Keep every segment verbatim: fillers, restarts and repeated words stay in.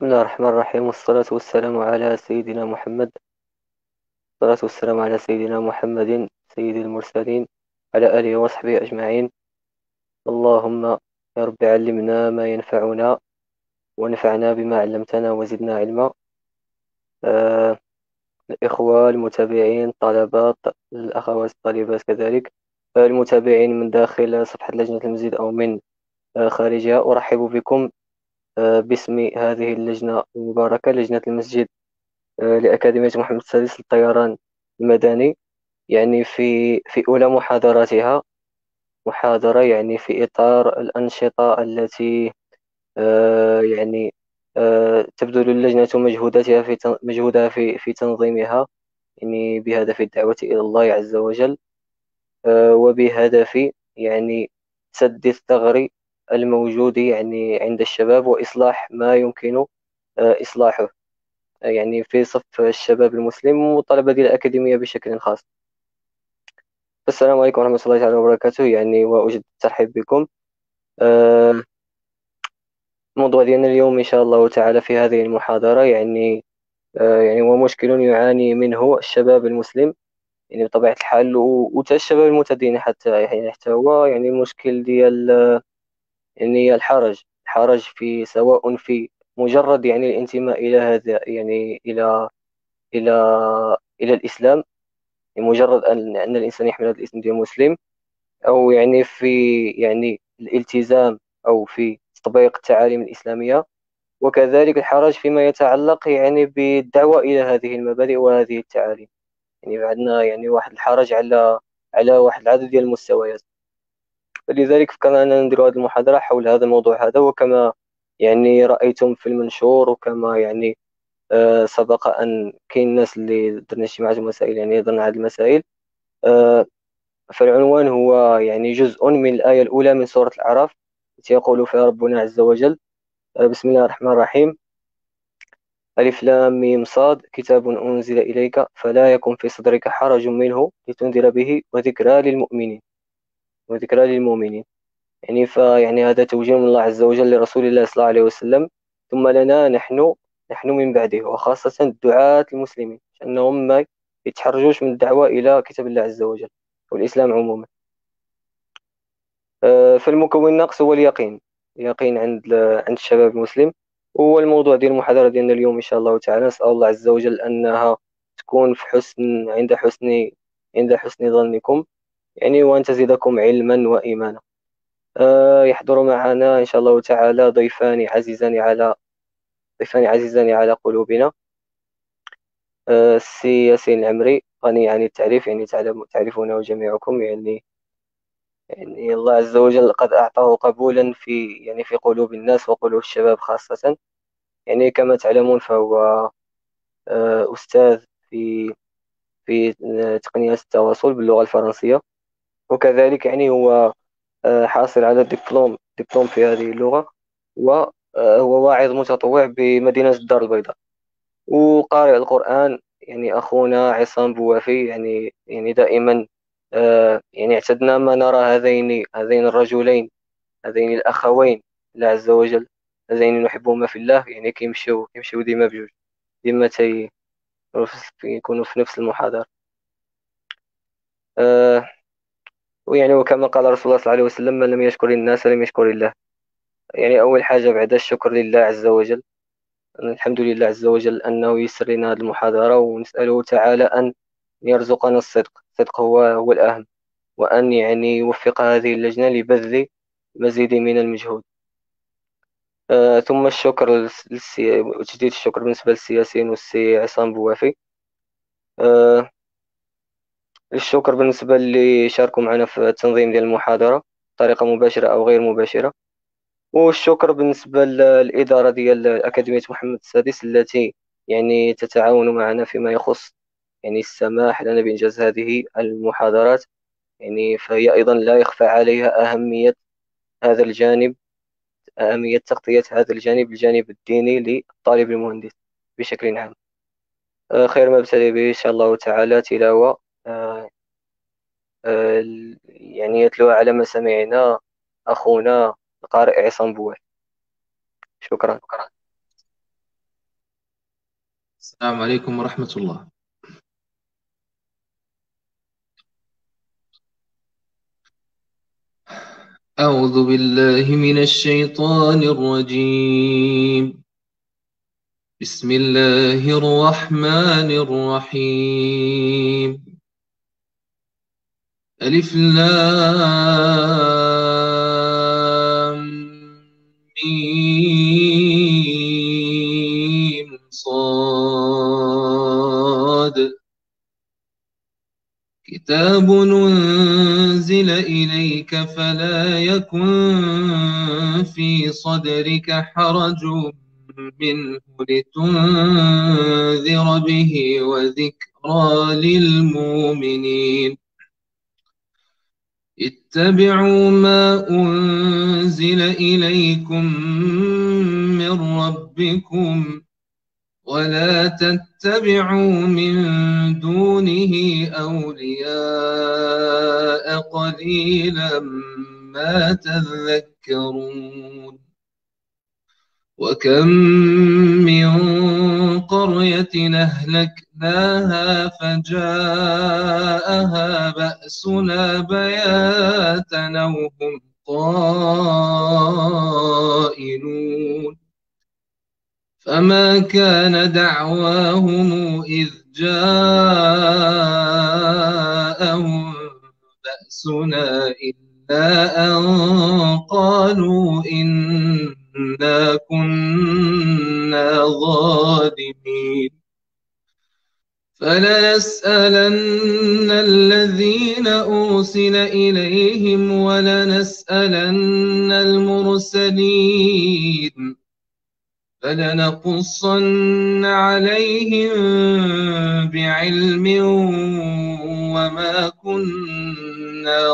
بسم الله الرحمن الرحيم، والصلاة والسلام على سيدنا محمد. الصلاة والسلام على سيدنا محمد سيد المرسلين، على آله وصحبه أجمعين. اللهم يا رب علمنا ما ينفعنا، ونفعنا بما علمتنا، وزدنا علما. آه الإخوة المتابعين، الطلبات، الأخوات الطالبات كذلك، آه، المتابعين من داخل صفحة لجنة المسجد أو من آه، خارجها، أرحب بكم آه، باسم هذه اللجنة المباركة، لجنة المسجد آه، لأكاديمية محمد السادس للطيران المدني. يعني في في أولى محاضراتها، محاضرة يعني في إطار الأنشطة التي آه، يعني آه، تبذل اللجنة مجهوداتها في تن- مجهودها في في تنظيمها، يعني بهدف الدعوة إلى الله عز وجل، آه، وبهدف يعني سد الثغر الموجود يعني عند الشباب، وإصلاح ما يمكن آه، إصلاحه يعني في صف الشباب المسلم وطلبة الأكاديمية بشكل خاص. السلام عليكم ورحمة الله تعالى وبركاته، يعني وأجد الترحيب بكم. آه، الموضوع ديالنا اليوم إن شاء الله تعالى في هذه المحاضرة يعني آه، يعني هو مشكل يعاني منه الشباب المسلم، يعني بطبيعة الحال، و- وتا الشباب المتدين حتى، يعني حتى هو يعني المشكل ديال يعني الحرج الحرج في، سواء في مجرد يعني الانتماء إلى هذا، يعني إلى إلى إلى الإسلام، مجرد أن أن الإنسان يحمل هذا الاسم ديال مسلم، أو يعني في يعني الالتزام، أو في تطبيق التعاليم الإسلامية، وكذلك الحرج فيما يتعلق يعني بالدعوة إلى هذه المبادئ وهذه التعاليم. يعني عندنا يعني واحد الحرج على على واحد العدد ديال المستويات. فلذلك فكرنا أننا ندير هذه المحاضرة حول هذا الموضوع هذا، وكما يعني رأيتم في المنشور، وكما يعني آه، سبق أن كاين الناس اللي درنا اجتماعات ومسائل يعني درنا هذه المسائل. آه، فالعنوان هو يعني جزء من الآية الأولى من سورة الأعراف، التي يقول فيها ربنا عز وجل: آه، بسم الله الرحمن الرحيم. ألف لام ميم صاد، كتاب أنزل إليك فلا يكن في صدرك حرج منه لتنذر به وذكرى للمؤمنين وذكرى للمؤمنين. يعني فيعني هذا توجيه من الله عز وجل لرسول الله صلى الله عليه وسلم، ثم لنا نحن نحن من بعده، وخاصة الدعاة المسلمين، أنهم ما يتحرجوش من الدعوة إلى كتاب الله عز وجل والإسلام عموما. آه، فالمكون الناقص هو اليقين، اليقين عند عند الشباب المسلم. هو الموضوع ديال المحاضرة ديالنا اليوم إن شاء الله تعالى. نسأل الله عز وجل أنها تكون في حسن عند حسن عند حسن ظنكم، يعني وأن تزيدكم علما وإيمانا. آه، يحضر معنا إن شاء الله تعالى ضيفان عزيزان على ضيفان عزيزان على قلوبنا. آه، السي ياسين العمري، غني عن التعريف، يعني تعلم تعرفونه جميعكم. يعني يعني الله عز وجل قد أعطاه قبولا في يعني في قلوب الناس وقلوب الشباب خاصة. يعني كما تعلمون فهو آه، أستاذ في في آه، تقنيات التواصل باللغة الفرنسية، وكذلك يعني هو آه، حاصل على دبلوم دبلوم في هذه اللغة، وهو واعظ متطوع بمدينة الدار البيضاء، وقارئ القرآن. يعني أخونا عصام بوافي، يعني يعني دائما آه، يعني اعتدنا ما نرى هذين هذين الرجلين، هذين الأخوين الله عز وجل، هذين نحبهما في الله، يعني كيمشيو كيمشيو ديما بجوج، ديما تي يكونوا في نفس المحاضرة. آه ويعني وكما قال رسول الله صلى الله عليه وسلم: من لم يشكر الناس لم يشكر الله. يعني أول حاجة بعد الشكر لله عز وجل، الحمد لله عز وجل أنه يسر لنا هذه المحاضرة، ونسأله تعالى أن يرزقنا الصدق. الصدق هو هو الأهم، وأن يعني يوفق هذه اللجنة لبذل مزيد من المجهود. آه، ثم الشكر للس- للسي... وتجديد الشكر بالنسبة للسياسيين والسي عصام بوافي. آه، الشكر بالنسبة اللي شاركوا معنا في التنظيم ديال المحاضرة بطريقة مباشرة أو غير مباشرة. والشكر بالنسبة للإدارة ديال أكاديمية محمد السادس، التي يعني تتعاون معنا فيما يخص يعني السماح لنا بإنجاز هذه المحاضرات. يعني فهي أيضا لا يخفى عليها أهمية هذا الجانب، أهمية تغطية هذا الجانب، الجانب الديني للطالب المهندس بشكل عام. آه، خير ما ابتدي به إن شاء الله تعالى تلاوة، آه، آه، ال- يعني يتلو على مسامعنا أخونا القارئ عصام بوال. شكرا. السلام عليكم ورحمة الله. أعوذ بالله من الشيطان الرجيم. بسم الله الرحمن الرحيم. ألف لام ميم صاد. كتاب أنزل إليك فلا يكن في صدرك حرج منه لتنذر به وذكرى للمؤمنين. اتبعوا ما أنزل إليكم من ربكم ولا تتبعوا من دونه أولياء قليلا ما تذكرون. وكم من قرية أهلكناها فجاءها بأسنا بياتا أو هم قائلون. فما كان دعواهم إذ جاءهم بأسنا إلا أن قالوا إنا كنا ظالمين. فلنسألن الذين أرسل إليهم ولنسألن المرسلين فلنقصن عليهم بعلم وما كنا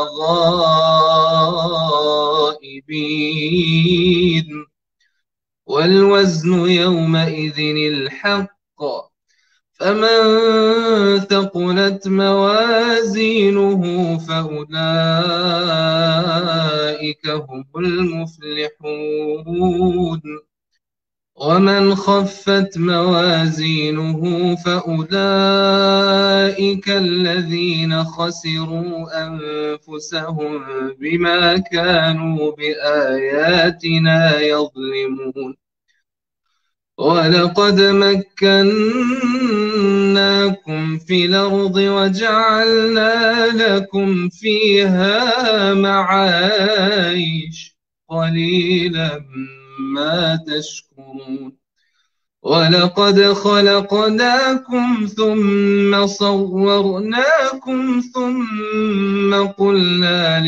غائبين. والوزن يومئذ الحق. فمن ثقلت موازينه فأولئك هم المفلحون. ومن خفت موازينه فأولئك الذين خسروا أنفسهم بما كانوا بآياتنا يظلمون. ولقد مكناكم في الأرض وجعلنا لكم فيها معايش قليلا ما تشكرون. ولقد خلقناكم ثم صورناكم ثم قلنا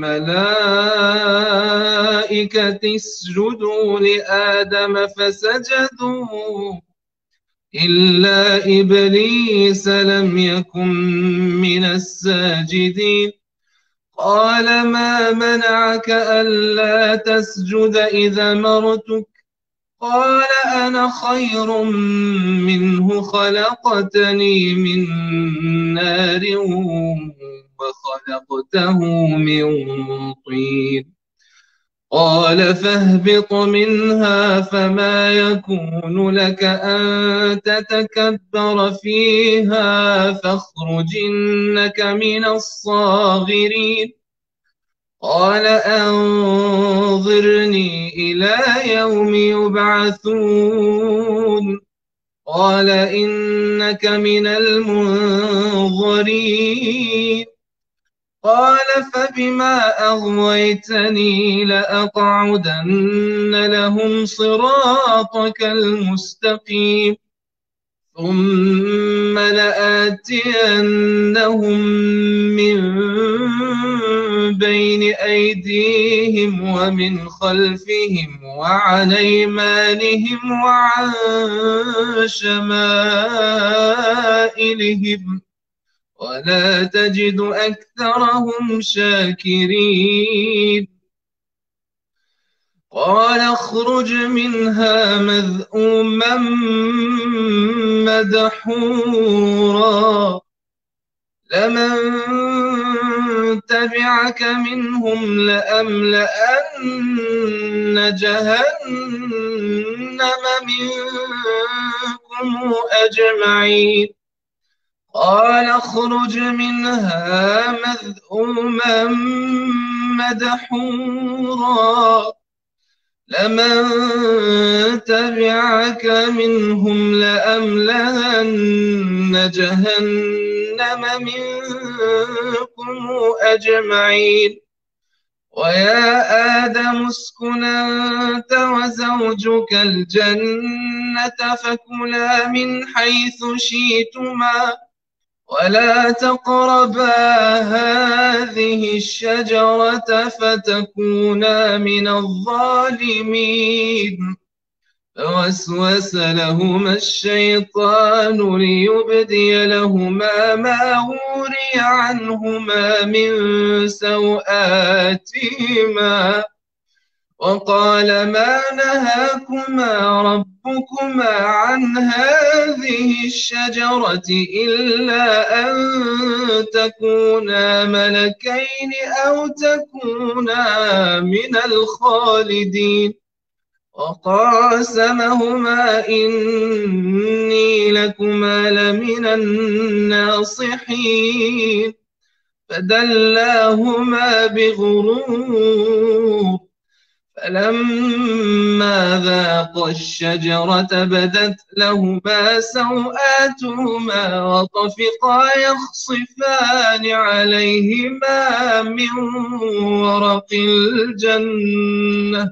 للملائكة اسجدوا لآدم فسجدوا إلا إبليس لم يكن من الساجدين. قال ما منعك ألا تسجد إذا أمرتك؟ قال أنا خير منه خلقتني من نار وخلقته من طين. قال فاهبط منها فما يكون لك أن تتكبر فيها فاخرج إنك من الصاغرين. قال أنظرني إلى يوم يبعثون. قال إنك من المنظرين. قال فبما أغويتني لأقعدن لهم صراطك المستقيم ثم لآتينهم من بين أيديهم ومن خلفهم وعن أيمانهم وعن شمائلهم ولا تجد أكثرهم شاكرين. قال اخرج منها مذءوما مدحورا لمن تبعك منهم لأملأن جهنم منكم أجمعين. قال اخرج منها مذءوما مدحورا لمن تبعك منهم لأملأن جهنم منكم أجمعين. ويا آدم اسكن أنت وزوجك الجنة فكلا من حيث شئتما ولا تقربا هذه الشجرة فتكونا من الظالمين. فوسوس لهما الشيطان ليبدي لهما ما وري عنهما من سوآتهما وقال ما نهاكما ربكما عن هذه الشجرة إلا أن تكونا ملكين أو تكونا من الخالدين. وقاسمهما إني لكما لمن الناصحين فدلاهما بغرور فلما ذاقا الشجرة بدت لهما سوآتهما وطفقا يخصفان عليهما من ورق الجنة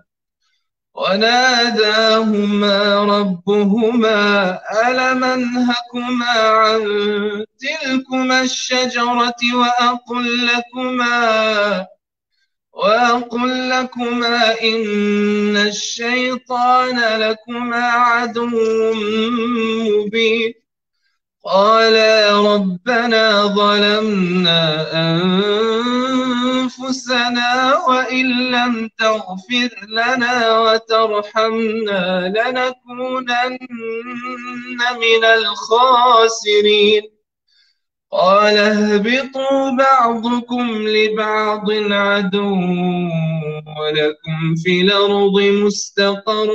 وناداهما ربهما ألم أنهكما عن تلكما الشجرة وأقل لكما وأقل لكما إن الشيطان لكما عدو مبين. قالا ربنا ظلمنا أنفسنا وإن لم تغفر لنا وترحمنا لنكونن من الخاسرين. قال اهبطوا بعضكم لبعض عدو ولكم في الأرض مستقر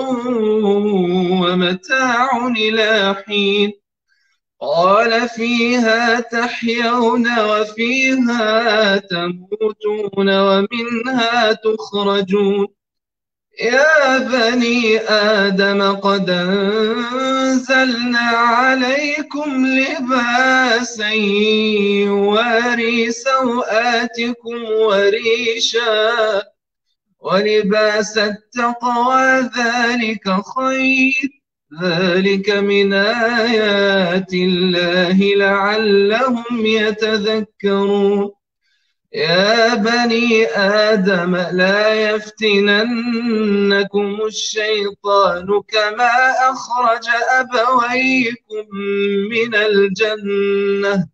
ومتاع إلى حين. قال فيها تحيون وفيها تموتون ومنها تخرجون. يا بني آدم قد أنزلنا عليكم لباسا يواري سوآتكم وريشا ولباس التقوى ذلك خير ذلك من آيات الله لعلهم يتذكرون. يا بني آدم لا يفتننكم الشيطان كما أخرج أبويكم من الجنة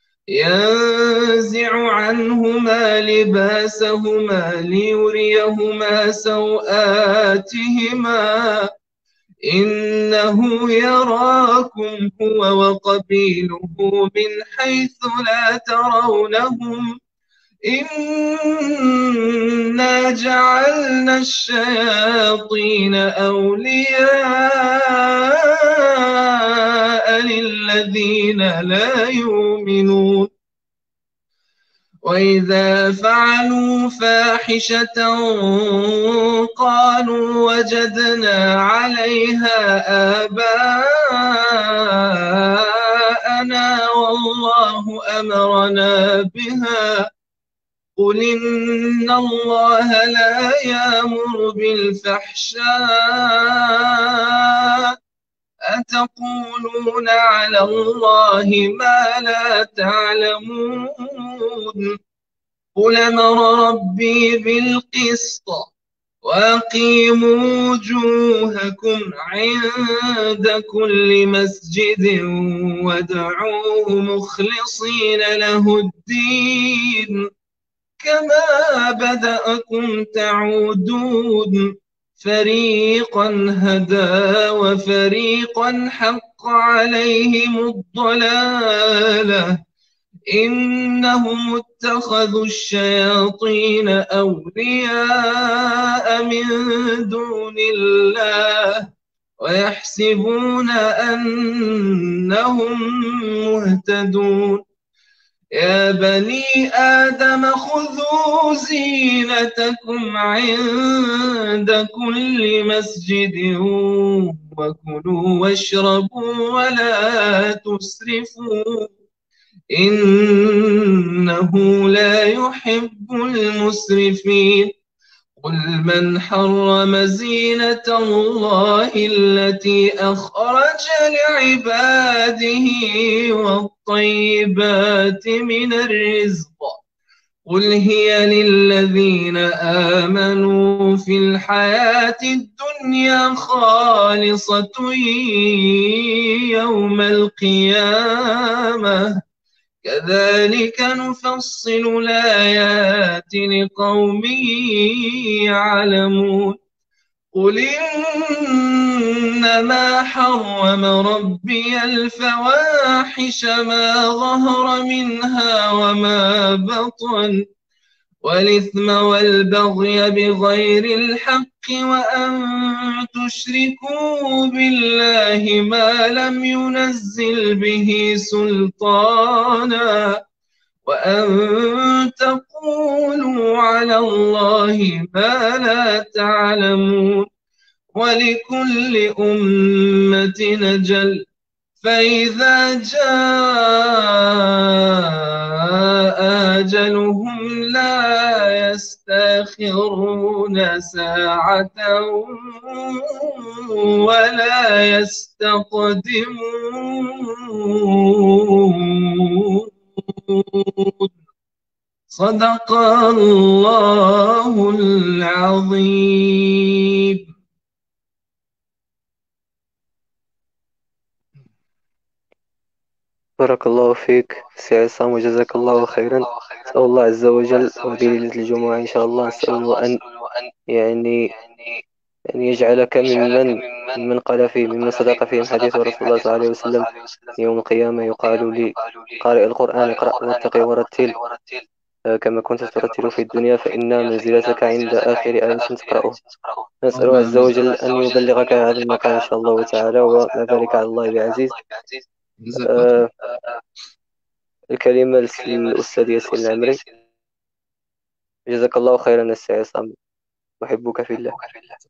ينزع عنهما لباسهما ليريهما سوآتهما إنه يراكم هو وقبيله من حيث لا ترونهم إنا جعلنا الشياطين أولياء للذين لا يؤمنون. وإذا فعلوا فاحشة قالوا وجدنا عليها آباءنا والله أمرنا بها قل إن الله لا يأمر بالفحشاء أتقولون على الله ما لا تعلمون. قل أمر ربي بالقسط وأقيموا وجوهكم عند كل مسجد وادعوه مخلصين له الدين كما بدأكم تعودون. فريقا هدى وفريقا حق عليهم الضلالة إنهم اتخذوا الشياطين أولياء من دون الله ويحسبون أنهم مهتدون. يا بني آدم خذوا زينتكم عند كل مسجد وكلوا واشربوا ولا تسرفوا إنه لا يحب المسرفين. قل من حرم زينة الله التي أخرج لعباده والطيبات من الرزق قل هي للذين آمنوا في الحياة الدنيا خالصة يوم القيامة كذلك نفصل الآيات لقوم يعلمون. قل إنما حرم ربي الفواحش ما ظهر منها وما بطن والإثم والبغي بغير الحق وأن تشركوا بالله ما لم ينزل به سلطانا وأن تقولوا على الله ما لا تعلمون. ولكل أمة أجل فإذا جاء أجلهم لا يستأخرون ساعة ولا يستقدمون. صدق الله العظيم. بارك الله فيك سي عصام وجزاك الله خيرا. نسأل الله عز وجل وهذه ليلة الجمعة إن شاء الله نسأله أن يعني أن يجعلك ممن ممن قال فيه ممن صدق فيهم حديث رسول الله صلى الله عليه وسلم يوم القيامة يقال لي قارئ القرآن اقرأ واتقي ورتل آه، كما كنت ترتل في الدنيا فإن منزلتك عند آخر آية تقرأها. نسأل عز وجل أن يبلغك هذا المقام إن شاء الله تعالى وما ذلك على الله بعزيز. جزاك الله آه، الكلمة للأستاذ ياسين العمري. جزاك الله خيرا السي عصام، أحبك في الله.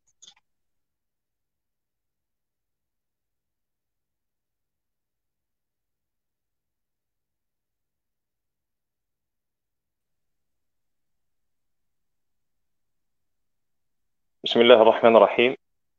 بسم الله الرحمن الرحيم.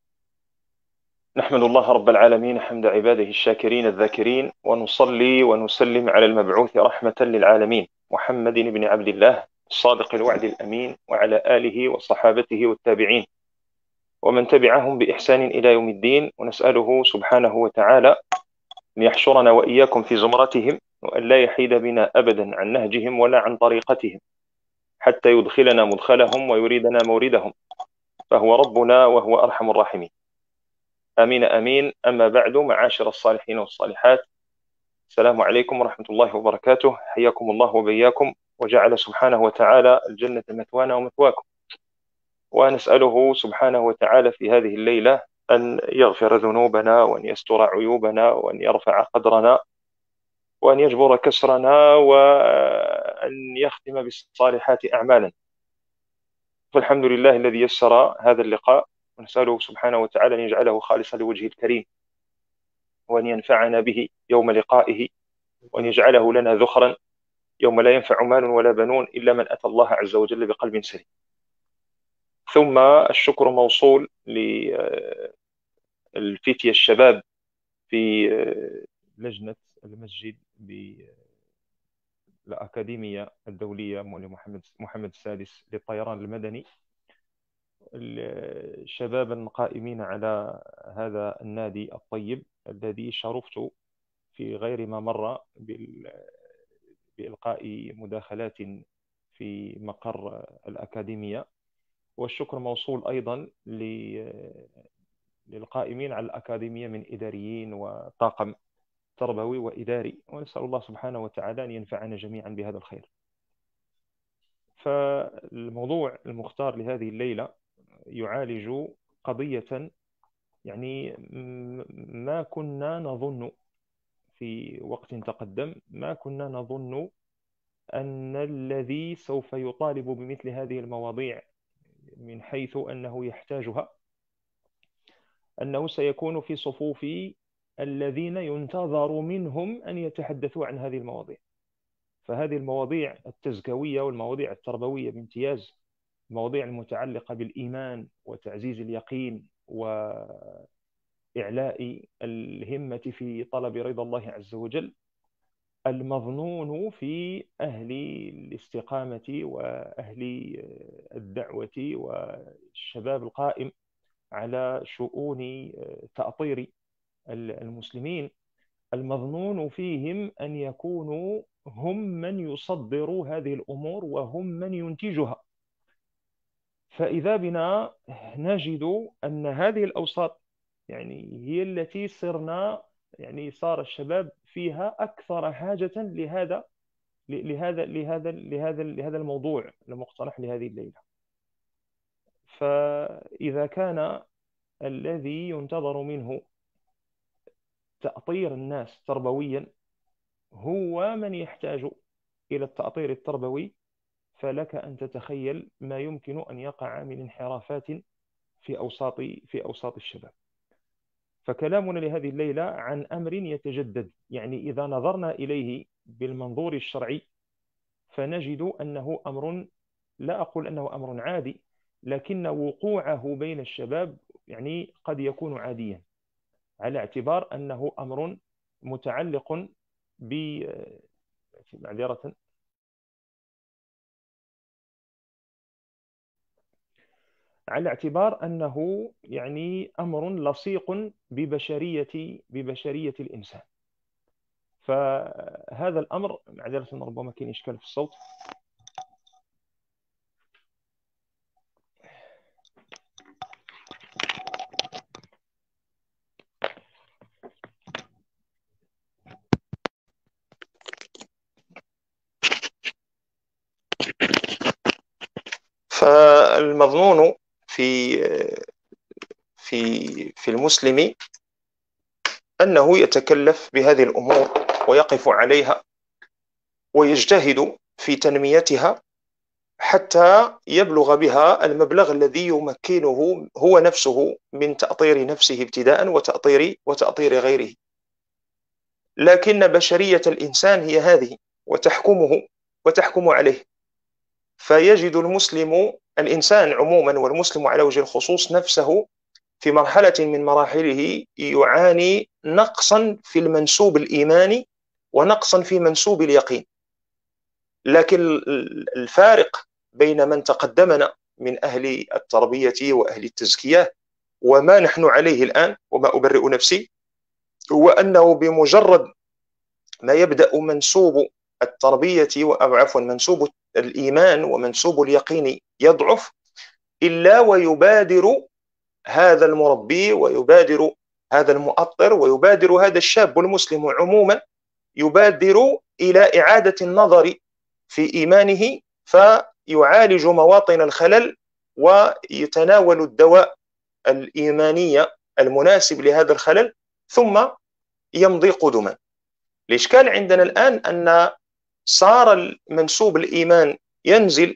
نحمد الله رب العالمين حمد عباده الشاكرين الذاكرين، ونصلي ونسلم على المبعوث رحمة للعالمين محمد بن عبد الله الصادق الوعد الأمين، وعلى آله وصحابته والتابعين ومن تبعهم بإحسان إلى يوم الدين. ونسأله سبحانه وتعالى أن يحشرنا وإياكم في زمرتهم، وأن لا يحيد بنا أبدا عن نهجهم ولا عن طريقتهم، حتى يدخلنا مدخلهم ويريدنا موردهم، فهو ربنا وهو أرحم الراحمين. آمين آمين. أما بعد، معاشر الصالحين والصالحات، السلام عليكم ورحمة الله وبركاته. حياكم الله وبياكم، وجعل سبحانه وتعالى الجنة مثوانا ومثواكم. ونسأله سبحانه وتعالى في هذه الليلة أن يغفر ذنوبنا، وأن يستر عيوبنا، وأن يرفع قدرنا، وأن يجبر كسرنا، وأن يختم بالصالحات أعمالا. فالحمد لله الذي يسر هذا اللقاء، ونسأله سبحانه وتعالى أن يجعله خالصا لوجهه الكريم، وأن ينفعنا به يوم لقائه، وأن يجعله لنا ذخرا يوم لا ينفع مال ولا بنون إلا من أتى الله عز وجل بقلب سليم. ثم الشكر موصول للفتية الشباب في لجنة المسجد بالأكاديمية الدولية محمد محمد السادس للطيران المدني، الشباب القائمين على هذا النادي الطيب الذي شرفت في غير ما مر بإلقاء مداخلات في مقر الأكاديمية. والشكر موصول أيضا للقائمين على الأكاديمية من إداريين وطاقم تربوي وإداري، ونسأل الله سبحانه وتعالى أن ينفعنا جميعا بهذا الخير. فالموضوع المختار لهذه الليلة يعالج قضية يعني ما كنا نظن في وقت تقدم، ما كنا نظن أن الذي سوف يطالب بمثل هذه المواضيع من حيث أنه يحتاجها أنه سيكون في صفوف الذين ينتظر منهم أن يتحدثوا عن هذه المواضيع. فهذه المواضيع التزكوية والمواضيع التربوية بامتياز، المواضيع المتعلقة بالإيمان وتعزيز اليقين وإعلاء الهمة في طلب رضا الله عز وجل، المظنون في أهل الاستقامة وأهل الدعوة والشباب القائم على شؤون تأطير المسلمين، المظنون فيهم أن يكونوا هم من يصدروا هذه الأمور وهم من ينتجها. فإذا بنا نجد أن هذه الأوساط يعني هي التي صرنا، يعني صار الشباب فيها أكثر حاجة لهذا لهذا لهذا لهذا لهذا الموضوع المقترح لهذه الليلة. فإذا كان الذي ينتظر منه تأطير الناس تربويا هو من يحتاج إلى التأطير التربوي، فلك أن تتخيل ما يمكن أن يقع من انحرافات في أوساط في أوساط الشباب. فكلامنا لهذه الليلة عن أمر يتجدد، يعني إذا نظرنا إليه بالمنظور الشرعي فنجد أنه أمر، لا أقول أنه أمر عادي، لكن وقوعه بين الشباب يعني قد يكون عاديا، على اعتبار أنه أمر متعلق ب معذرة على اعتبار أنه يعني أمر لصيق ببشرية ببشرية الإنسان. فهذا الأمر، معذرة ربما كاين إشكال في الصوت. فالمظنون في في في المسلم أنه يتكلف بهذه الأمور ويقف عليها ويجتهد في تنميتها حتى يبلغ بها المبلغ الذي يمكنه هو نفسه من تأطير نفسه ابتداء وتأطير وتأطير غيره. لكن بشرية الإنسان هي هذه وتحكمه وتحكم عليه. فيجد المسلم، الإنسان عموما والمسلم على وجه الخصوص، نفسه في مرحلة من مراحله يعاني نقصا في المنسوب الإيماني ونقصا في منسوب اليقين. لكن الفارق بين من تقدمنا من أهل التربية وأهل التزكية وما نحن عليه الآن، وما أبرئ نفسي، هو أنه بمجرد ما يبدأ منسوب التربية أو عفوا منسوب الإيمان ومنسوب اليقين يضعف، إلا ويبادر هذا المربي ويبادر هذا المؤطر ويبادر هذا الشاب المسلم عموما، يبادر إلى إعادة النظر في إيمانه فيعالج مواطن الخلل ويتناول الدواء الإيماني المناسب لهذا الخلل ثم يمضي قدما. الإشكال عندنا الآن أن صار منسوب الإيمان ينزل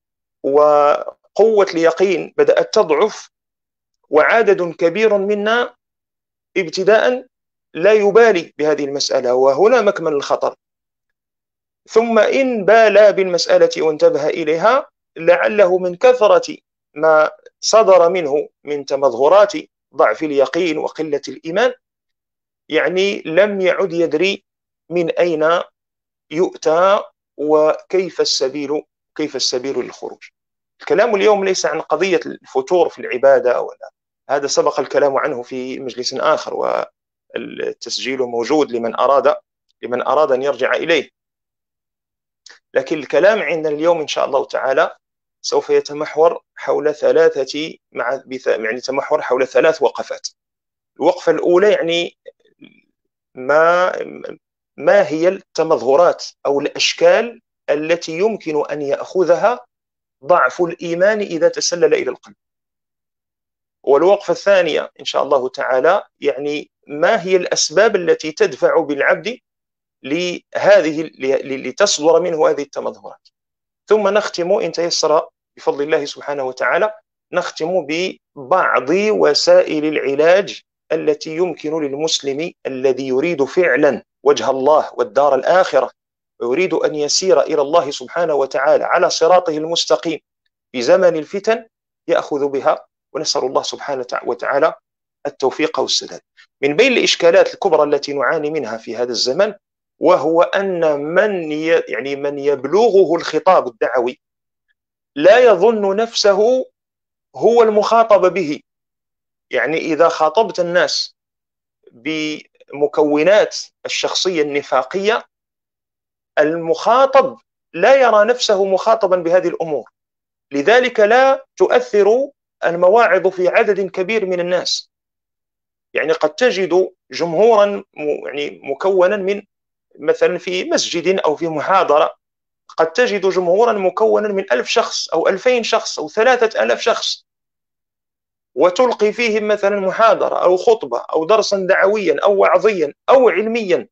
وقوة اليقين بدأت تضعف، وعدد كبير منا ابتداء لا يبالي بهذه المسألة، وهنا مكمن الخطر. ثم إن بالى بالمسألة وانتبه إليها لعله من كثرة ما صدر منه من تمظهرات ضعف اليقين وقلة الإيمان يعني لم يعد يدري من أين يؤتى وكيف السبيل كيف السبيل للخروج. الكلام اليوم ليس عن قضية الفتور في العبادة ولا، هذا سبق الكلام عنه في مجلس آخر والتسجيل موجود لمن أراد لمن أراد أن يرجع إليه. لكن الكلام عندنا اليوم إن شاء الله تعالى سوف يتمحور حول ثلاثة مع يعني يتمحور حول ثلاث وقفات. الوقفة الأولى يعني ما ما هي التمظهرات أو الأشكال التي يمكن أن يأخذها ضعف الإيمان إذا تسلل إلى القلب. والوقفة الثانية إن شاء الله تعالى يعني ما هي الأسباب التي تدفع بالعبد لهذه لتصدر منه هذه التمظهرات. ثم نختم إن تيسر بفضل الله سبحانه وتعالى، نختم ببعض وسائل العلاج التي يمكن للمسلم الذي يريد فعلا وجه الله والدار الآخرة ويريد أن يسير إلى الله سبحانه وتعالى على صراطه المستقيم في زمن الفتن يأخذ بها، ونسأل الله سبحانه وتعالى التوفيق والسداد. من بين الإشكالات الكبرى التي نعاني منها في هذا الزمن، وهو أن من يعني من يبلغه الخطاب الدعوي لا يظن نفسه هو المخاطب به. يعني إذا خاطبت الناس بمكونات الشخصية النفاقية، المخاطب لا يرى نفسه مخاطبا بهذه الأمور، لذلك لا تؤثر المواعظ في عدد كبير من الناس. يعني قد تجد جمهورا يعني مكونا من مثلا في مسجد أو في محاضرة، قد تجد جمهورا مكونا من ألف شخص أو ألفين شخص أو ثلاثة ألاف شخص، وتلقي فيهم مثلا محاضرة أو خطبة أو درسا دعويا أو وعظيا أو علميا،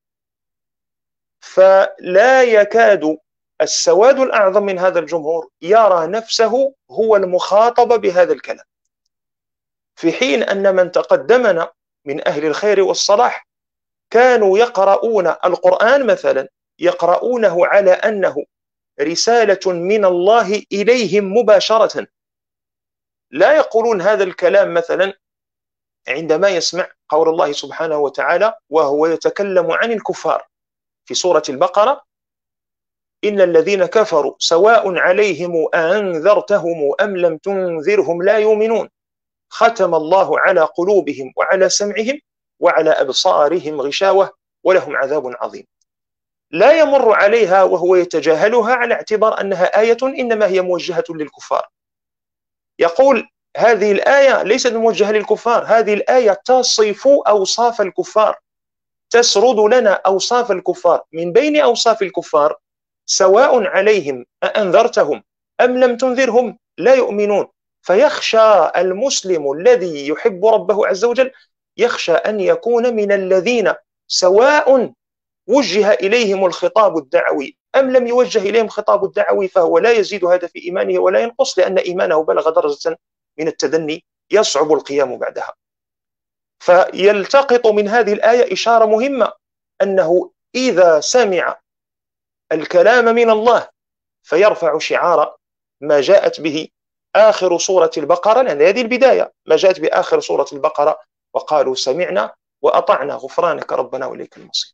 فلا يكاد السواد الأعظم من هذا الجمهور يرى نفسه هو المخاطب بهذا الكلام، في حين أن من تقدمنا من أهل الخير والصلاح كانوا يقرؤون القرآن مثلا، يقرؤونه على أنه رسالة من الله إليهم مباشرة، لا يقولون هذا الكلام مثلا عندما يسمع قول الله سبحانه وتعالى وهو يتكلم عن الكفار في سورة البقرة: إن الذين كفروا سواء عليهم أنذرتهم أم لم تنذرهم لا يؤمنون، ختم الله على قلوبهم وعلى سمعهم وعلى أبصارهم غشاوة ولهم عذاب عظيم. لا يمر عليها وهو يتجاهلها على اعتبار أنها آية إنما هي موجهة للكفار. يقول هذه الآية ليست موجهة للكفار، هذه الآية تصف أوصاف الكفار، تسرد لنا أوصاف الكفار. من بين أوصاف الكفار: سواء عليهم أأنذرتهم أم لم تنذرهم لا يؤمنون. فيخشى المسلم الذي يحب ربه عز وجل، يخشى أن يكون من الذين سواء وجه إليهم الخطاب الدعوي أم لم يوجه إليهم الخطاب الدعوي، فهو لا يزيد هذا في إيمانه ولا ينقص، لأن إيمانه بلغ درجة من التدني يصعب القيام بعدها. فيلتقط من هذه الآية إشارة مهمة، أنه إذا سمع الكلام من الله فيرفع شعار ما جاءت به آخر سورة البقرة، لأن هذه البداية، ما جاءت بآخر سورة البقرة: وقالوا سمعنا وأطعنا غفرانك ربنا وإليك المصير.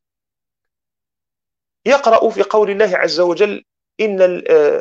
يقرأ في قول الله عز وجل: إن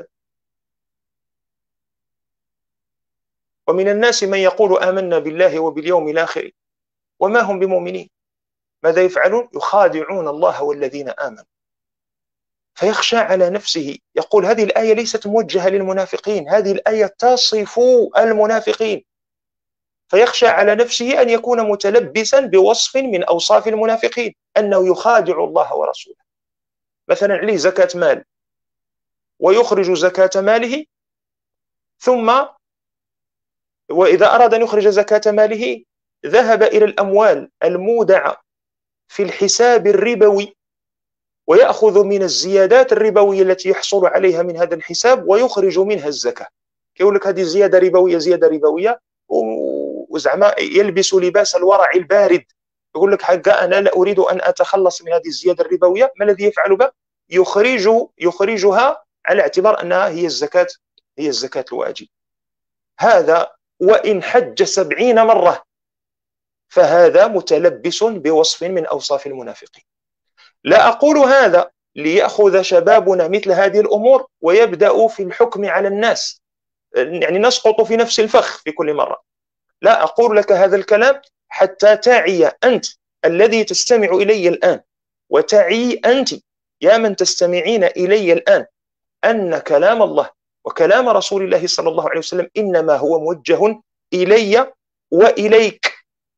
ومن الناس من يقول آمنا بالله وباليوم الآخر وما هم بمؤمنين. ماذا يفعلون؟ يخادعون الله والذين آمنوا. فيخشى على نفسه، يقول هذه الآية ليست موجهة للمنافقين، هذه الآية تصف المنافقين. فيخشى على نفسه أن يكون متلبسا بوصف من أوصاف المنافقين، أنه يخادع الله ورسوله. مثلا عليه زكاة مال ويخرج زكاة ماله، ثم وإذا أراد أن يخرج زكاة ماله ذهب إلى الأموال المودعة في الحساب الربوي ويأخذ من الزيادات الربوية التي يحصل عليها من هذا الحساب ويخرج منها الزكاة. يقول لك هذه زيادة ربوية زيادة ربوية، وزعما يلبس لباس الورع البارد، يقول لك حقا أنا لا أريد أن أتخلص من هذه الزيادة الربوية. ما الذي يفعل بها؟ يخرج يخرجها على اعتبار أنها هي الزكاة هي الزكاة الواجب. هذا وإن حج سبعين مرة فهذا متلبس بوصف من أوصاف المنافقين. لا أقول هذا ليأخذ شبابنا مثل هذه الأمور ويبدأ في الحكم على الناس، يعني نسقط في نفس الفخ في كل مرة. لا أقول لك هذا الكلام حتى تعي أنت الذي تستمع إلي الآن، وتعي أنت يا من تستمعين إلي الآن، أن كلام الله وكلام رسول الله صلى الله عليه وسلم إنما هو موجه إلي وإليك،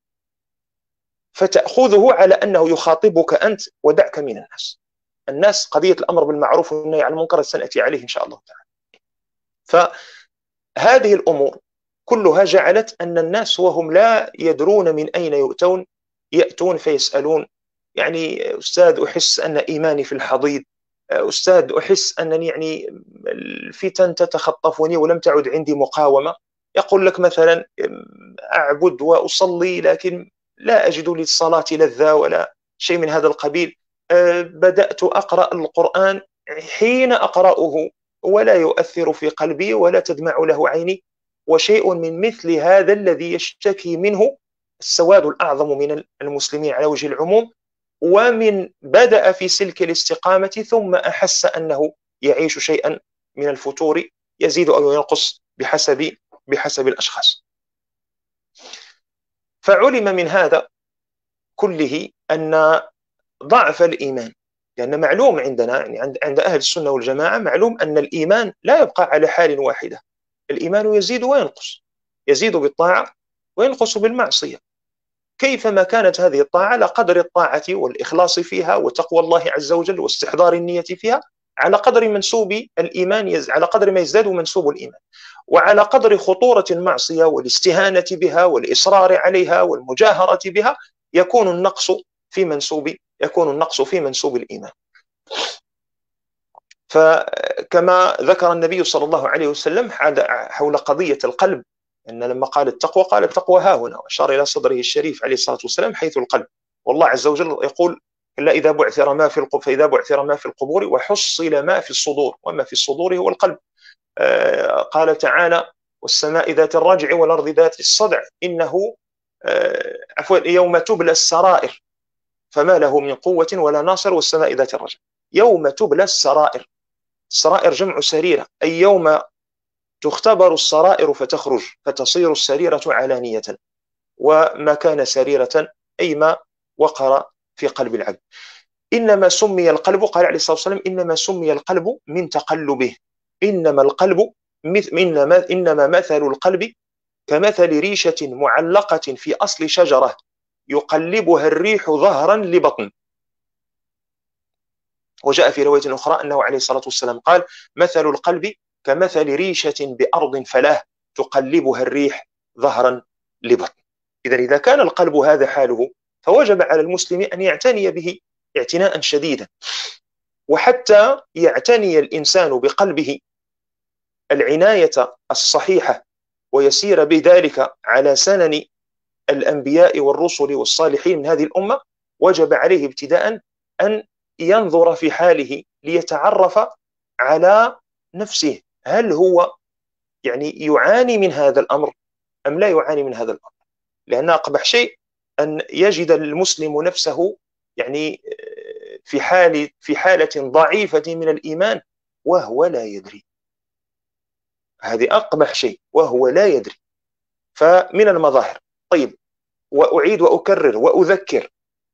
فتأخذه على أنه يخاطبك أنت ودعك من الناس. الناس قضية الأمر بالمعروف والنهي عن المنكر سنأتي عليه إن شاء الله تعالى. فهذه الأمور كلها جعلت أن الناس وهم لا يدرون من أين يؤتون يأتون فيسألون، يعني أستاذ أحس أن إيماني في الحضيض، أستاذ أحس أنني يعني الفتن تتخطفني ولم تعد عندي مقاومة. يقول لك مثلا أعبد وأصلي لكن لا أجد للصلاة لذة ولا شيء من هذا القبيل. بدأت أقرأ القرآن حين أقرأه ولا يؤثر في قلبي ولا تدمع له عيني. وشيء من مثل هذا الذي يشتكي منه السواد الأعظم من المسلمين على وجه العموم، ومن بدأ في سلك الاستقامة ثم أحس أنه يعيش شيئا من الفتور يزيد أو ينقص بحسب بحسب الأشخاص. فعلم من هذا كله أن ضعف الإيمان، لأن معلوم عندنا يعني عند عند أهل السنة والجماعة معلوم أن الإيمان لا يبقى على حال واحدة، الإيمان يزيد وينقص، يزيد بالطاعة وينقص بالمعصية. كيفما كانت هذه الطاعة على قدر الطاعة والإخلاص فيها وتقوى الله عز وجل واستحضار النية فيها، على قدر منسوب الإيمان يز... على قدر ما يزداد منسوب الإيمان، وعلى قدر خطورة المعصية والاستهانة بها والإصرار عليها والمجاهرة بها يكون النقص في منسوب يكون النقص في منسوب الإيمان. فكما ذكر النبي صلى الله عليه وسلم حول قضية القلب، أن لما قال التقوى قال التقوى ها هنا، وأشار إلى صدره الشريف عليه الصلاة والسلام حيث القلب. والله عز وجل يقول إلا إذا بعثر ما في القبور فإذا بعثر ما في القبور وحصل ما في الصدور، وما في الصدور هو القلب. آه قال تعالى والسماء ذات الرجع والأرض ذات الصدع إنه آه عفوا يوم تبلى السرائر فما له من قوة ولا ناصر والسماء ذات الرجع. يوم تبلى السرائر، السرائر جمع سريرة، أي يوم تختبر السرائر فتخرج فتصير السريرة علانية، وما كان سريرة أي ما وقر في قلب العبد. إنما سمي القلب، قال عليه الصلاة والسلام إنما سمي القلب من تقلبه، إنما القلب إنما, إنما مثل القلب كمثل ريشة معلقة في أصل شجرة يقلبها الريح ظهرا لبطن. وجاء في رواية أخرى أنه عليه الصلاة والسلام قال مثل القلب كمثل ريشة بأرض فلاة تقلبها الريح ظهرا لبطن. إذا إذا كان القلب هذا حاله فوجب على المسلم أن يعتني به اعتناء شديدا، وحتى يعتني الإنسان بقلبه العناية الصحيحة ويسير بذلك على سنن الأنبياء والرسل والصالحين من هذه الأمة، وجب عليه ابتداء أن ينظر في حاله ليتعرف على نفسه، هل هو يعني يعاني من هذا الأمر أم لا يعاني من هذا الأمر. لأن أقبح شيء أن يجد المسلم نفسه يعني في حال في حالة ضعيفة من الإيمان وهو لا يدري، هذه أقبح شيء وهو لا يدري. فمن المظاهر. طيب، وأعيد وأكرر وأذكر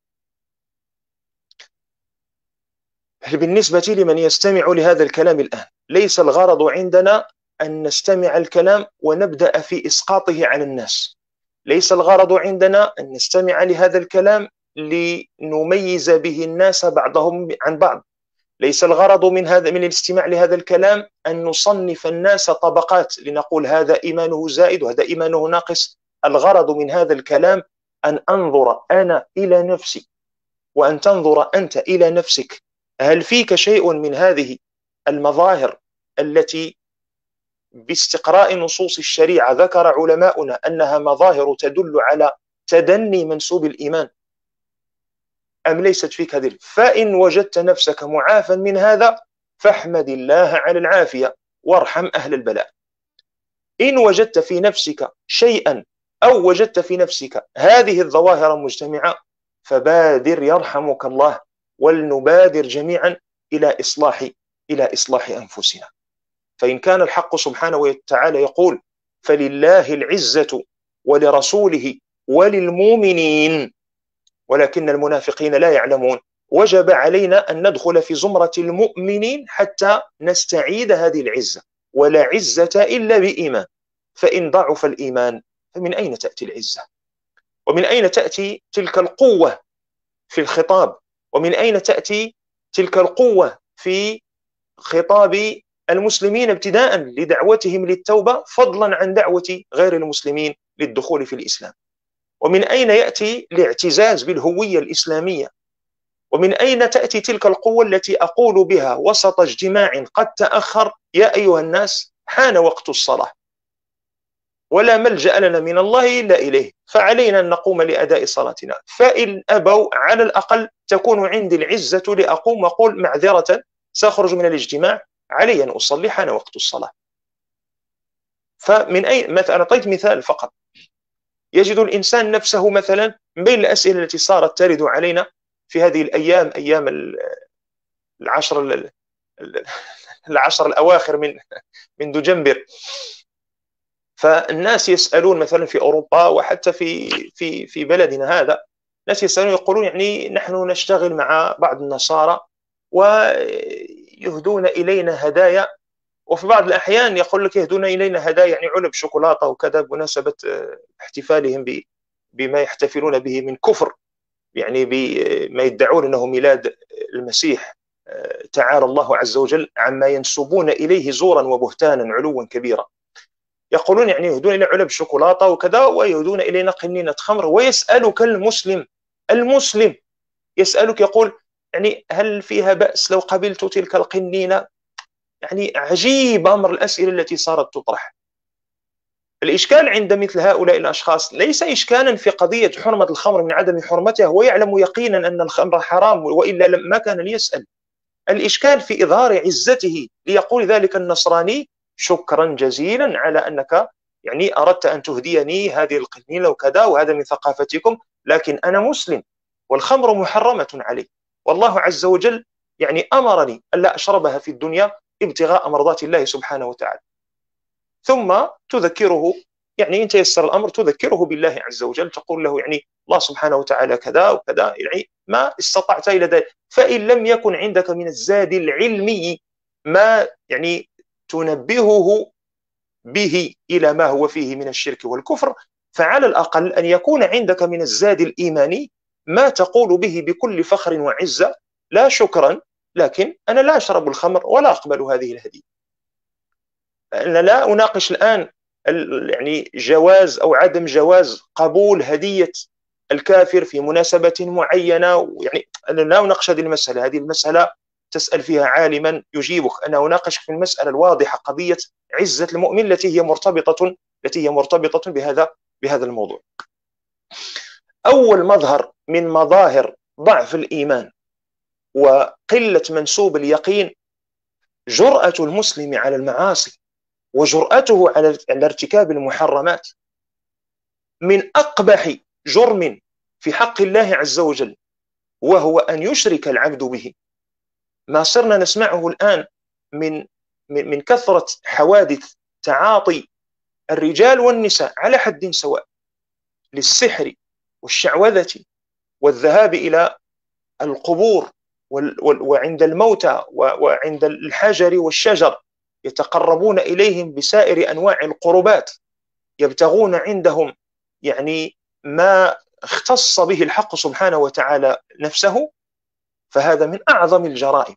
بالنسبة لمن يستمع لهذا الكلام الآن، ليس الغرض عندنا أن نستمع الكلام ونبدأ في إسقاطه على الناس، ليس الغرض عندنا أن نستمع لهذا الكلام لنميز به الناس بعضهم عن بعض، ليس الغرض من هذا من الاستماع لهذا الكلام أن نصنف الناس طبقات لنقول هذا إيمانه زائد وهذا إيمانه ناقص. الغرض من هذا الكلام أن أنظر أنا إلى نفسي وأن تنظر أنت إلى نفسك، هل فيك شيء من هذه المظاهر التي باستقراء نصوص الشريعة ذكر علماؤنا أنها مظاهر تدل على تدني منسوب الإيمان، أم ليست فيك هذه؟ فإن وجدت نفسك معافا من هذا فاحمد الله على العافية وارحم أهل البلاء. إن وجدت في نفسك شيئا أو وجدت في نفسك هذه الظواهر مجتمعة فبادر يرحمك الله، ولنبادر جميعا إلى إصلاح إلى إصلاح أنفسنا. فإن كان الحق سبحانه وتعالى يقول فلله العزة ولرسوله وللمؤمنين ولكن المنافقين لا يعلمون، وجب علينا أن ندخل في زمرة المؤمنين حتى نستعيد هذه العزة، ولا عزة إلا بإيمان. فإن ضعف الإيمان فمن أين تأتي العزة؟ ومن أين تأتي تلك القوة في الخطاب؟ ومن أين تأتي تلك القوة في خطاب المسلمين ابتداء لدعوتهم للتوبة، فضلا عن دعوة غير المسلمين للدخول في الإسلام. ومن أين يأتي الاعتزاز بالهوية الإسلامية؟ ومن أين تأتي تلك القوة التي أقول بها وسط اجتماع قد تأخر: يا أيها الناس حان وقت الصلاة ولا ملجأ لنا من الله إلا إليه، فعلينا أن نقوم لأداء صلاتنا. فإن أبوا على الأقل تكون عندي العزة لأقوم وأقول: معذرة، سأخرج من الاجتماع، علي أن أصلي، حان وقت الصلاة. فمن أي مثلا، أعطيت مثال فقط. يجد الإنسان نفسه مثلا من بين الأسئلة التي صارت ترد علينا في هذه الأيام، أيام العشر العشر الأواخر من من دجنبر، فالناس يسألون مثلا في أوروبا وحتى في في في بلدنا هذا، ناس يسألون يقولون يعني نحن نشتغل مع بعض النصارى ويهدون إلينا هدايا، وفي بعض الأحيان يقول لك يهدون إلينا هدايا يعني علب شوكولاتة وكذا بمناسبة احتفالهم بما يحتفلون به من كفر، يعني بما يدعون أنه ميلاد المسيح تعالى الله عز وجل عما ينسبون إليه زورا وبهتانا علوا كبيرا. يقولون يعني يهدون إلى علب شوكولاتة وكذا، ويهدون إلينا قنينة خمر، ويسألك المسلم المسلم يسألك يقول يعني هل فيها بأس لو قبلت تلك القنينة؟ يعني عجيب أمر الأسئلة التي صارت تطرح. الإشكال عند مثل هؤلاء الأشخاص ليس إشكالا في قضية حرمة الخمر من عدم حرمتها، هو يعلم يقينا أن الخمر حرام وإلا ما كان ليسأل. الإشكال في إظهار عزته ليقول ذلك النصراني: شكرا جزيلا على أنك يعني أردت أن تهديني هذه القنينة وكذا، وهذا من ثقافتكم، لكن أنا مسلم والخمر محرمة علي، والله عز وجل يعني أمرني ألا أشربها في الدنيا ابتغاء مرضات الله سبحانه وتعالى. ثم تذكره، يعني إن تيسر الأمر تذكره بالله عز وجل، تقول له يعني الله سبحانه وتعالى كذا وكذا، يعني ما استطعت إلى ذلك. فإن لم يكن عندك من الزاد العلمي ما يعني تنبهه به إلى ما هو فيه من الشرك والكفر، فعلى الأقل أن يكون عندك من الزاد الإيماني ما تقول به بكل فخر وعزة: لا شكرا، لكن أنا لا أشرب الخمر ولا أقبل هذه الهدية. أنا لا أناقش الآن يعني جواز أو عدم جواز قبول هدية الكافر في مناسبة معينة، يعني أنا لا أناقش هذه المسألة، هذه المسألة تسأل فيها عالما يجيبك. أنا أناقش في المسألة الواضحة، قضية عزة المؤمن التي هي مرتبطة التي هي مرتبطة بهذا بهذا الموضوع. أول مظهر من مظاهر ضعف الإيمان وقلة منسوب اليقين جرأة المسلم على المعاصي وجرأته على ارتكاب المحرمات. من أقبح جرم في حق الله عز وجل وهو أن يشرك العبد به. ما صرنا نسمعه الآن من من كثرة حوادث تعاطي الرجال والنساء على حد سواء للسحر والشعوذة والذهاب إلى القبور وعند الموتى وعند الحجر والشجر يتقربون إليهم بسائر أنواع القربات، يبتغون عندهم يعني ما اختص به الحق سبحانه وتعالى نفسه. فهذا من أعظم الجرائم،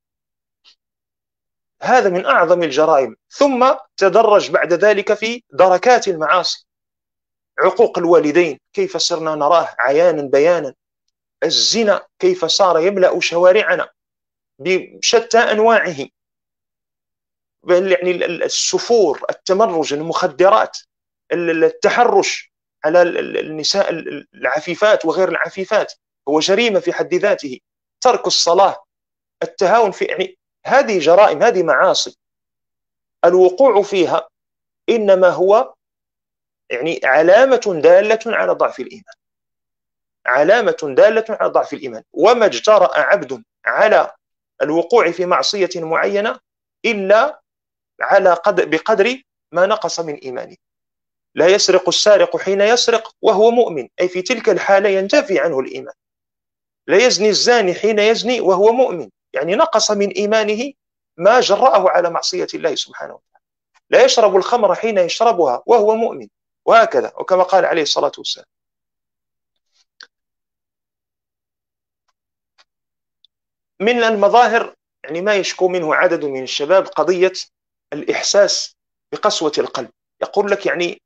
هذا من أعظم الجرائم. ثم تدرج بعد ذلك في دركات المعاصي. عقوق الوالدين كيف صرنا نراه عيانا بيانا، الزنا كيف صار يملأ شوارعنا بشتى أنواعه، يعني السفور، التمرج، المخدرات، التحرش على النساء العفيفات وغير العفيفات هو جريمة في حد ذاته، ترك الصلاة، التهاون في، يعني هذه جرائم، هذه معاصي الوقوع فيها إنما هو يعني علامة دالة على ضعف الإيمان، علامة دالة على ضعف الإيمان. وما اجترأ عبد على الوقوع في معصية معينة إلا على قدر بقدر ما نقص من إيمانه. لا يسرق السارق حين يسرق وهو مؤمن، أي في تلك الحالة ينتفي عنه الإيمان. لا يزني الزاني حين يزني وهو مؤمن، يعني نقص من إيمانه ما جرأه على معصية الله سبحانه وتعالى. لا يشرب الخمر حين يشربها وهو مؤمن، وهكذا، وكما قال عليه الصلاة والسلام. من المظاهر يعني ما يشكو منه عدد من الشباب قضية الإحساس بقسوة القلب. يقول لك يعني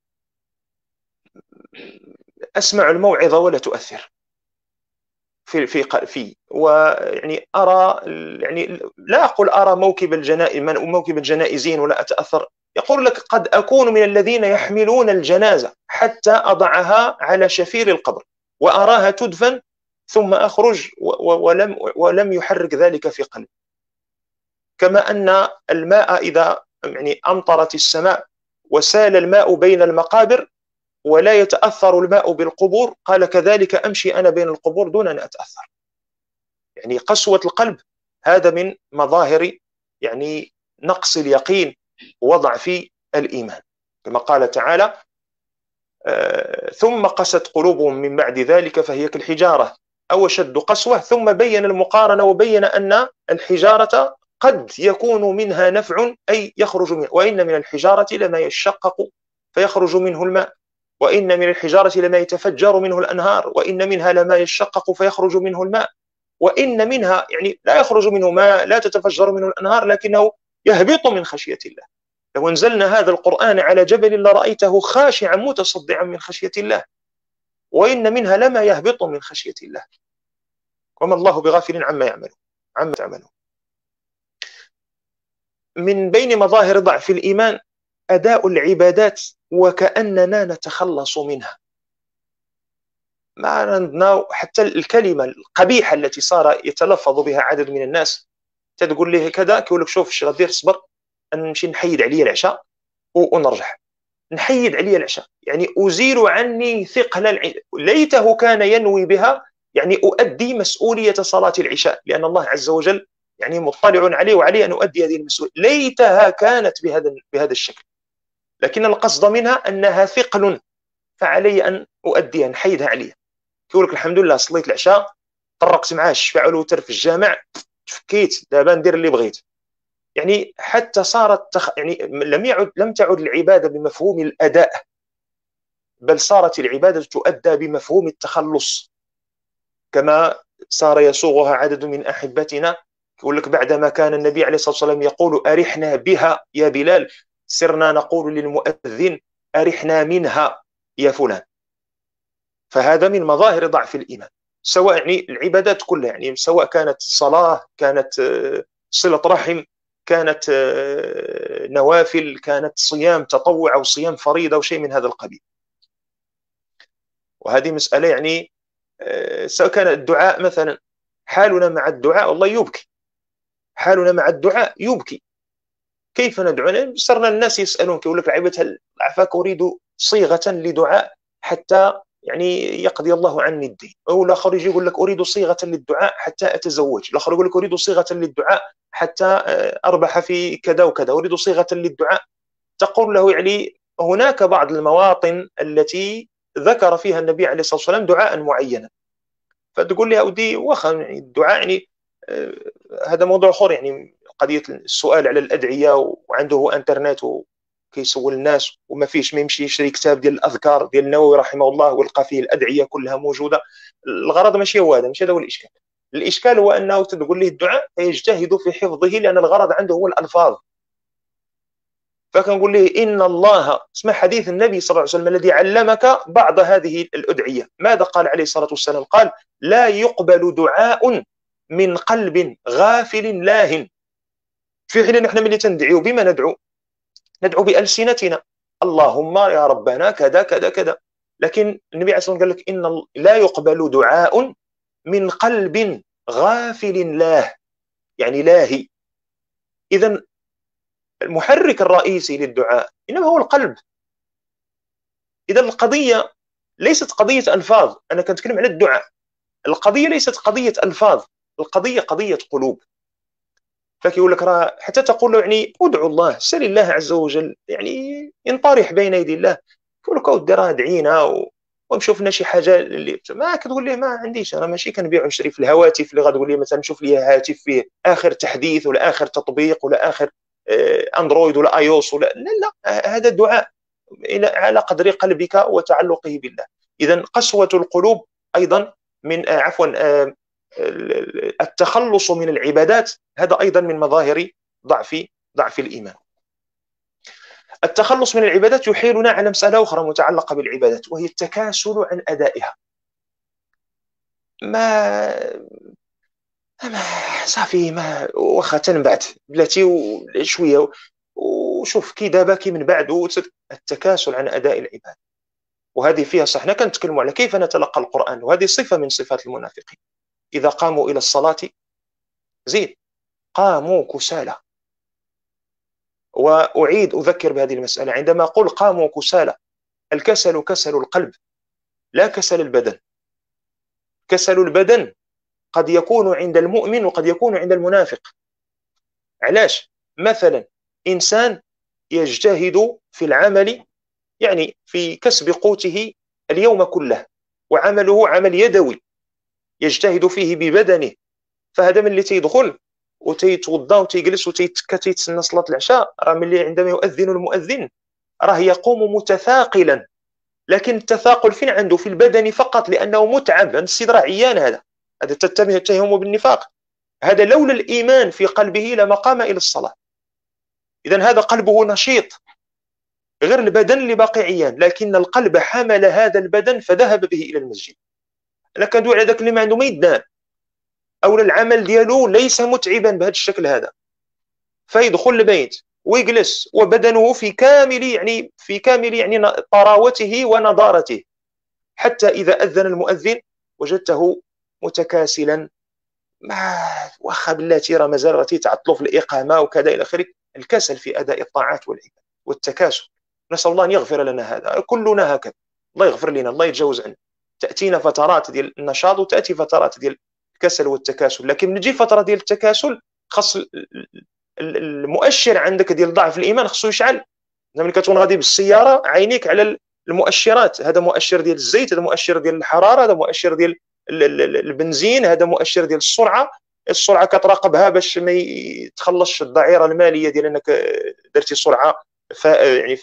أسمع الموعظة ولا تؤثر في في في ويعني أرى، يعني لا أقول أرى موكب الجنائز موكب الجنائزين ولا أتأثر. يقول لك قد أكون من الذين يحملون الجنازة حتى أضعها على شفير القبر وأراها تدفن ثم أخرج ولم ولم يحرك ذلك في قلبي. كما أن الماء إذا يعني أمطرت السماء وسال الماء بين المقابر ولا يتأثر الماء بالقبور، قال كذلك أمشي أنا بين القبور دون أن أتأثر. يعني قسوة القلب هذا من مظاهر يعني نقص اليقين وضعف الإيمان، كما قال تعالى آه ثم قست قلوبهم من بعد ذلك فهي كالحجارة أو شد قسوة، ثم بين المقارنة وبين أن الحجارة قد يكون منها نفع أي يخرج منه، وإن من الحجارة لما يشقق فيخرج منه الماء، وإن من الحجارة لما يتفجر منه الأنهار، وإن منها لما يشقق فيخرج منه الماء، وإن منها يعني لا يخرج منه ماء لا تتفجر منه الأنهار لكنه يهبط من خشية الله. لو انزلنا هذا القرآن على جبل لرأيته خاشعا متصدعا من خشية الله، وإن منها لما يهبط من خشية الله وما الله بغافل عما يعمل عما تعملون. من بين مظاهر ضعف الإيمان أداء العبادات وكأننا نتخلص منها. ما عندنا حتى الكلمة القبيحة التي صار يتلفظ بها عدد من الناس، تقول له كذا كيقول لك شوف اش غادير، صبر نمشي نحيد عليا العشاء ونرجع، نحيد عليا العشاء يعني أزيل عني ثقل الع... ليته كان ينوي بها يعني أؤدي مسؤولية صلاة العشاء، لأن الله عز وجل يعني مطلع عليه وعلي أن أؤدي هذه المسؤولية، ليتها كانت بهذا بهذا الشكل، لكن القصد منها أنها ثقل فعلي أن أؤديها نحيدها عليا. يقول لك الحمد لله صليت العشاء، طرقت معاه الشفاعة والوتر في الجامع، تفكيت دابا ندير اللي بغيت. يعني حتى صارت تخ... يعني لم يعد لم تعد العبادة بمفهوم الأداء، بل صارت العبادة تؤدى بمفهوم التخلص، كما صار يصوغها عدد من أحبتنا. يقول لك بعدما كان النبي عليه الصلاة والسلام يقول أرحنا بها يا بلال، سرنا نقول للمؤذن أرحنا منها يا فلان. فهذا من مظاهر ضعف الإيمان، سواء يعني العبادات كلها، يعني سواء كانت صلاة، كانت صلة رحم، كانت نوافل، كانت صيام تطوع أو صيام فريضة أو شيء من هذا القبيل. وهذه مسألة يعني سواء كان الدعاء مثلا، حالنا مع الدعاء والله يبكي، حالنا مع الدعاء يبكي. كيف ندعو؟ صرنا الناس يسألون يقول لك العباد هل عفاك أريد صيغة لدعاء حتى يعني يقضي الله عني الدين، أو الآخر يجي يقول لك أريد صيغة للدعاء حتى أتزوج، الآخر يقول لك أريد صيغة للدعاء حتى أربح في كذا وكذا، أريد صيغة للدعاء. تقول له يعني هناك بعض المواطن التي ذكر فيها النبي عليه الصلاة والسلام دعاء معينا، فتقول لي أودي وخا يعني الدعاء يعني آه هذا موضوع آخر، يعني قضية السؤال على الأدعية وعنده انترنت وكيسول الناس وما فيش، ما يمشي يشري كتاب ديال الأذكار ديال النووي رحمه الله ويلقى فيه الأدعية كلها موجودة. الغرض ماشي هو هذا، ماشي هذا هو الإشكال. الإشكال هو أنه تقول له الدعاء فيجتهد في حفظه، لأن الغرض عنده هو الألفاظ. فكنقول له إن الله، اسمع حديث النبي صلى الله عليه وسلم الذي علمك بعض هذه الأدعية، ماذا قال عليه الصلاة والسلام؟ قال لا يقبل دعاء من قلب غافل لاهٍ. في حين نحن ملي تندعيو بما ندعو ندعو بألسنتنا، اللهم يا ربنا كذا كذا كذا، لكن النبي عليه الصلاة والسلام قال لك إن لا يقبل دعاء من قلب غافل لاه، يعني لاهي. إذن المحرك الرئيسي للدعاء إنما هو القلب. إذا القضية ليست قضية ألفاظ، أنا كنتكلم على الدعاء، القضية ليست قضية ألفاظ، القضية قضية قلوب. فكيقول لك راه حتى تقول له يعني ادعو الله، سل الله عز وجل، يعني ينطرح بين يدي الله، يقول لك اودي راه ادعينا ونشوف لنا شي حاجه اللي ما كتقول ليه ما عنديش، انا ماشي كنبيع ونشري في الهواتف اللي غتقول لي مثلا شوف لي هاتف فيه اخر تحديث ولا اخر تطبيق ولا اخر اندرويد ولا اي او اس ولا لا لا، هذا الدعاء على قدر قلبك وتعلقه بالله. اذا قسوه القلوب ايضا من عفوا التخلص من العبادات هذا أيضا من مظاهر ضعف ضعف الإيمان. التخلص من العبادات يحيلنا على مسألة أخرى متعلقة بالعبادات، وهي التكاسل عن أدائها. ما ما صافي، ما واخا تنبعت بلاتي شويه وشوف كي دابا كي من بعد التكاسل عن أداء العبادة. وهذه فيها صح، حنا كنتكلموا على كيف نتلقى القرآن، وهذه صفة من صفات المنافقين. إذا قاموا إلى الصلاة زيد قاموا كسالى. وأعيد أذكر بهذه المسألة، عندما أقول قاموا كسالى، الكسل كسل القلب لا كسل البدن. كسل البدن قد يكون عند المؤمن وقد يكون عند المنافق. علاش؟ مثلا إنسان يجتهد في العمل، يعني في كسب قوته اليوم كله، وعمله عمل يدوي يجتهد فيه ببدنه، فهذا من اللي تيدخل وتيتوضا وتيجلس وتيتكا تيتسنى صلاة العشاء، راه ملي عندما يؤذن المؤذن راه يقوم متثاقلا. لكن التثاقل فين عنده؟ في البدن فقط، لأنه متعب. هذا السيد راه عيان، هذا هذا تتهم بالنفاق. هذا لولا الإيمان في قلبه لما قام إلى الصلاة. إذن هذا قلبه نشيط، غير البدن اللي باقي عيان، لكن القلب حمل هذا البدن فذهب به إلى المسجد. أنا كندوي على ذاك اللي ما عنده ما يدان، أو العمل ديالو ليس متعبا بهذا الشكل هذا، فيدخل البيت ويجلس وبدنه في كامل يعني في كامل يعني طراوته ونضارته، حتى إذا أذن المؤذن وجدته متكاسلا. ما واخا بلاتي راه مازال راه تيتعطلوا في الإقامة وكذا إلى آخره. الكسل في أداء الطاعات والعبادات والتكاسل، نسأل الله أن يغفر لنا هذا. كلنا هكذا، الله يغفر لنا، الله يتجاوز عنا. تأتينا فترات ديال النشاط وتأتي فترات ديال الكسل والتكاسل، لكن نجي فترة ديال التكاسل خاص المؤشر عندك ديال ضعف الإيمان خصو يشعل. ملي كتكون غادي بالسيارة عينيك على المؤشرات، هذا مؤشر ديال الزيت، هذا مؤشر ديال الحرارة، هذا مؤشر ديال البنزين، هذا مؤشر ديال السرعة. السرعة كتراقبها باش ما يتخلصش الضعيرة المالية ديال انك درتي سرعة ف... يعني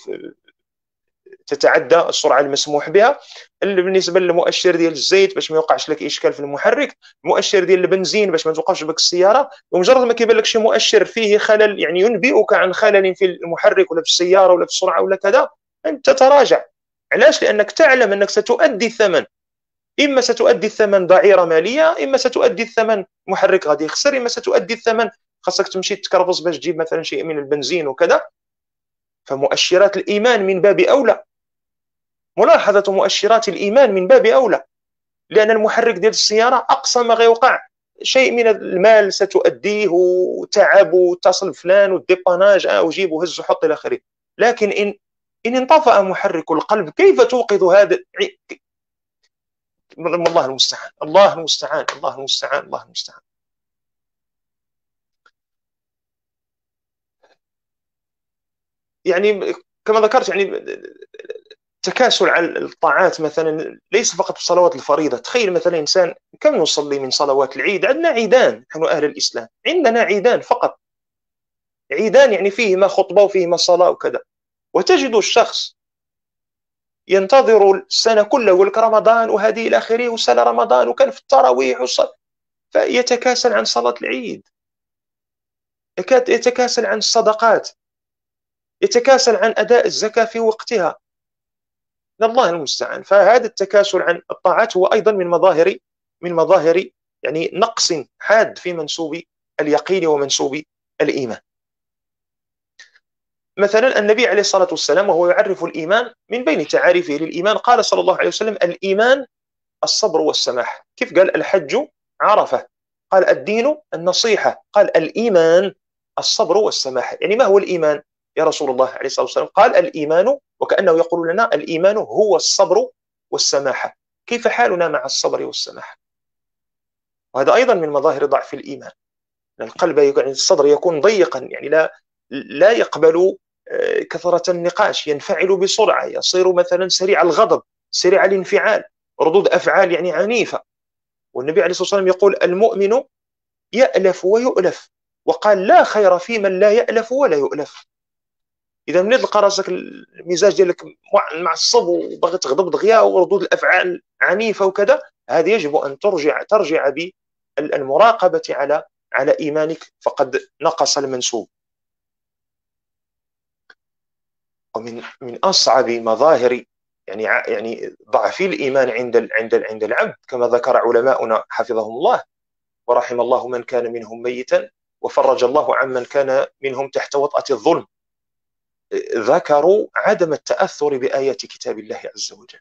تتعدى السرعة المسموح بها. بالنسبة للمؤشر ديال الزيت باش ما يوقعش لك إشكال في المحرك، المؤشر ديال البنزين باش ما توقفش بك السيارة. ومجرد ما كيبان لك شي مؤشر فيه خلل، يعني ينبئك عن خلل في المحرك ولا في السيارة ولا في السرعة ولا كذا، أنت تتراجع. علاش؟ لأنك تعلم أنك ستؤدي الثمن. إما ستؤدي الثمن ضعيرة مالية، إما ستؤدي الثمن محرك غادي يخسر، إما ستؤدي الثمن خاصك تمشي تكرفص باش تجيب مثلا شيء من البنزين وكذا. فمؤشرات الإيمان من باب أولى، ملاحظة مؤشرات الإيمان من باب أولى، لأن المحرك ديال السيارة أقصى ما غيوقع شيء من المال ستؤديه وتعب وتصل فلان والديباناج أو جيب وهز وحط إلى آخره. لكن إن إن انطفأ محرك القلب كيف توقظ هذا؟ الله المستعان، الله المستعان، الله المستعان، الله المستعان. يعني كما ذكرت، يعني تكاسل على الطاعات مثلا ليس فقط في صلوات الفريضة. تخيل مثلا إنسان كم نصلي من صلوات العيد؟ عندنا عيدان نحن أهل الإسلام، عندنا عيدان فقط، عيدان يعني فيهما خطبة وفيهما صلاة وكذا. وتجد الشخص ينتظر السنة كلها، يقول لك رمضان وهذه إلى آخره وسنة رمضان وكان في التراويح وصل، فيتكاسل عن صلاة العيد، يتكاسل عن الصدقات، يتكاسل عن أداء الزكاة في وقتها. الله المستعان. فهذا التكاسل عن الطاعات هو أيضا من مظاهر من مظاهر يعني نقص حاد في منسوب اليقين ومنسوب الإيمان. مثلا النبي عليه الصلاة والسلام وهو يعرف الإيمان، من بين تعاريفه للإيمان قال صلى الله عليه وسلم: الإيمان الصبر والسماح. كيف قال؟ الحج عرفة، قال الدين النصيحة، قال الإيمان الصبر والسماح. يعني ما هو الإيمان يا رسول الله عليه الصلاة والسلام؟ قال الإيمان، وكأنه يقول لنا الإيمان هو الصبر والسماحة. كيف حالنا مع الصبر والسماحة؟ وهذا أيضا من مظاهر ضعف الإيمان. القلب يعني الصدر يكون ضيقا، يعني لا لا يقبل كثرة النقاش، ينفعل بسرعة، يصير مثلا سريع الغضب، سريع الانفعال، ردود أفعال يعني عنيفة. والنبي عليه الصلاة والسلام يقول: المؤمن يألف ويؤلف، وقال: لا خير في من لا يألف ولا يؤلف. إذا من تلقى راسك المزاج ديالك معصب وباغي تغضب دغيا وردود الأفعال عنيفة وكذا، هذا يجب أن ترجع ترجع المراقبة على على إيمانك فقد نقص المنسوب. ومن من أصعب مظاهر يعني يعني ضعف الإيمان عند عند عند العبد كما ذكر علماؤنا حفظهم الله ورحم الله من كان منهم ميتا وفرج الله عمن كان منهم تحت وطأة الظلم، ذكروا عدم التأثر بآيات كتاب الله عز وجل.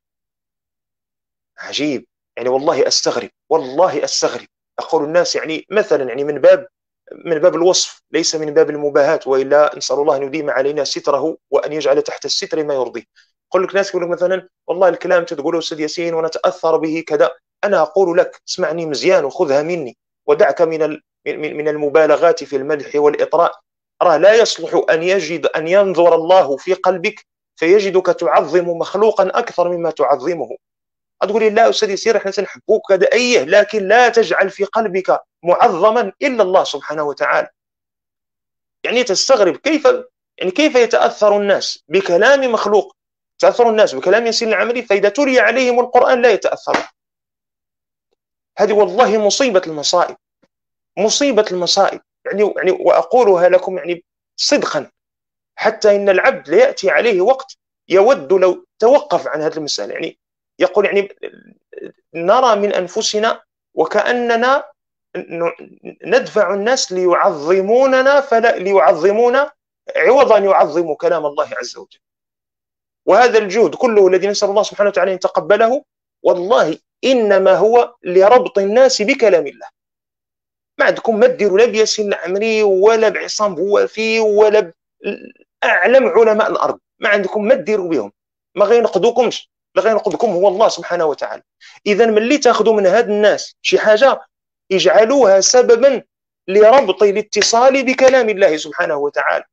عجيب، يعني والله أستغرب والله أستغرب أقول الناس يعني مثلا يعني من باب من باب الوصف ليس من باب المباهاة، وإلا نسأل الله أن يديم علينا ستره وأن يجعل تحت الستر ما يرضيه. يقول لك ناس يقول لك مثلا والله الكلام تقوله أستاذ ياسين ونتأثر به كذا، أنا أقول لك اسمعني مزيان وخذها مني ودعك من من المبالغات في المدح والإطراء. راه لا يصلح أن يجد أن ينظر الله في قلبك فيجدك تعظم مخلوقا أكثر مما تعظمه. تقولي لا أستاذ ياسين احنا سنحبوك كذا أيه، لكن لا تجعل في قلبك معظما إلا الله سبحانه وتعالى. يعني تستغرب كيف يعني كيف يتأثر الناس بكلام مخلوق، تأثر الناس بكلام ياسين العمري، فإذا تلي عليهم القرآن لا يتأثر. هذه والله مصيبة المصائب، مصيبة المصائب. يعني يعني وأقولها لكم يعني صدقا، حتى إن العبد ليأتي عليه وقت يود لو توقف عن هذه المسألة. يعني يقول يعني نرى من أنفسنا وكأننا ندفع الناس ليعظموننا فلا ليعظمونا عوضا أن يعظموا كلام الله عز وجل. وهذا الجهد كله الذي نسأل الله سبحانه وتعالى أن يتقبله والله إنما هو لربط الناس بكلام الله. ما عندكم ما ديروا لا بياسين العمري ولا بعصام بوافي ولا أعلم علماء الأرض، ما عندكم ما ديروا بهم، ما غينقذوكمش، لا غينقذكم هو الله سبحانه وتعالى. إذا ملي تاخذوا من هاد الناس شي حاجة اجعلوها سببا لربط الاتصال بكلام الله سبحانه وتعالى.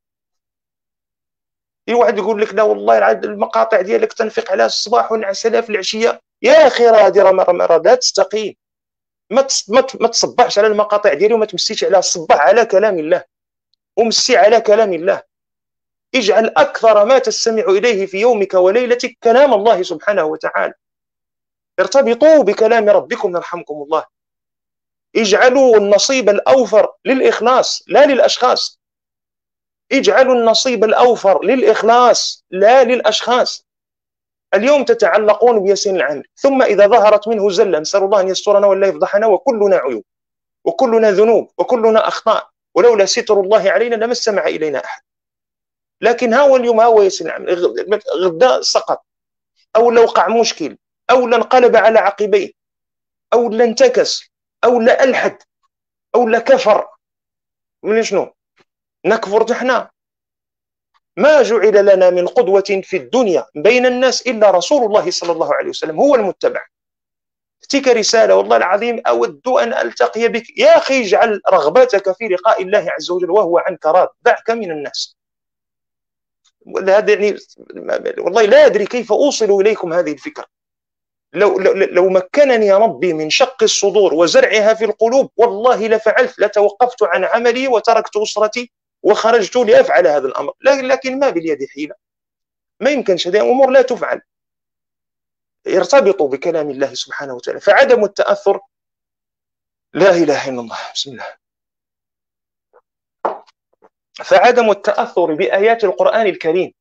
واحد يقول لك لا والله المقاطع ديالك تنفق على الصباح ونعس عليها في العشيه، يا اخي راه هذه راه لا تستقيم. ما ما تصبحش على المقاطع ديالي وما تمسيش على الصباح على كلام الله ومسي على كلام الله. اجعل اكثر ما تستمع اليه في يومك وليلتك كلام الله سبحانه وتعالى. ارتبطوا بكلام ربكم يرحمكم الله. اجعلوا النصيب الاوفر للاخلاص لا للاشخاص. اجعلوا النصيب الأوفر للإخلاص لا للأشخاص. اليوم تتعلقون بياسين العمري، ثم إذا ظهرت منه زلة نسأل الله أن يسترنا ولا يفضحنا، وكلنا عيوب وكلنا ذنوب وكلنا أخطاء، ولولا ستر الله علينا لما استمع إلينا أحد. لكن ها هو اليوم ها هو ياسين العمري غدا سقط، أو لو وقع مشكل، أو انقلب على عقبيه، أو انتكس، أو لا ألحد، أو لا كفر. من شنو؟ نكفر نحن؟ ما جعل لنا من قدوة في الدنيا بين الناس إلا رسول الله صلى الله عليه وسلم، هو المتبع. تلك رسالة والله العظيم أود أن ألتقي بك يا أخي. اجعل رغبتك في لقاء الله عز وجل وهو عنك راض، دعك من الناس. هذا يعني والله لا أدري كيف أوصل إليكم هذه الفكرة. لو, لو, لو مكنني يا ربي من شق الصدور وزرعها في القلوب والله لفعلت، لتوقفت عن عملي وتركت أسرتي وخرجت لأفعل هذا الأمر، لكن ما باليد حيلة، ما يمكنش، هذه أمور لا تفعل. يرتبط بكلام الله سبحانه وتعالى. فعدم التأثر، لا إله إلا الله، بسم الله. فعدم التأثر بآيات القرآن الكريم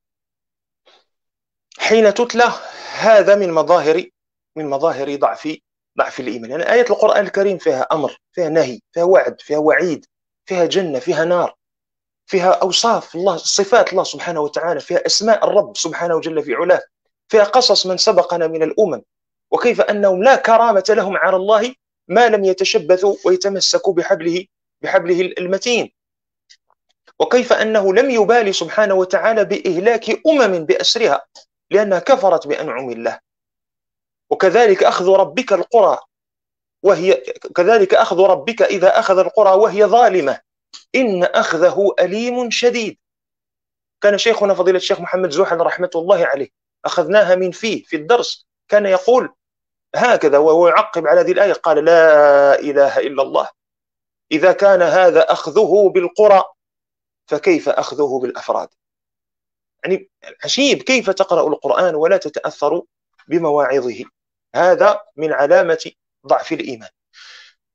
حين تتلى هذا من مظاهر من مظاهر ضعف ضعف الإيمان. يعني آيات القرآن الكريم فيها أمر، فيها نهي، فيها وعد، فيها وعيد، فيها جنة، فيها نار، فيها أوصاف الله، صفات الله سبحانه وتعالى، فيها أسماء الرب سبحانه وجل في علاه، فيها قصص من سبقنا من الأمم وكيف أنهم لا كرامة لهم على الله ما لم يتشبثوا ويتمسكوا بحبله بحبله المتين، وكيف أنه لم يبالي سبحانه وتعالى بإهلاك أمم بأسرها لأنها كفرت بأنعم الله. وكذلك أخذ ربك القرى وهي كذلك أخذ ربك إذا أخذ القرى وهي ظالمة إن أخذه أليم شديد. كان شيخنا فضيلة الشيخ محمد زوحل رحمة الله عليه أخذناها من فيه في الدرس، كان يقول هكذا وهو يعقب على هذه الآية، قال لا إله إلا الله، إذا كان هذا أخذه بالقرى فكيف أخذه بالأفراد؟ يعني عجيب كيف تقرأ القرآن ولا تتأثر بمواعظه. هذا من علامة ضعف الإيمان.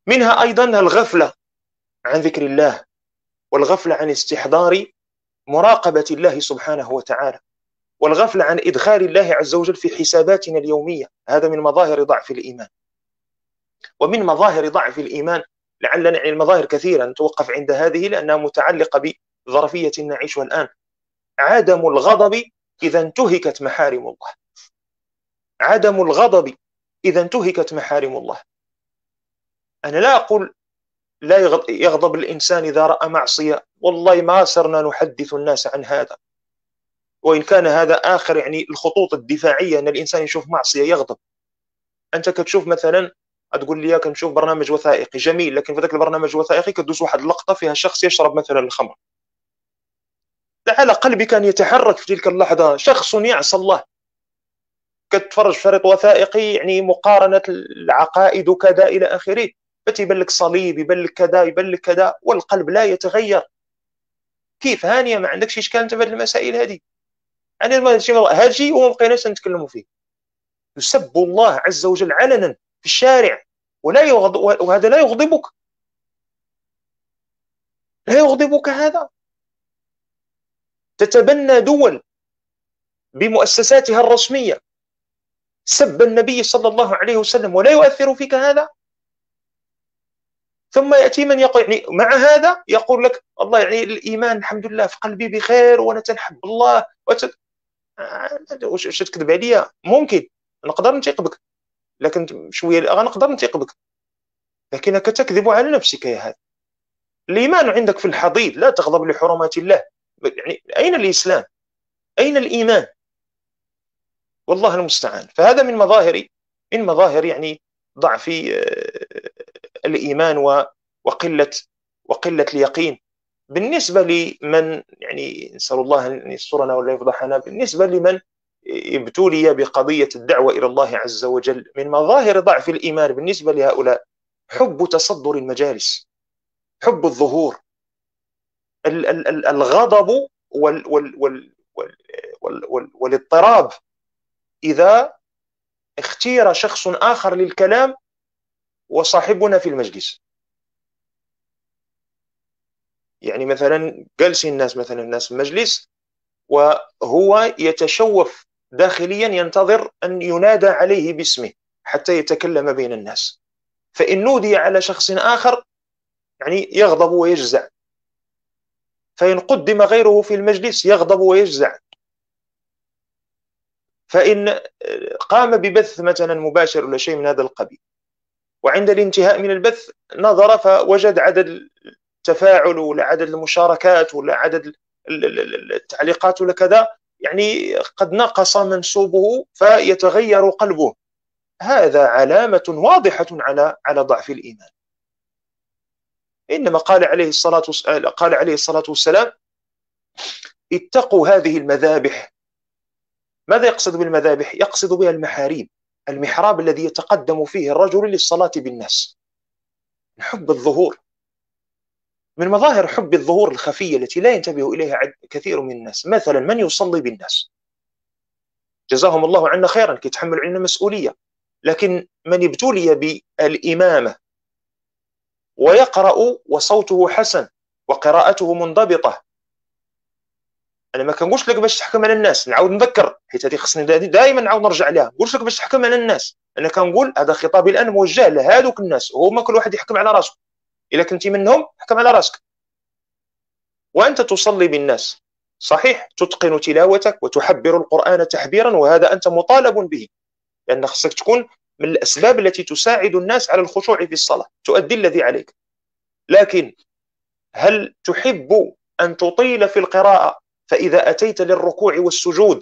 منها أيضا الغفلة عن ذكر الله، والغفلة عن استحضار مراقبة الله سبحانه وتعالى، والغفلة عن إدخال الله عز وجل في حساباتنا اليومية. هذا من مظاهر ضعف الإيمان. ومن مظاهر ضعف الإيمان، لعلنا يعني المظاهر كثيرة، نتوقف عند هذه لأنها متعلقة بظرفية نعيشها الآن. عدم الغضب إذا انتهكت محارم الله. عدم الغضب إذا انتهكت محارم الله. أنا لا أقول لا يغضب الإنسان إذا رأى معصية، والله ما صرنا نحدث الناس عن هذا، وإن كان هذا آخر يعني الخطوط الدفاعية، أن الإنسان يشوف معصية يغضب. أنت كتشوف مثلا، تقول لي كنشوف برنامج وثائقي جميل، لكن في ذاك البرنامج الوثائقي كدوز واحد اللقطة فيها شخص يشرب مثلا الخمر، لعل قلبك أن يتحرك في تلك اللحظة. شخص يعصى الله، كتفرج شريط وثائقي يعني مقارنة العقائد وكذا إلى آخره، فتيبان لك صليب، يبان لك كذا، يبان لك كذا، والقلب لا يتغير. كيف هانية ما عندكش إشكال أنت في هذه المسائل هذه؟ يعني هذا شيء وما بقيناش نتكلموا فيه. يسب الله عز وجل علنا في الشارع، ولا يغضب، وهذا لا يغضبك، لا يغضبك هذا. تتبنى دول بمؤسساتها الرسمية سب النبي صلى الله عليه وسلم ولا يؤثر فيك هذا. ثم يأتي من يقول يعني مع هذا يقول لك الله يعني الإيمان الحمد لله في قلبي بخير وأنا تنحب الله وت... واش تكذب عليا؟ ممكن نقدر نثق بك، لكن شويه غنقدر نثق بك، لكنك تكذب على نفسك يا هذا. الإيمان عندك في الحضيض، لا تغضب لحرمات الله. يعني أين الإسلام؟ أين الإيمان؟ والله المستعان. فهذا من مظاهر من مظاهر يعني ضعف الإيمان وقلة وقلة اليقين. بالنسبة لمن يعني نسأل الله أن يسترنا ولا يفضحنا، بالنسبة لمن ابتلي بقضية الدعوة إلى الله عز وجل، من مظاهر ضعف الإيمان بالنسبة لهؤلاء حب تصدر المجالس، حب الظهور، الغضب وال وال وال وال وال والاضطراب إذا اختير شخص آخر للكلام وصاحبنا في المجلس. يعني مثلا جالس الناس مثلا الناس في المجلس وهو يتشوف داخليا، ينتظر أن ينادى عليه باسمه حتى يتكلم بين الناس، فإن نودي على شخص آخر يعني يغضب ويجزع، فإن قدم غيره في المجلس يغضب ويجزع، فإن قام ببث مثلا مباشر ولا شيء من هذا القبيل، وعند الانتهاء من البث نظر فوجد عدد التفاعل ولا عدد المشاركات ولا عدد التعليقات ولا كذا يعني قد نقص منسوبه فيتغير قلبه. هذا علامة واضحة على على ضعف الإيمان. إنما قال عليه الصلاة قال عليه الصلاة والسلام: اتقوا هذه المذابح. ماذا يقصد بالمذابح؟ يقصد بها المحاريب، المحراب الذي يتقدم فيه الرجل للصلاة بالناس. حب الظهور من مظاهر حب الظهور الخفية التي لا ينتبه إليها كثير من الناس. مثلا من يصلي بالناس جزاهم الله عنا خيرا كي يتحمل علينا مسؤولية، لكن من ابتلي بالإمامة ويقرأ وصوته حسن وقراءته منضبطة، أنا ما كنقولش لك باش تحكم على الناس، نعاود نذكر حيت هذه خصني دائما نعاود نرجع لها، نقولش لك باش تحكم على الناس، أنا كنقول هذا خطابي الآن موجه لهذوك الناس، وهما كل واحد يحكم على راسه. إذا كنتي منهم حكم على راسك. وأنت تصلي بالناس صحيح، تتقن تلاوتك وتحبر القرآن تحبيرا، وهذا أنت مطالب به، لأن خصك تكون من الأسباب التي تساعد الناس على الخشوع في الصلاة، تؤدي الذي عليك. لكن هل تحب أن تطيل في القراءة فإذا أتيت للركوع والسجود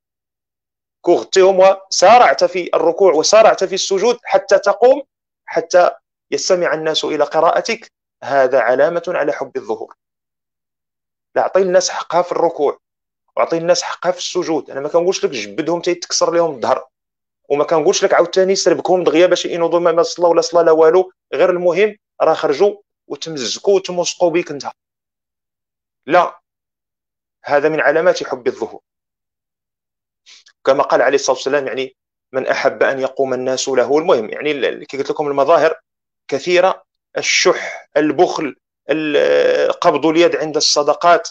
كغتهم وسارعت في الركوع وسارعت في السجود حتى تقوم حتى يستمع الناس إلى قراءتك؟ هذا علامة على حب الظهور. لا، أعطي الناس حقها في الركوع وأعطي الناس حقها في السجود. أنا ما كنقولش لك جبدهم تيتكسر لهم الظهر، وما كنقولش لك عاوتاني سربكهم دغيا باش ينوضوا ما صلاه ولا صلاه لا والو، غير المهم راه خرجوا وتمزكوا وتمسقوا بك انت. لا، هذا من علامات حب الظهور. كما قال عليه الصلاة والسلام يعني من أحب أن يقوم الناس له. المهم يعني كي قلت لكم المظاهر كثيرة الشح، البخل، قبض اليد عند الصدقات،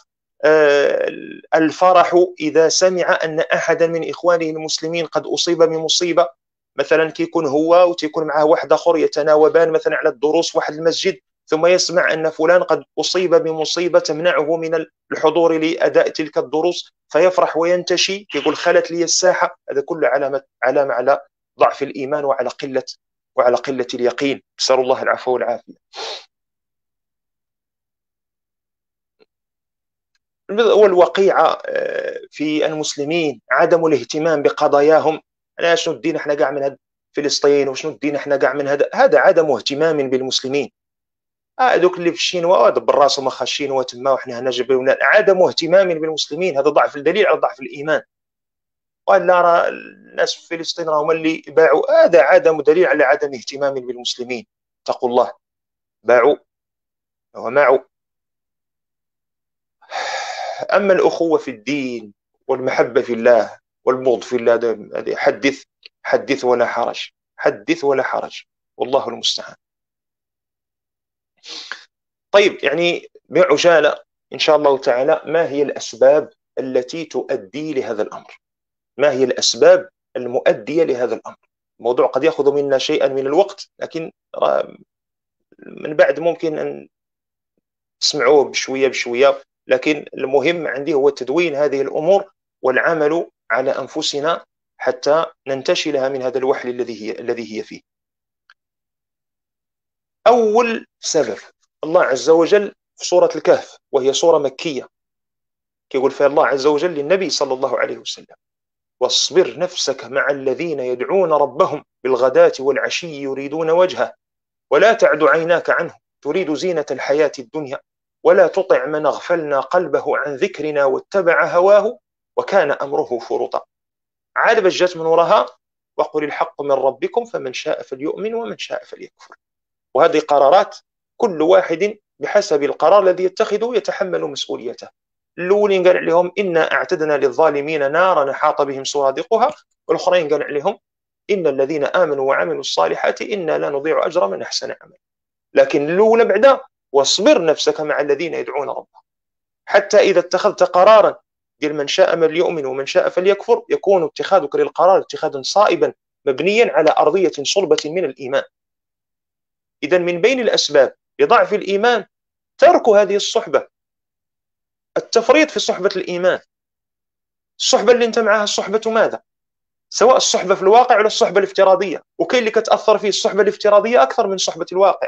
الفرح إذا سمع أن أحدا من إخوانه المسلمين قد أصيب بمصيبة، مثلا كيكون هو وتيكون معه واحد آخر يتناوبان مثلا على الدروس واحد المسجد، ثم يسمع أن فلان قد أصيب بمصيبة تمنعه من الحضور لأداء تلك الدروس، فيفرح وينتشي، يقول خلت لي الساحة. هذا كله علامة علامة على ضعف الإيمان وعلى قلة وعلى قلة اليقين. نسأل الله العفو والعافية. والوقيعة في المسلمين، عدم الاهتمام بقضاياهم. أنا شنو الدين احنا قاع من هذا فلسطين، وشنو الدين احنا قاع من هذا هذا عدم اهتمام بالمسلمين. هذوك اللي في الشينوا دبر راسهم واخا الشينوا تما وحنا هنا جبرنا، عدم اهتمام بالمسلمين. هذا ضعف، الدليل على ضعف الايمان. قال لا راه الناس في فلسطين راهم اللي باعوا، هذا عدم دليل على عدم اهتمام بالمسلمين. اتقوا الله، باعوا وماعوا. اما الاخوه في الدين والمحبه في الله والبغض في الله، هذه حدث حدث ولا حرج، حدث ولا حرج، والله المستعان. طيب، يعني بعجالة إن شاء الله تعالى، ما هي الأسباب التي تؤدي لهذا الأمر؟ ما هي الأسباب المؤدية لهذا الأمر؟ الموضوع قد يأخذ منا شيئا من الوقت، لكن من بعد ممكن أن تسمعوه بشوية بشوية، لكن المهم عندي هو تدوين هذه الأمور والعمل على أنفسنا حتى ننتشلها من هذا الوحل الذي هي الذي هي فيه. أول سبب الله عز وجل في سورة الكهف، وهي سورة مكية، كيقول فيها الله عز وجل للنبي صلى الله عليه وسلم: واصبر نفسك مع الذين يدعون ربهم بالغداة والعشي يريدون وجهه ولا تعد عيناك عنهم تريد زينة الحياة الدنيا ولا تطع من اغفلنا قلبه عن ذكرنا واتبع هواه وكان أمره فرطا. عاد بجت من وراها: وقل الحق من ربكم فمن شاء فليؤمن ومن شاء فليكفر. وهذه قرارات كل واحد بحسب القرار الذي يتخذه يتحمل مسؤوليته. الأولين قال عليهم: إنا أعتدنا للظالمين نارا حاط بهم سرادقها، والآخرين قال عليهم: إن الذين آمنوا وعملوا الصالحات إنا لا نضيع أجر من أحسن عمل. لكن الأولى بعدها: واصبر نفسك مع الذين يدعون ربهم. حتى إذا اتخذت قرارا قال من شاء فليؤمن ومن شاء فليكفر، يكون اتخاذك للقرار اتخاذا صائبا مبنيا على أرضية صلبة من الإيمان. إذا من بين الأسباب لضعف الإيمان ترك هذه الصحبة، التفريط في صحبة الإيمان. الصحبة اللي أنت معها الصحبة ماذا؟ سواء الصحبة في الواقع ولا الصحبة الافتراضية، وكاين اللي كتأثر فيه الصحبة الافتراضية أكثر من صحبة الواقع.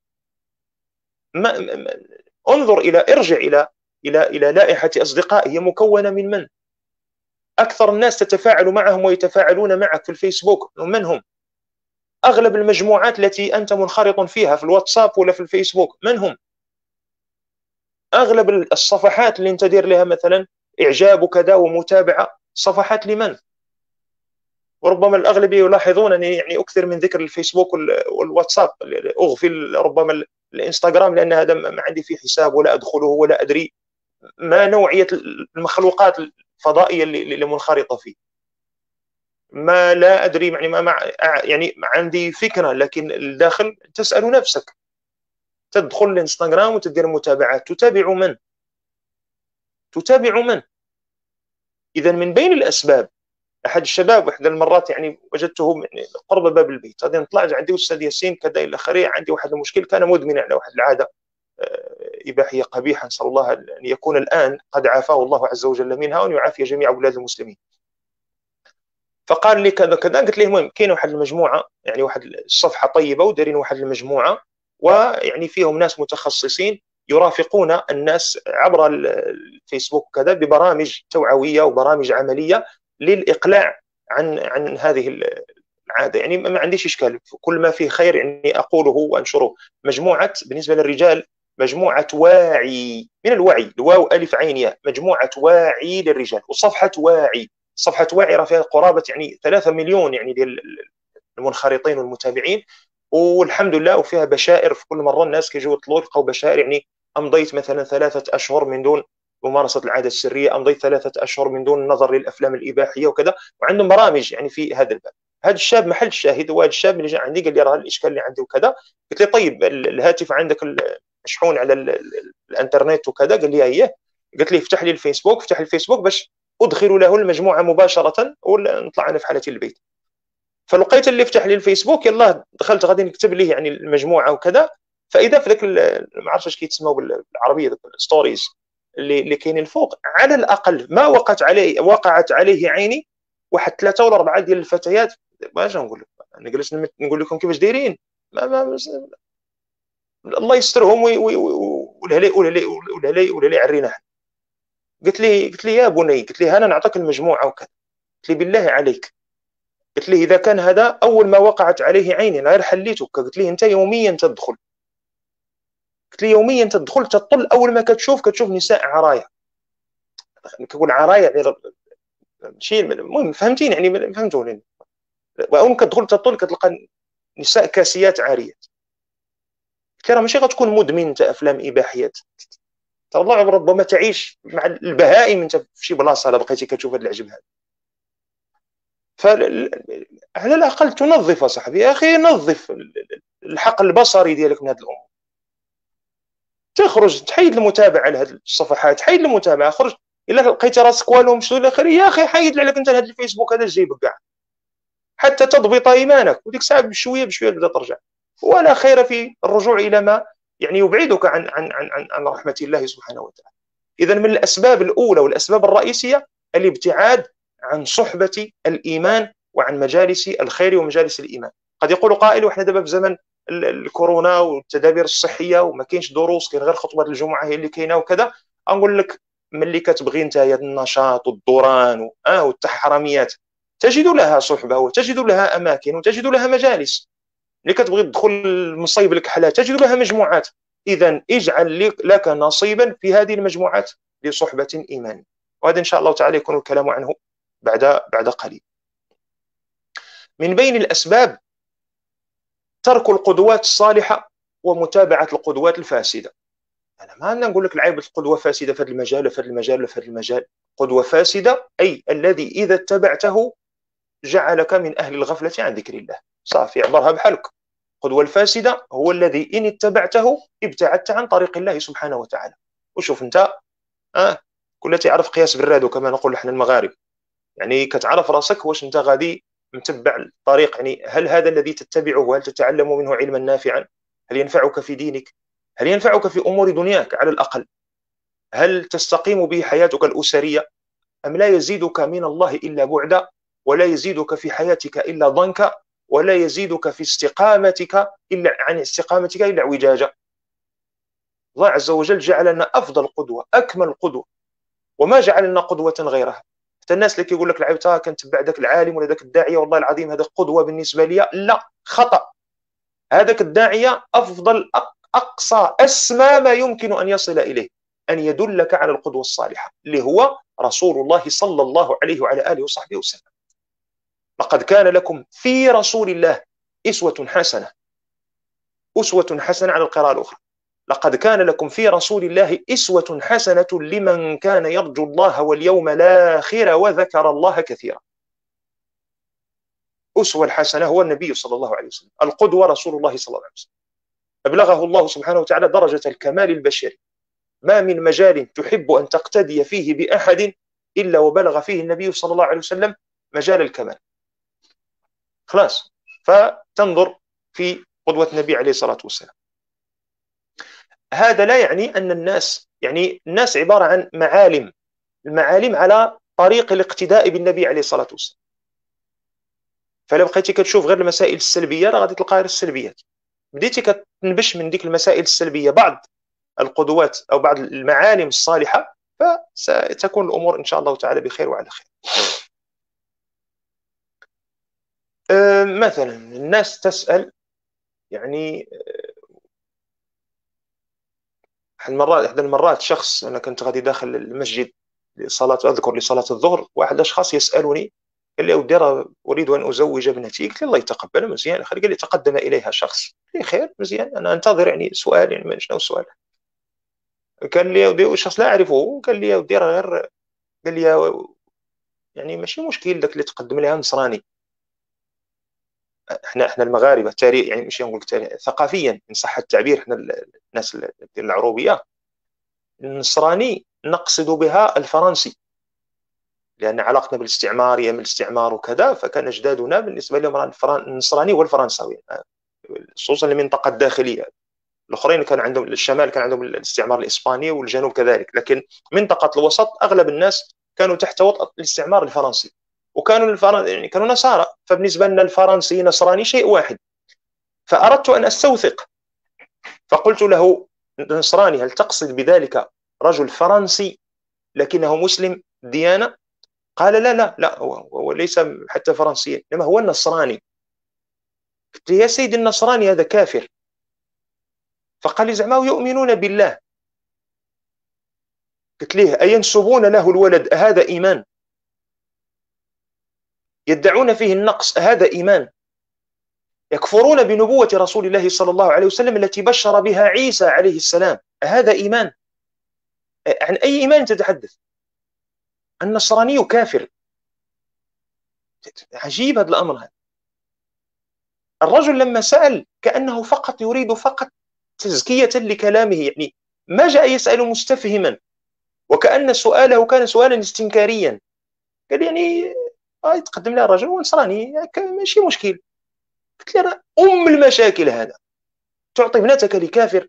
ما ما انظر إلى ارجع إلى إلى إلى لائحة أصدقاء، هي مكونة من من؟ أكثر الناس تتفاعل معهم ويتفاعلون معك في الفيسبوك من هم؟ أغلب المجموعات التي أنت منخرط فيها في الواتساب ولا في الفيسبوك من هم؟ أغلب الصفحات اللي أنت دير لها مثلا إعجاب وكذا ومتابعة، صفحات لمن؟ وربما الأغلبية يلاحظون أني يعني أكثر من ذكر الفيسبوك والواتساب، أغفل ربما الإنستغرام لأن هذا ما عندي فيه حساب ولا أدخله ولا أدري ما نوعية المخلوقات الفضائية اللي منخرطة فيه، ما لا أدري يعني ما مع يعني عندي فكرة، لكن الداخل تسأل نفسك. تدخل الانستغرام وتدير متابعات، تتابع من؟ تتابع من؟ إذا من بين الأسباب، أحد الشباب إحدى المرات يعني وجدته يعني قرب باب البيت، هذا نطلع عندي أستاذ ياسين كذا إلى آخره، عندي واحد المشكل، كان مدمن على واحد العادة إباحية قبيحة، نسأل الله أن يكون الآن قد عافاه الله عز وجل منها وأن يعافي جميع بلاد المسلمين. فقال لي كذا كذا، قلت له المهم كاين واحد المجموعة، يعني واحد الصفحة طيبة ودارين واحد المجموعة، ويعني فيهم ناس متخصصين يرافقون الناس عبر الفيسبوك كذا ببرامج توعوية وبرامج عملية للإقلاع عن عن هذه العادة. يعني ما عنديش إشكال، كل ما فيه خير يعني أقوله وأنشره. مجموعة بالنسبة للرجال مجموعة واعي، من الوعي، الواو ألف عين ياء، مجموعة واعي للرجال، وصفحة واعي. صفحة واعي راه فيها قرابة يعني ثلاثة مليون يعني ديال المنخرطين والمتابعين، والحمد لله، وفيها بشائر في كل مرة الناس كيجيو يطلعوا يلقاو بشائر، يعني أمضيت مثلا ثلاثة أشهر من دون ممارسة العادة السرية، أمضيت ثلاثة أشهر من دون النظر للأفلام الإباحية وكذا، وعندهم برامج يعني في هذا الباب. هذا الشاب محل الشاهد هو هذا الشاب اللي جاء عندي قال لي راه الاشكال اللي عندي وكذا. قلت له طيب الهاتف عندك مشحون على الانترنت وكذا؟ قال لي اييه. قلت لي افتح لي الفيسبوك. فتح لي الفيسبوك باش ادخل له المجموعه مباشره ونطلع انا في حالتي للبيت. فلقيت اللي فتح لي الفيسبوك، يلاه دخلت غادي نكتب ليه يعني المجموعه وكذا. فاذا في ذاك ما عرفتش اش كيتسموا بالعربيه ذاك الستوريز اللي اللي كاينين الفوق، على الاقل ما وقعت عليه وقعت عليه عيني واحد ثلاثه ولا اربعه ديال الفتيات. باش نقول لك انا جلست نقول لكم كيفاش دايرين، ما ما الله يسترهم والهلي والهلي والهلي والهلي عرينا. قلت لي قلت لي يا بني، قلت لي انا نعطيك المجموعه وكذا. قلت لي بالله عليك، قلت لي اذا كان هذا اول ما وقعت عليه عيني غير حليتك. قلت لي انت يوميا تدخل، قلت لي يوميا تدخل تطل، اول ما كتشوف كتشوف نساء عرايا. كنقول عرايا يعني ماشي المهم فهمتيني يعني فهمتوني. واول ما كتدخل تطل كتلقى نساء كاسيات عاريات. قلت لي راه ماشي غتكون مدمن انت افلام اباحيات، والله ربما تعيش مع البهائم انت في شي بلاصه لا بقيتي كتشوف هذا العجب هذا. فعلى الاقل تنظف صاحبي يا اخي، نظف الحقل البصري ديالك من هذه الامور. تخرج تحيد المتابعه لهذه الصفحات، حيد المتابعه، خرج. الا لقيتي راسك والو مشدود الى اخره يا اخي حيد عليك انت هذا الفيسبوك هذا جايبك كاع حتى تضبط ايمانك، وديك الساعه بشويه بشويه تبدا ترجع. ولا خير في الرجوع الى ما يعني يبعدك عن عن عن عن رحمه الله سبحانه وتعالى. اذا من الاسباب الاولى والاسباب الرئيسيه الابتعاد عن صحبه الايمان وعن مجالس الخير ومجالس الايمان. قد يقول قائل وحنا دابا في زمن الكورونا والتدابير الصحيه وما كاينش دروس، كاين غير خطبه الجمعه هي اللي كاينه وكذا. نقول لك ملي كتبغي انت النشاط والدوران اه والتحرميات تجد لها صحبه وتجد لها اماكن وتجد لها مجالس. ملي كتبغي تدخل المصيب الكحله تجد لها مجموعات. اذا اجعل لك نصيبا في هذه المجموعات لصحبه ايمان. وهذا ان شاء الله تعالى يكون الكلام عنه بعد بعد قليل. من بين الاسباب ترك القدوات الصالحه ومتابعه القدوات الفاسده. انا ما عندنا نقول لك العيب القدوه فاسده في هذا المجال في هذا المجال في هذا المجال. قدوه فاسده اي الذي اذا اتبعته جعلك من اهل الغفله عن ذكر الله. صافي اعبرها بحالك. القدوه الفاسده هو الذي ان اتبعته ابتعدت عن طريق الله سبحانه وتعالى. وشوف انت اه كل تعرف قياس بالرادو كما نقول احنا المغارب، يعني كتعرف راسك واش انت غادي متبع الطريق، يعني هل هذا الذي تتبعه هل تتعلم منه علما نافعا؟ هل ينفعك في دينك؟ هل ينفعك في امور دنياك على الاقل؟ هل تستقيم به حياتك الاسريه؟ ام لا يزيدك من الله الا بعدا، ولا يزيدك في حياتك الا ضنكا، ولا يزيدك في استقامتك الا عن استقامتك الا اعوجاجا. الله عز وجل جعل لنا افضل قدوه اكمل قدوه، وما جعل لنا قدوه غيرها. حتى الناس اللي كيقول لك العيب تا كنتبع ذاك العالم ولا ذاك الداعيه والله العظيم هذا قدوه بالنسبه لي، لا خطا. هذاك الداعيه افضل اقصى اسمى ما يمكن ان يصل اليه ان يدلك على القدوه الصالحه اللي هو رسول الله صلى الله عليه وعلى اله وصحبه وسلم. لقد كان لكم في رسول الله اسوه حسنه. اسوه حسنه على القراءه الاخرى. لقد كان لكم في رسول الله اسوه حسنه لمن كان يرجو الله واليوم الاخر وذكر الله كثيرا. اسوه الحسنه هو النبي صلى الله عليه وسلم، القدوه رسول الله صلى الله عليه وسلم. أبلغه الله سبحانه وتعالى درجة الكمال البشري. ما من مجال تحب أن تقتدي فيه بأحد إلا وبلغ فيه النبي صلى الله عليه وسلم مجال الكمال. خلاص، فتنظر في قدوة النبي عليه الصلاة والسلام. هذا لا يعني أن الناس يعني الناس عبارة عن معالم، المعالم على طريق الاقتداء بالنبي عليه الصلاة والسلام. فلو بقيتي كتشوف غير المسائل السلبية راه غادي تلقى غير السلبيات. بديتي كتنبش من ديك المسائل السلبية بعض القدوات أو بعض المعالم الصالحة فستكون الأمور إن شاء الله تعالى بخير وعلى خير. أه مثلا الناس تسأل يعني المرات إحدى المرات شخص أنا كنت غادي داخل المسجد لصلاة أذكر لصلاة الظهر، واحد الأشخاص يسألني قال لي أودي أريد أن أزوج ابنتي. قلت له الله يتقبل مزيان. قال لي تقدم إليها شخص. قلت لي خير مزيان أنا أنتظر يعني سؤال يعني شنو السؤال. قال لي ودي شخص لا أعرفه قال لي ودي غير قال لي يعني ماشي مشكل داك اللي تقدم لها نصراني. احنا احنا المغاربه تاريخ، يعني مش نقول تاريخ، ثقافيا ان صح التعبير، احنا الناس العروبيه النصراني نقصد بها الفرنسي، لان علاقتنا بالاستعمار يم الاستعمار وكذا، فكان اجدادنا بالنسبه لهم النصراني والفرنساوي، خصوصا المنطقه الداخليه. الاخرين كان عندهم الشمال كان عندهم الاستعمار الاسباني والجنوب كذلك، لكن منطقه الوسط اغلب الناس كانوا تحت وطأة الاستعمار الفرنسي، وكانوا الفرن... يعني كانوا نصارى، فبالنسبه لنا الفرنسي نصراني شيء واحد. فاردت ان استوثق، فقلت له: نصراني، هل تقصد بذلك رجل فرنسي لكنه مسلم ديانه؟ قال: لا لا لا، هو, هو ليس حتى فرنسيا، انما هو النصراني. قلت: يا سيدي النصراني هذا كافر. فقال لي: زعما يؤمنون بالله. قلت له: أينسبون له الولد هذا إيمان؟ يدعون فيه النقص هذا إيمان؟ يكفرون بنبوة رسول الله صلى الله عليه وسلم التي بشر بها عيسى عليه السلام، هذا إيمان؟ عن أي إيمان تتحدث؟ النصراني كافر. عجيب هذا الأمر. هذا الرجل لما سأل كأنه فقط يريد فقط تزكية لكلامه، يعني ما جاء يسأل مستفهما، وكأن سؤاله كان سؤالا استنكاريا. قال يعني آه يتقدم لها الرجل ونصراني ماشي مشكل. قلت له: أم المشاكل هذا، تعطي ابنتك لكافر؟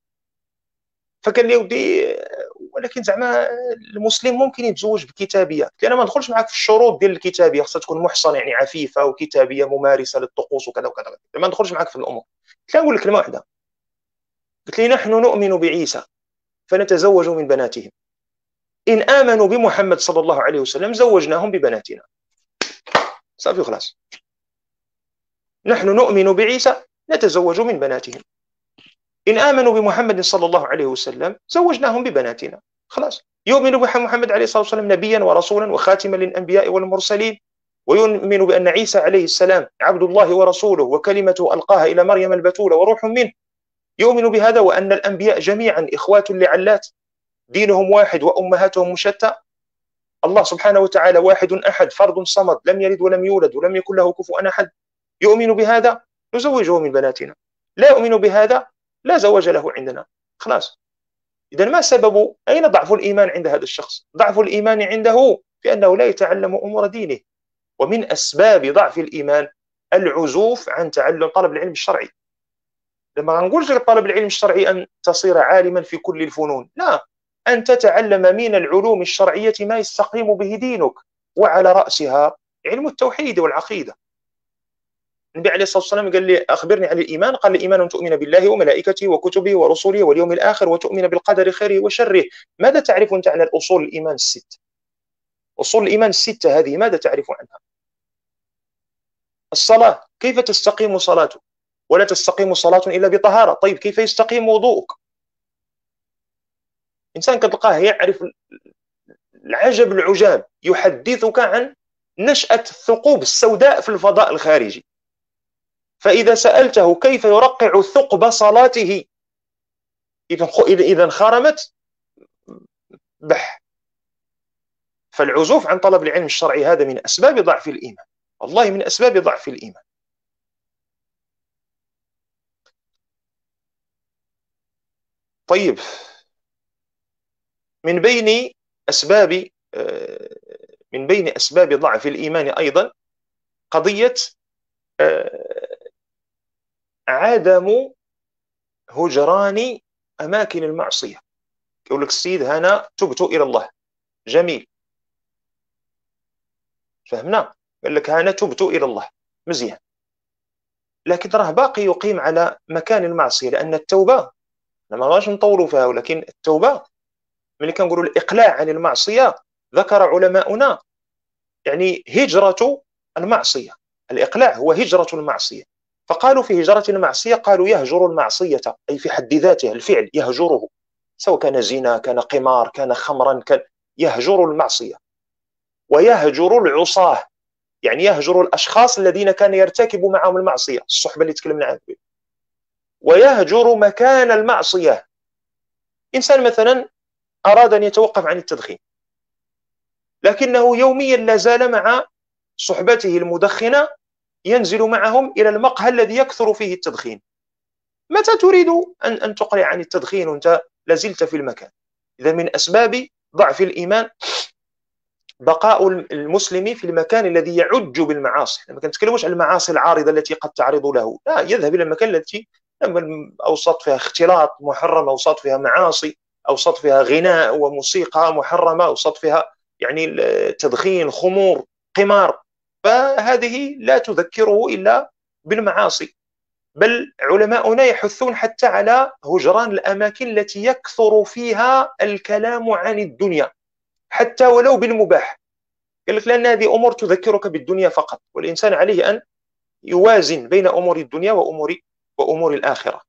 فقال لي: ودي ولكن زعما المسلم ممكن يتزوج بكتابيه. قلت له: انا ما ندخلش معك في الشروط ديال الكتابيه، خصها تكون محصنه يعني عفيفه وكتابيه ممارسه للطقوس وكذا وكذا، ما ندخلش معك في الامور. قلت له: نقول لك كلمه واحده. قلت لي: نحن نؤمن بعيسى فنتزوج من بناتهم، ان امنوا بمحمد صلى الله عليه وسلم زوجناهم ببناتنا. صافي خلاص. نحن نؤمن بعيسى نتزوج من بناتهم، إن آمنوا بمحمد صلى الله عليه وسلم زوجناهم ببناتنا. خلاص. يؤمن بمحمد عليه الصلاة والسلام نبيا ورسولا وخاتما للأنبياء والمرسلين، ويؤمن بأن عيسى عليه السلام عبد الله ورسوله وكلمته ألقاها إلى مريم البتول وروح منه. يؤمن بهذا، وأن الأنبياء جميعا إخوات لعلات، دينهم واحد وأمهاتهم مشتى، الله سبحانه وتعالى واحد أحد فرد صمد، لم يلد ولم يولد ولم يكن له كفوا أحد. يؤمن بهذا نزوجه من بناتنا، لا يؤمن بهذا لا زواج له عندنا. خلاص. إذا ما سبب أين ضعف الإيمان عند هذا الشخص؟ ضعف الإيمان عنده في أنه لا يتعلم أمور دينه، ومن أسباب ضعف الإيمان العزوف عن تعلم طلب العلم الشرعي. لما نقولش لك طلب العلم الشرعي أن تصير عالما في كل الفنون، لا، أن تتعلم من العلوم الشرعية ما يستقيم به دينك، وعلى رأسها علم التوحيد والعقيدة. النبي عليه الصلاة والسلام قال لي: أخبرني عن الإيمان. قال: الإيمان أن تؤمن بالله وملائكته وكتبه ورسله واليوم الآخر وتؤمن بالقدر خيره وشره. ماذا تعرف أنت عن الأصول الإيمان الست؟ أصول الإيمان الستة هذه ماذا تعرف عنها؟ الصلاة، كيف تستقيم صلاته؟ ولا تستقيم صلاة إلا بطهارة. طيب كيف يستقيم وضوءك؟ إنسان كتلقاه يعرف العجب العجاب، يحدثك عن نشأة الثقوب السوداء في الفضاء الخارجي، فإذا سألته كيف يرقع ثقب صلاته إذا انخرمت بح. فالعزوف عن طلب العلم الشرعي هذا من أسباب ضعف الإيمان، والله من أسباب ضعف الإيمان. طيب، من بين أسباب من بين أسباب ضعف الإيمان أيضا قضية عدم هجران أماكن المعصية. يقول لك السيد: أنا تبت إلى الله. جميل، فهمنا. قال لك: أنا تبت إلى الله، مزيان، لكن راه باقي يقيم على مكان المعصية، لأن التوبة ما غاش نطولوا فيها، ولكن التوبة ملي كنقولوا الإقلاع عن المعصية، ذكر علماؤنا يعني هجرة المعصية. الإقلاع هو هجرة المعصية، فقالوا في هجرة المعصية قالوا يهجر المعصية، أي في حد ذاته الفعل يهجره، سواء كان زنا كان قمار كان خمرا كان يهجر المعصية. ويهجر العصاة، يعني يهجر الأشخاص الذين كان يرتكب معهم المعصية، الصحبة اللي تكلمنا عنها. ويهجر مكان المعصية. إنسان مثلا أراد أن يتوقف عن التدخين، لكنه يوميا لا زال مع صحبته المدخنة ينزل معهم إلى المقهى الذي يكثر فيه التدخين. متى تريد أن أن تقلع عن التدخين وأنت لازلت في المكان؟ إذا من أسباب ضعف الإيمان بقاء المسلم في المكان الذي يعج بالمعاصي. ما كنتكلموش على المعاصي العارضة التي قد تعرض له، لا، يذهب إلى المكان التي أوسط فيها اختلاط محرم، أوسط فيها معاصي، أوسط فيها غناء وموسيقى محرمة، أوسط فيها يعني تدخين، خمور، قمار، فهذه لا تذكره إلا بالمعاصي. بل علماؤنا يحثون حتى على هجران الأماكن التي يكثر فيها الكلام عن الدنيا حتى ولو بالمباح. قال لك لأن هذه أمور تذكرك بالدنيا فقط، والإنسان عليه أن يوازن بين أمور الدنيا وأمور وأمور الآخرة.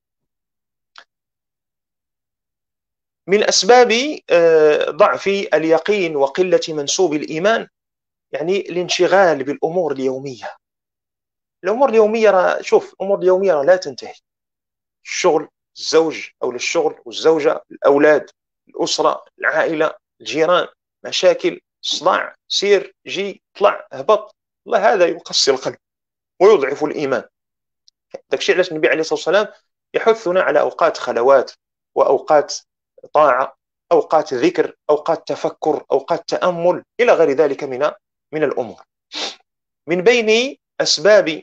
من أسباب ضعف اليقين وقلة منسوب الإيمان يعني الانشغال بالأمور اليومية. الأمور اليومية، شوف، الأمور اليومية لا تنتهي. الشغل، الزوج أو الشغل والزوجة، الأولاد، الأسرة، العائلة، الجيران، مشاكل، صداع، سير، جي، طلع، هبط، الله هذا يقسي القلب ويضعف الإيمان. داك الشيء علاش النبي عليه الصلاة والسلام يحثنا على أوقات خلوات وأوقات طاعة، أوقات ذكر، أوقات تفكر، أوقات تأمل، إلى غير ذلك من من الأمور. من بين أسباب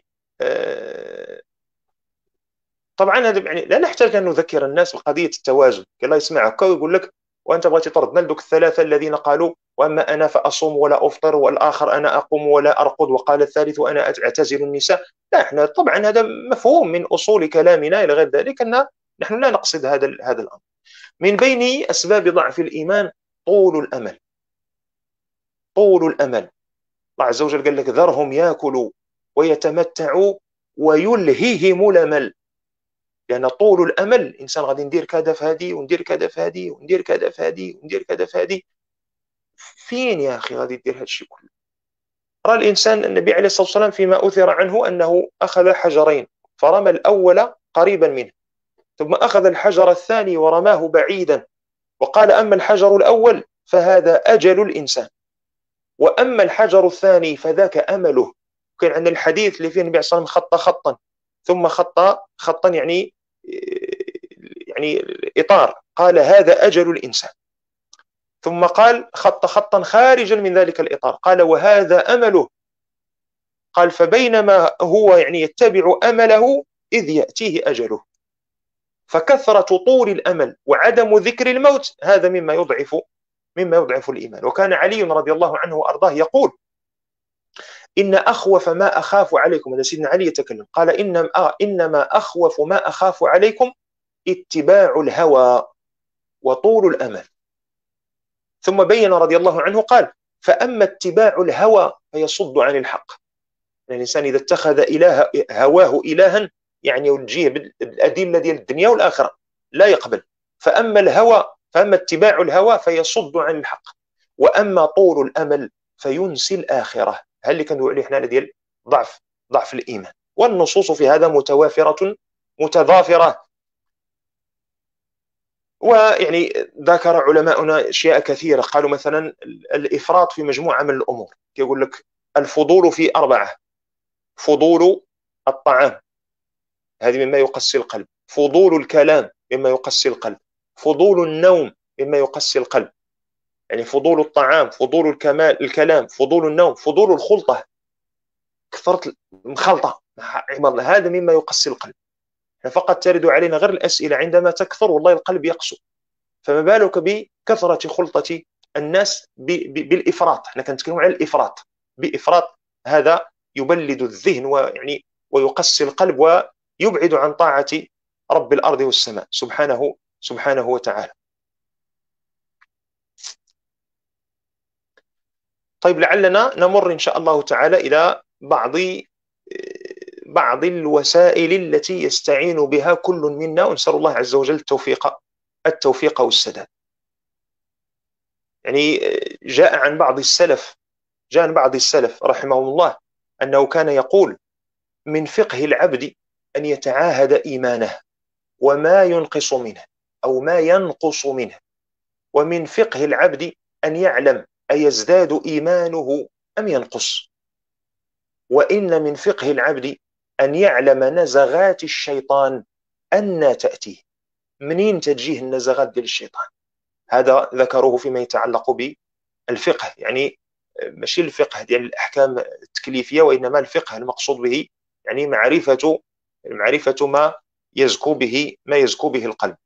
طبعا هذا يعني لا نحتاج أن نذكر الناس بقضية التوازن. الله يسمعك ويقول لك وأنت بغيتي ترد لدوك الثلاثة الذين قالوا وأما أنا فأصوم ولا أفطر، والآخر أنا أقوم ولا أرقد، وقال الثالث وأنا أعتزل النساء. لا، احنا طبعا هذا مفهوم من أصول كلامنا إلى غير ذلك أن نحن لا نقصد هذا هذا الأمر. من بين أسباب ضعف الإيمان طول الأمل. طول الأمل، الله عز وجل قال لك ذرهم يأكلوا ويتمتعوا ويلهيهم الأمل. لأن طول الأمل الإنسان غادي ندير كذا في هذه وندير كذا في هذه وندير كذا في هذه وندير كذا في هذه. فين يا أخي غادي دير هذا الشيء كله؟ رأى الإنسان النبي عليه الصلاة والسلام فيما أثر عنه أنه أخذ حجرين فرمى الأول قريبا منه، ثم أخذ الحجر الثاني ورماه بعيدا، وقال أما الحجر الأول فهذا أجل الإنسان، وأما الحجر الثاني فذاك أمله. كان عندنا الحديث اللي فيه النبي صلى الله عليه وسلم خط خطا ثم خط خطا يعني يعني إطار، قال هذا أجل الإنسان، ثم قال خط خطا خارجا من ذلك الإطار، قال وهذا أمله. قال فبينما هو يعني يتبع أمله إذ يأتيه أجله. فكثرة طول الأمل وعدم ذكر الموت هذا مما يضعف مما يضعف الإيمان. وكان علي رضي الله عنه وأرضاه يقول إن أخوف ما أخاف عليكم، هذا سيدنا علي يتكلم، قال إنما, آه إنما أخوف ما أخاف عليكم اتباع الهوى وطول الأمل. ثم بين رضي الله عنه قال فأما اتباع الهوى فيصد عن الحق. يعني الإنسان إذا اتخذ إله هواه إلها يعني يلجيه بالأدلة ديال الدنيا والآخرة لا يقبل. فأما الهوى فأما اتباع الهوى فيصد عن الحق، وأما طول الأمل فينسي الآخرة. هل اللي كندوي عليه حنا ديال ضعف ضعف الإيمان. والنصوص في هذا متوافرة متضافرة. ويعني ذكر علماؤنا أشياء كثيرة، قالوا مثلا الإفراط في مجموعة من الأمور. يقول لك الفضول في أربعة: فضول الطعام، هذه مما يقسي القلب، فضول الكلام مما يقسي القلب، فضول النوم مما يقسي القلب. يعني فضول الطعام، فضول الكمال الكلام، فضول النوم، فضول الخلطة، كثرة المخلطة عباد الله، هذا مما يقسي القلب. فقط ترد علينا غير الأسئلة عندما تكثر والله القلب يقسو، فما بالك بكثرة خلطة الناس بالإفراط. احنا كنتكلم على الإفراط، بإفراط هذا يبلد الذهن ويعني ويقسي القلب ويبعد عن طاعة رب الأرض والسماء سبحانه سبحانه وتعالى. طيب لعلنا نمر إن شاء الله تعالى إلى بعض بعض الوسائل التي يستعين بها كل منا، ونسأل الله عز وجل التوفيق التوفيق والسداد. يعني جاء عن بعض السلف جاء عن بعض السلف رحمه الله أنه كان يقول من فقه العبد أن يتعاهد إيمانه وما ينقص منه أو ما ينقص منه، ومن فقه العبد أن يعلم أيزداد إيمانه أم ينقص. وإن من فقه العبد أن يعلم نزغات الشيطان أن تأتيه، منين تجيه النزغات ديال الشيطان. هذا ذكروه فيما يتعلق بالفقه، يعني ماشي الفقه ديال الأحكام التكليفية، وإنما الفقه المقصود به يعني معرفة معرفة ما يزكو به ما يزكو به القلب.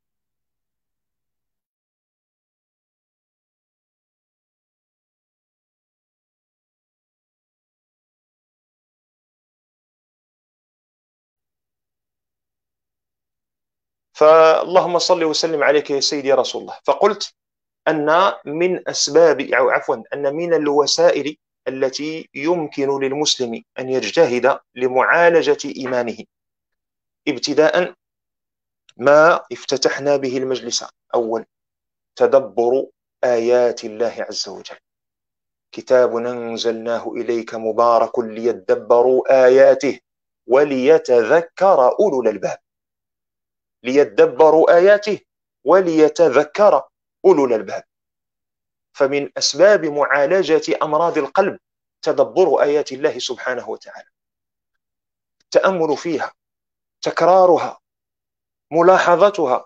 فاللهم صل وسلم عليك يا سيدي يا رسول الله. فقلت أن من أسباب أو عفوا أن من الوسائل التي يمكن للمسلم أن يجتهد لمعالجة إيمانه ابتداء ما افتتحنا به المجلس أول، تدبر آيات الله عز وجل. كتاب أنزلناه إليك مبارك ليدبروا آياته وليتذكر أولو الألباب. ليدبروا آياته وليتذكر أولو الألباب. فمن أسباب معالجة أمراض القلب تدبر آيات الله سبحانه وتعالى، التأمل فيها، تكرارها، ملاحظتها،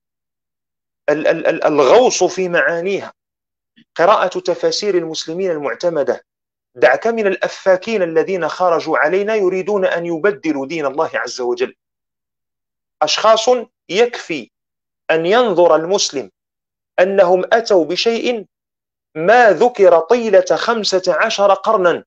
الغوص في معانيها، قراءة تفاسير المسلمين المعتمدة. دعك من الأفاكين الذين خرجوا علينا يريدون أن يبدلوا دين الله عز وجل. أشخاص يكفي أن ينظر المسلم أنهم أتوا بشيء ما ذكر طيلة خمسة عشر قرنا.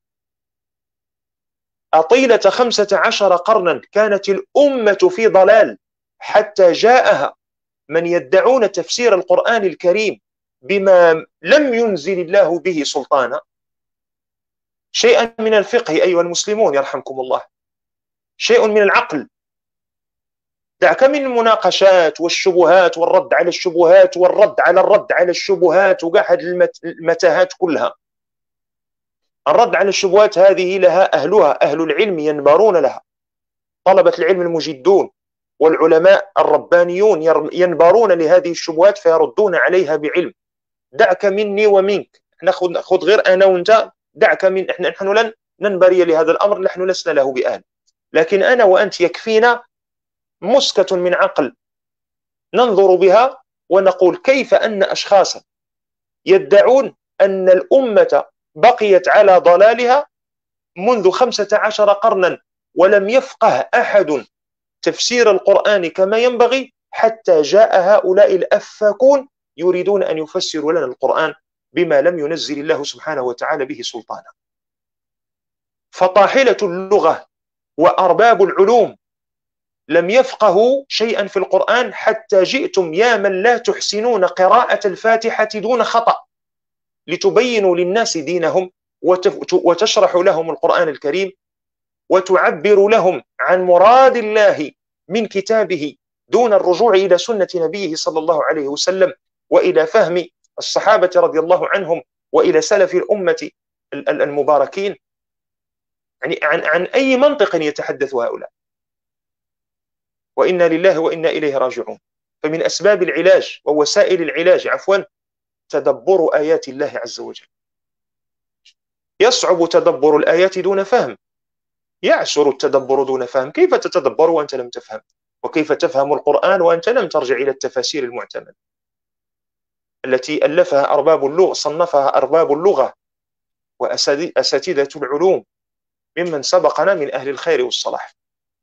طيلة خمسة عشر قرنا كانت الأمة في ضلال حتى جاءها من يدعون تفسير القرآن الكريم بما لم ينزل الله به سلطانا. شيئا من الفقه أيها المسلمون يرحمكم الله، شيء من العقل. دعك من المناقشات والشبهات والرد على الشبهات والرد على الرد على الشبهات وقاعد المتاهات كلها. الرد على الشبهات هذه لها أهلها، أهل العلم ينبرون لها، طلبة العلم المجدون والعلماء الربانيون ينبرون لهذه الشبهات فيردون عليها بعلم. دعك مني ومنك، ناخذ خذ غير أنا وأنت، دعك من إحنا نحن لن ننبري لهذا الأمر، نحن لسنا له بأهل، لكن أنا وأنت يكفينا مسكة من عقل ننظر بها ونقول كيف أن أشخاصا يدعون أن الأمة بقيت على ضلالها منذ خمسة عشر قرنا ولم يفقه أحد تفسير القرآن كما ينبغي حتى جاء هؤلاء الأفاكون يريدون أن يفسروا لنا القرآن بما لم ينزل الله سبحانه وتعالى به سلطانا. فطاحلة اللغة وأرباب العلوم لم يفقهوا شيئا في القرآن حتى جئتم يا من لا تحسنون قراءة الفاتحة دون خطأ لتبينوا للناس دينهم وتشرحوا لهم القرآن الكريم وتعبروا لهم عن مراد الله من كتابه دون الرجوع إلى سنة نبيه صلى الله عليه وسلم وإلى فهم الصحابة رضي الله عنهم وإلى سلف الأمة المباركين. يعني عن, عن أي منطق يتحدث هؤلاء؟ وإنا لله وإنا إليه راجعون. فمن أسباب العلاج ووسائل العلاج عفوا تدبر آيات الله عز وجل. يصعب تدبر الآيات دون فهم، يعسر التدبر دون فهم. كيف تتدبر وأنت لم تفهم؟ وكيف تفهم القرآن وأنت لم ترجع إلى التفاسير المعتمدة التي ألفها أرباب اللغة، صنفها أرباب اللغة وأساتذة العلوم ممن سبقنا من أهل الخير والصلاح.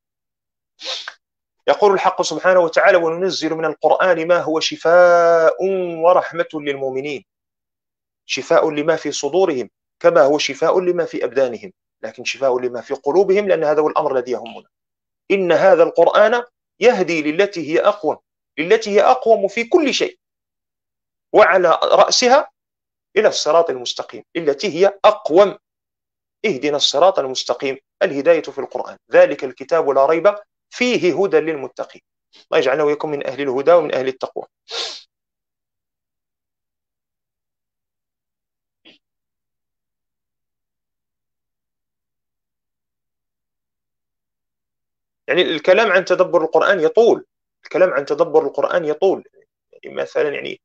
يقول الحق سبحانه وتعالى وننزل من القرآن ما هو شفاء ورحمة للمؤمنين. شفاء لما في صدورهم كما هو شفاء لما في أبدانهم، لكن شفاء لما في قلوبهم، لأن هذا هو الأمر الذي يهمنا. إن هذا القرآن يهدي للتي هي أقوم، للتي هي أقوم في كل شيء، وعلى رأسها إلى الصراط المستقيم التي هي أقوم. اهدنا الصراط المستقيم، الهداية في القرآن، ذلك الكتاب لا ريب فيه هدى للمتقين. الله يجعلنا ويكون من أهل الهدى ومن أهل التقوى. يعني الكلام عن تدبر القرآن يطول، الكلام عن تدبر القرآن يطول. يعني مثلا يعني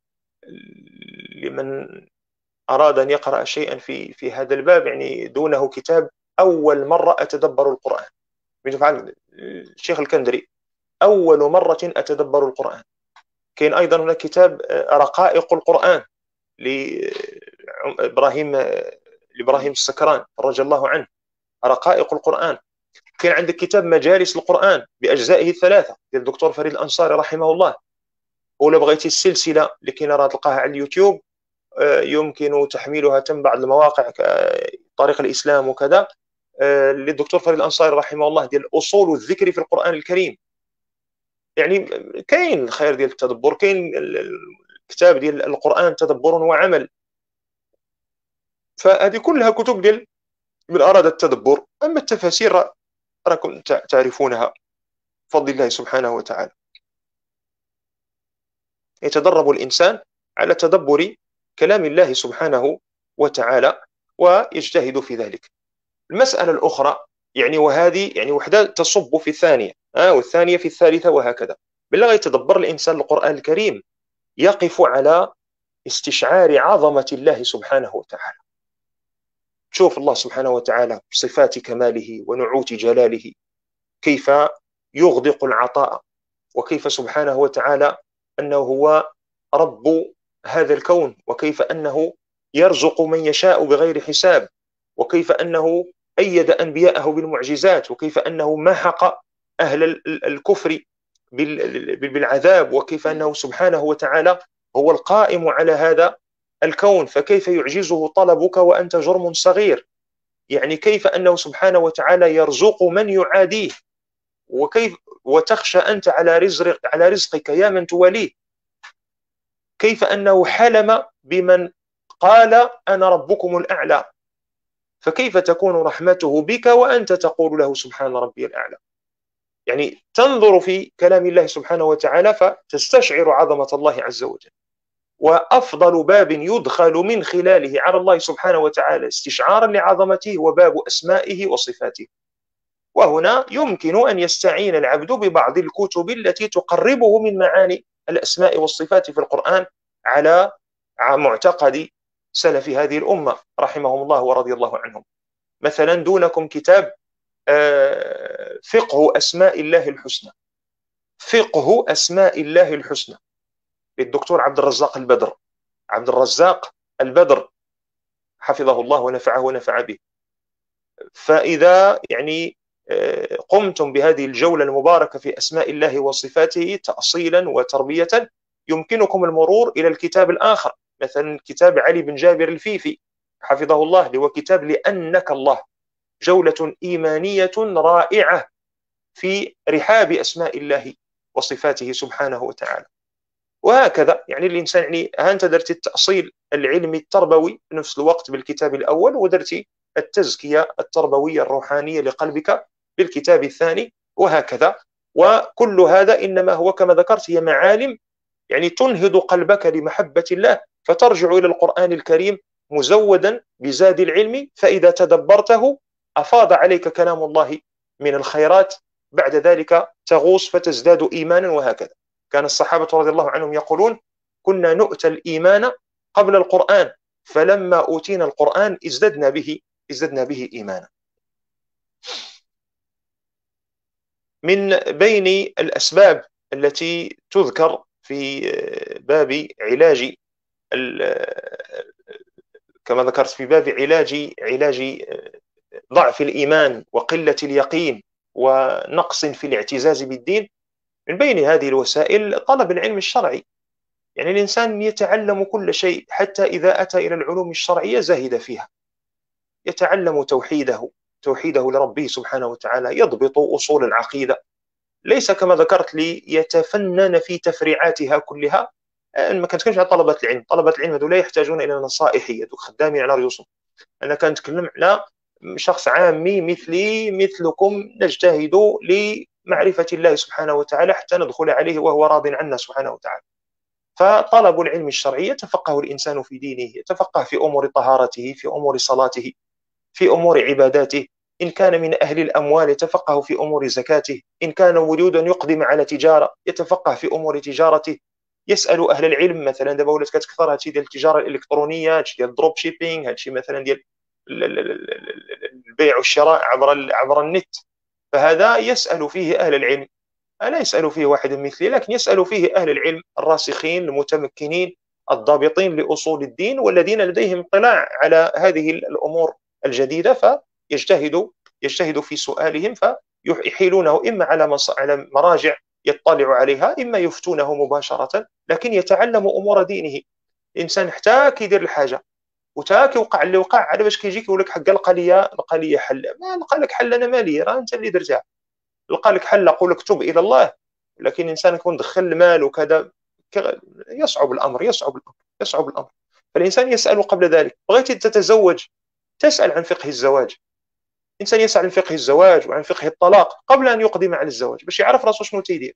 لمن أراد أن يقرأ شيئا في في هذا الباب يعني دونه كتاب أول مرة أتدبر القرآن. الشيخ الكندري أول مرة أتدبر القرآن. كاين أيضا هناك كتاب رقائق القرآن لإبراهيم لإبراهيم السكران رضي الله عنه، رقائق القرآن. كاين عندك كتاب مجالس القرآن بأجزائه الثلاثة ديال الدكتور فريد الأنصاري رحمه الله. ولا بغيتي السلسلة اللي كاينه راه تلقاها على اليوتيوب، يمكن تحميلها تم بعض المواقع طريق الإسلام وكذا، للدكتور فريد الأنصاري رحمه الله، ديال أصول الذكر في القرآن الكريم. يعني كاين الخير ديال التدبر، كاين الكتاب ديال القرآن تدبر وعمل. فهذه كلها كتب ديال من أراد التدبر. أما التفاسير راكم تعرفونها بفضل الله سبحانه وتعالى. يتدرب الإنسان على تدبر كلام الله سبحانه وتعالى ويجتهد في ذلك. المسألة الأخرى يعني وهذه يعني وحدة تصب في الثانية آه والثانية في الثالثة وهكذا. بالله يتدبر الإنسان القرآن الكريم يقف على استشعار عظمة الله سبحانه وتعالى. شوف الله سبحانه وتعالى بصفات كماله ونعوت جلاله كيف يغدق العطاء، وكيف سبحانه وتعالى أنه هو رب هذا الكون، وكيف أنه يرزق من يشاء بغير حساب، وكيف أنه أيد أنبياءه بالمعجزات، وكيف أنه محق أهل الكفر بالعذاب، وكيف أنه سبحانه وتعالى هو القائم على هذا الكون، فكيف يعجزه طلبك وأنت جرم صغير؟ يعني كيف أنه سبحانه وتعالى يرزق من يعاديه، وكيف وتخشى أنت على رزق على رزقك يا من تواليه. كيف أنه حلم بمن قال أنا ربكم الأعلى، فكيف تكون رحمته بك وأنت تقول له سبحان ربي الأعلى؟ يعني تنظر في كلام الله سبحانه وتعالى فتستشعر عظمة الله عز وجل. وأفضل باب يدخل من خلاله على الله سبحانه وتعالى استشعارا لعظمته وباب أسمائه وصفاته. وهنا يمكن أن يستعين العبد ببعض الكتب التي تقربه من معاني الأسماء والصفات في القرآن على معتقد سلف هذه الأمة رحمهم الله ورضي الله عنهم. مثلا دونكم كتاب فقه أسماء الله الحسنى، فقه أسماء الله الحسنى للدكتور عبد الرزاق البدر، عبد الرزاق البدر حفظه الله ونفعه ونفع به. فإذا يعني قمتم بهذه الجولة المباركة في أسماء الله وصفاته تأصيلا وتربية، يمكنكم المرور إلى الكتاب الآخر، مثلا كتاب علي بن جابر الفيفي حفظه الله، اللي هو كتاب لأنك الله، جولة إيمانية رائعة في رحاب أسماء الله وصفاته سبحانه وتعالى. وهكذا يعني الإنسان يعني أنت درت التأصيل العلمي التربوي في نفس الوقت بالكتاب الأول، ودرت التزكية التربوية الروحانية لقلبك بالكتاب الثاني، وهكذا. وكل هذا إنما هو كما ذكرت هي معالم يعني تنهض قلبك لمحبة الله، فترجع إلى القرآن الكريم مزودا بزاد العلم، فإذا تدبرته أفاض عليك كلام الله من الخيرات، بعد ذلك تغوص فتزداد إيمانا. وهكذا كان الصحابة رضي الله عنهم يقولون كنا نؤتى الإيمان قبل القرآن، فلما أوتينا القرآن ازددنا به ازددنا به إيمانا. من بين الأسباب التي تذكر في باب علاج كما ذكرت في باب علاج علاج ضعف الإيمان وقلة اليقين ونقص في الاعتزاز بالدين، من بين هذه الوسائل طلب العلم الشرعي. يعني الإنسان يتعلم كل شيء، حتى إذا أتى إلى العلوم الشرعية زهد فيها، يتعلم توحيده توحيده لربه سبحانه وتعالى، يضبط أصول العقيدة، ليس كما ذكرت لي يتفنن في تفريعاتها كلها. ما كنتكلمش على طلبة العلم، طلبة العلم هذو لا يحتاجون إلى نصائح، هذو خدامين على رؤوسهم. أنا كنتكلم على شخص عامي مثلي مثلكم، نجتهد لمعرفة الله سبحانه وتعالى حتى ندخل عليه وهو راض عنا سبحانه وتعالى. فطلب العلم الشرعي يتفقه الإنسان في دينه، يتفقه في أمور طهارته، في أمور صلاته، في أمور عباداته. إن كان من أهل الأموال يتفقه في أمور زكاته، إن كان يريد أن يقدم على تجارة يتفقه في أمور تجارته، يسأل أهل العلم. مثلا دابا ولات كتكثر هادشي ديال التجارة الإلكترونية، هادشي ديال الدروب شيبينغ، هادشي مثلا ديال البيع والشراء عبر عبر النت، فهذا يسأل فيه أهل العلم، لا يسأل فيه واحد مثلي، لكن يسأل فيه أهل العلم الراسخين المتمكنين الضابطين لأصول الدين، والذين لديهم اطلاع على هذه الأمور الجديدة، فيجتهدوا يجتهدوا في سؤالهم، فيحيلونه إما على على مراجع يطلع عليها، إما يفتونه مباشرة، لكن يتعلم أمور دينه. الإنسان حتى كيدير الحاجة وتا كيوقع اللي وقع، على باش كيجي كيقول لك حق لقى لي لقى لي حل، ما لقى لك حل انا مالي، راه انت اللي درتها. لقى لك حل قول لك تب الى الله، لكن الانسان يكون دخل المال وكذا، يصعب الامر يصعب الامر يصعب الامر. فالانسان يسال قبل ذلك. بغيت تتزوج، تسال عن فقه الزواج. الانسان يسال عن فقه الزواج وعن فقه الطلاق قبل ان يقدم على الزواج، باش يعرف راسو شنو تيدير.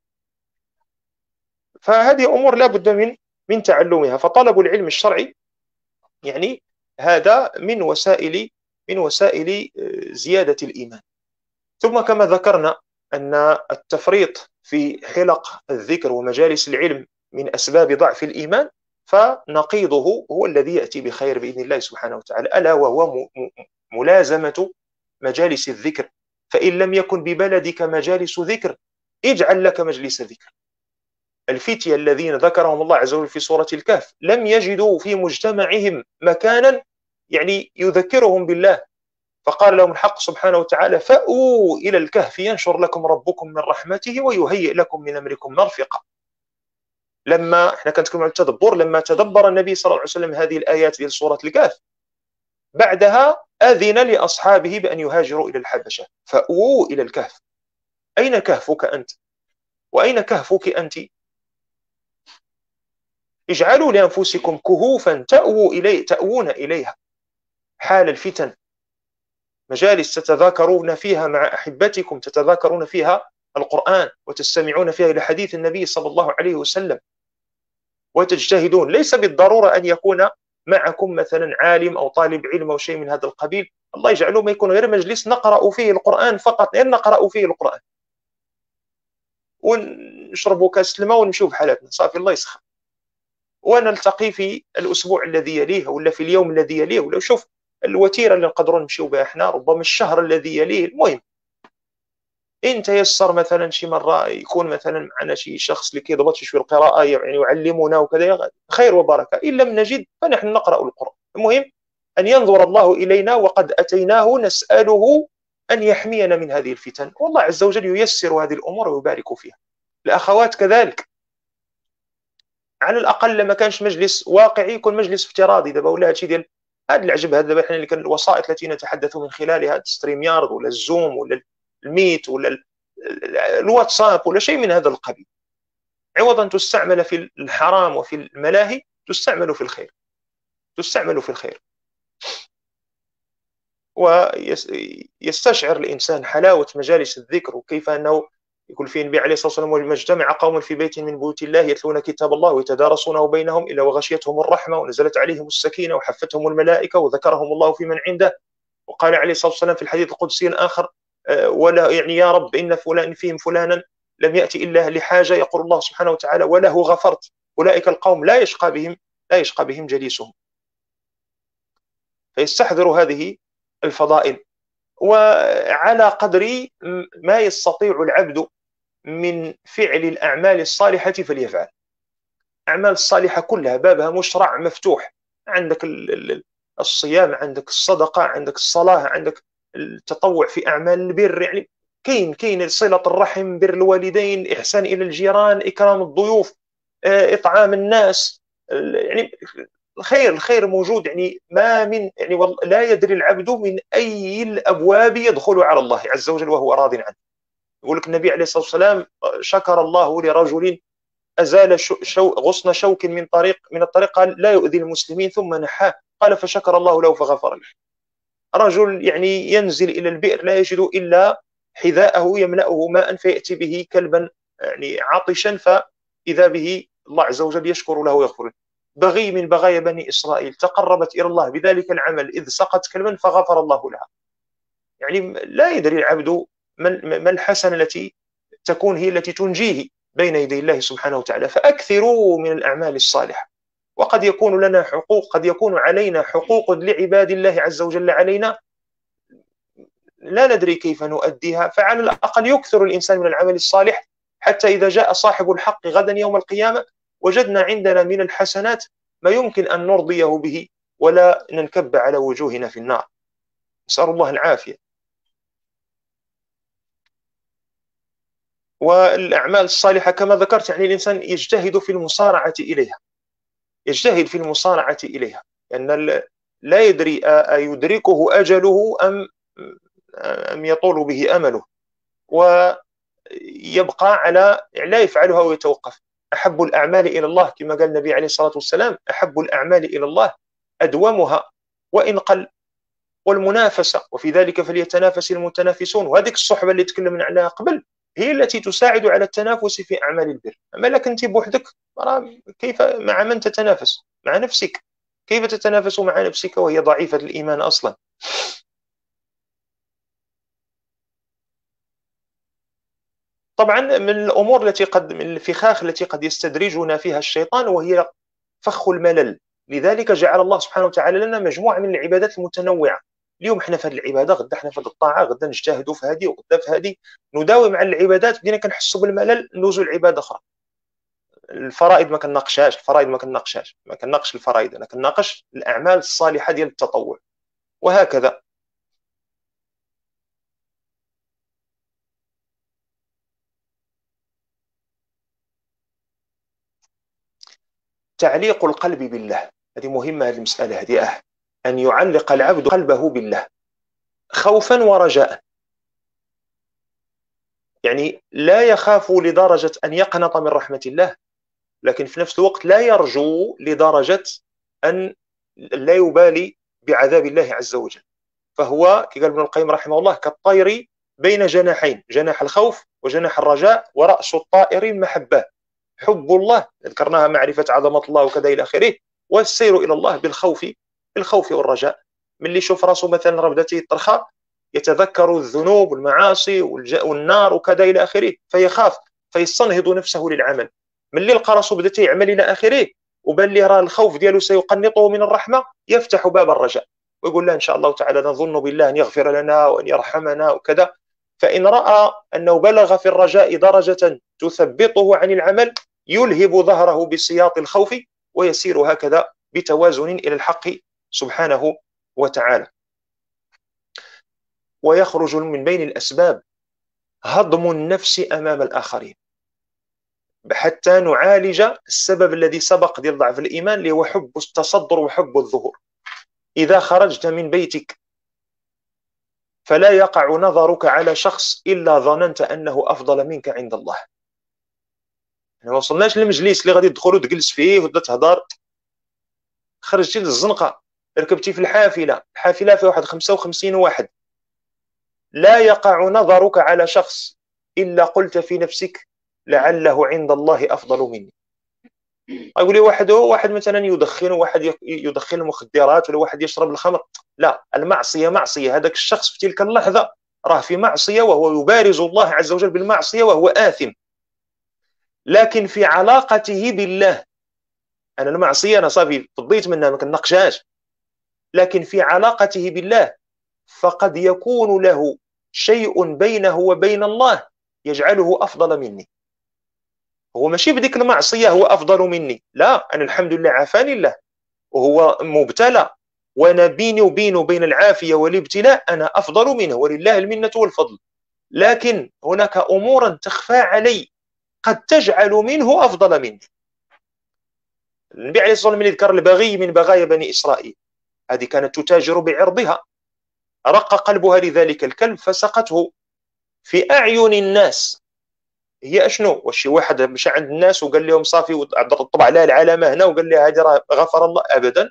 فهذه امور لا بد من من تعلمها. فطلب العلم الشرعي يعني هذا من وسائل من وسائل زيادة الإيمان. ثم كما ذكرنا أن التفريط في حلق الذكر ومجالس العلم من أسباب ضعف الإيمان، فنقيضه هو الذي يأتي بخير بإذن الله سبحانه وتعالى، ألا وهو ملازمة مجالس الذكر. فإن لم يكن ببلدك مجالس ذكر، اجعل لك مجلس ذكر. الفتية الذين ذكرهم الله عز وجل في سورة الكهف لم يجدوا في مجتمعهم مكانا يعني يذكرهم بالله، فقال لهم الحق سبحانه وتعالى: فأووا إلى الكهف ينشر لكم ربكم من رحمته ويهيئ لكم من أمركم مرفقا. لما احنا كنتكلم عن التدبر، لما تدبر النبي صلى الله عليه وسلم هذه الآيات في سورة الكهف، بعدها أذن لأصحابه بأن يهاجروا إلى الحبشة. فأووا إلى الكهف. أين كهفك أنت؟ وأين كهفك أنت؟ اجعلوا لأنفسكم كهوفا تأووا إليه تأوون إليها حال الفتن، مجالس تتذاكرون فيها مع أحبتكم، تتذاكرون فيها القرآن وتستمعون فيها إلى حديث النبي صلى الله عليه وسلم وتجتهدون. ليس بالضرورة أن يكون معكم مثلا عالم أو طالب علم أو شيء من هذا القبيل، الله يجعله ما يكون غير مجلس نقرأ فيه القرآن فقط، لأن نقرأ فيه القرآن ونشربوا كاس الماء ونمشوا بحالاتنا صافي، الله يسخر، ونلتقي في الأسبوع الذي يليه ولا في اليوم الذي يليه، ولا شوف الوتيرة اللي نقدروا نمشيو بها احنا ربما الشهر الذي يليه. المهم إن تيسر مثلا شي مرة يكون مثلا معنا شي شخص اللي كيضبط شويه القراءة يعني يعلمنا وكذا، خير وبركة. إن لم نجد فنحن نقرأ القرآن. المهم أن ينظر الله إلينا وقد أتيناه نسأله أن يحمينا من هذه الفتن، والله عز وجل ييسر هذه الأمور ويبارك فيها. الأخوات كذلك، على الأقل لما كانش مجلس واقعي يكون مجلس افتراضي. دابا ولا هادشي ديال هذا العجب هذا، دابا حنا اللي كان الوسائط التي نتحدث من خلالها ستريم يارد ولا الزوم ولا الميت ولا الواتساب ولا شيء من هذا القبيل، عوضا أن تستعمل في الحرام وفي الملاهي تستعمل في الخير تستعمل في الخير ويستشعر الإنسان حلاوة مجالس الذكر، وكيف أنه يقول فيه النبي عليه الصلاة والسلام: وما اجتمع قوم في بيت من بيوت الله يتلون كتاب الله ويتدارسونه بينهم إلا وغشيتهم الرحمة ونزلت عليهم السكينة وحفتهم الملائكة وذكرهم الله في من عنده. وقال عليه الصلاة والسلام في الحديث القدسي الآخر: ولا يعني يا رب إن فلان فيهم فلانا لم يأتي إلا لحاجة، يقول الله سبحانه وتعالى: وله غفرت. أولئك القوم لا يشقى بهم لا يشقى بهم جليسهم. فيستحضر هذه الفضائل، وعلى قدر ما يستطيع العبد من فعل الأعمال الصالحة فليفعل. الأعمال الصالحة كلها بابها مشرع مفتوح، عندك الصيام، عندك الصدقة، عندك الصلاة، عندك التطوع في أعمال البر، يعني كاين كاين صلة الرحم، بر الوالدين، إحسان إلى الجيران، إكرام الضيوف، إطعام الناس، يعني الخير الخير موجود. يعني ما من يعني لا يدري العبد من أي الأبواب يدخل على الله عز وجل وهو راض عنه. يقول لك النبي عليه الصلاة والسلام: شكر الله لرجل أزال شو غصن شوك من طريق من الطريق قال لا يؤذي المسلمين ثم نحاه، قال فشكر الله له فغفر له. رجل يعني ينزل إلى البئر لا يجد إلا حذاءه يملأه ماء فيأتي به كلبا يعني عطشا، فإذا به الله عز وجل يشكر له ويغفر له. بغي من بغايا بني إسرائيل تقربت إلى الله بذلك العمل إذ سقت كلبا فغفر الله لها. يعني لا يدري العبد ما الحسنة التي تكون هي التي تنجيه بين يدي الله سبحانه وتعالى. فأكثروا من الأعمال الصالحة، وقد يكون لنا حقوق، قد يكون علينا حقوق لعباد الله عز وجل علينا لا ندري كيف نؤديها، فعلى الأقل يكثر الإنسان من العمل الصالح حتى إذا جاء صاحب الحق غدا يوم القيامة وجدنا عندنا من الحسنات ما يمكن أن نرضيه به ولا ننكب على وجوهنا في النار. نسأل الله العافية. والأعمال الصالحة كما ذكرت يعني الإنسان يجتهد في المصارعة إليها، يجتهد في المصارعة إليها، لأن يعني لا يدري أيدركه أجله أم أم يطول به أمله، ويبقى على لا يفعلها ويتوقف. أحب الأعمال إلى الله كما قال النبي عليه الصلاة والسلام: أحب الأعمال إلى الله أدومها وإن قل. والمنافسة، وفي ذلك فليتنافس المتنافسون، وهذه الصحبة اللي تكلمنا عنها قبل هي التي تساعد على التنافس في أعمال البر. أما لك أنت بوحدك كيف مع من تتنافس؟ مع نفسك. كيف تتنافس مع نفسك وهي ضعيفة الإيمان أصلا؟ طبعا من الأمور التي قد من الفخاخ التي قد يستدرجنا فيها الشيطان وهي فخ الملل. لذلك جعل الله سبحانه وتعالى لنا مجموعة من العبادات المتنوعة. اليوم احنا في هذه العبادة، غدا احنا في هذه الطاعة، غدا نجتهدوا في هذه وغدا في هذه، نداوم على العبادات، بدينا كنحسوا بالملل ندوزوا لعبادة أخرى. الفرائض ما كنناقشهاش، الفرائض ما كنناقشهاش، ما كنناقش الفرائض، انا كنناقش الأعمال الصالحة ديال التطوع، وهكذا. تعليق القلب بالله، هذه مهمة، هذه المسألة هذه أه أن يعلق العبد قلبه بالله خوفا ورجاء، يعني لا يخاف لدرجة أن يقنط من رحمة الله، لكن في نفس الوقت لا يرجو لدرجة أن لا يبالي بعذاب الله عز وجل. فهو كما قال ابن القيم رحمه الله كالطير بين جناحين، جناح الخوف وجناح الرجاء، ورأس الطائر المحبة، حب الله ذكرناها، معرفة عظمة الله وكذا إلى آخره، والسير إلى الله بالخوف بالخوف والرجاء. من اللي يشوف راسه مثلا راه بدات يطرخى، يتذكر الذنوب والمعاصي والنار وكذا إلى آخره فيخاف فيستنهض نفسه للعمل. من اللي لقى راسه بدات يعمل إلى آخره وبان لي راه الخوف ديالو سيقنطه من الرحمة، يفتح باب الرجاء ويقول له إن شاء الله تعالى نظن بالله أن يغفر لنا وأن يرحمنا وكذا. فإن رأى أنه بلغ في الرجاء درجة تثبطه عن العمل يلهب ظهره بسياط الخوف ويسير هكذا بتوازن إلى الحق سبحانه وتعالى. ويخرج من بين الأسباب هضم النفس أمام الآخرين حتى نعالج السبب الذي سبق ديال ضعف الإيمان اللي هو حب التصدر وحب الظهور. إذا خرجت من بيتك فلا يقع نظرك على شخص إلا ظننت أنه أفضل منك عند الله. ما وصلناش للمجلس اللي غادي تدخل وتجلس فيه وتبدا تهضر، خرجتي للزنقة، ركبتي في الحافلة، الحافلة فيها واحد خمسة وخمسين واحد، لا يقع نظرك على شخص إلا قلت في نفسك لعله عند الله أفضل مني. يقول لي واحد واحد مثلا يدخن، واحد يدخن المخدرات، ولا واحد يشرب الخمر، لا، المعصية معصية، هذاك الشخص في تلك اللحظة راه في معصية وهو يبارز الله عز وجل بالمعصية وهو آثم. لكن في علاقته بالله، أنا المعصية أنا صافي فضيت منها ما كنناقشهاش، لكن في علاقته بالله فقد يكون له شيء بينه وبين الله يجعله أفضل مني. هو ماشي بديك المعصية هو أفضل مني، لا، أنا الحمد لله عافاني الله وهو مبتلى، وأنا بيني وبينه بين العافية والابتلاء أنا أفضل منه ولله المنة والفضل. لكن هناك أمورا تخفى علي قد تجعل منه أفضل مني. النبي عليه الصلاة والسلام يذكر البغي من بغايا بني إسرائيل، هذه كانت تتاجر بعرضها، رق قلبها لذلك الكلب فسقته في أعين الناس. هي أشنو؟ واش شي واحد مشى عند الناس وقال لهم صافي طبع لها العلامة هنا وقال لها هذه راه غفر الله؟ أبدا.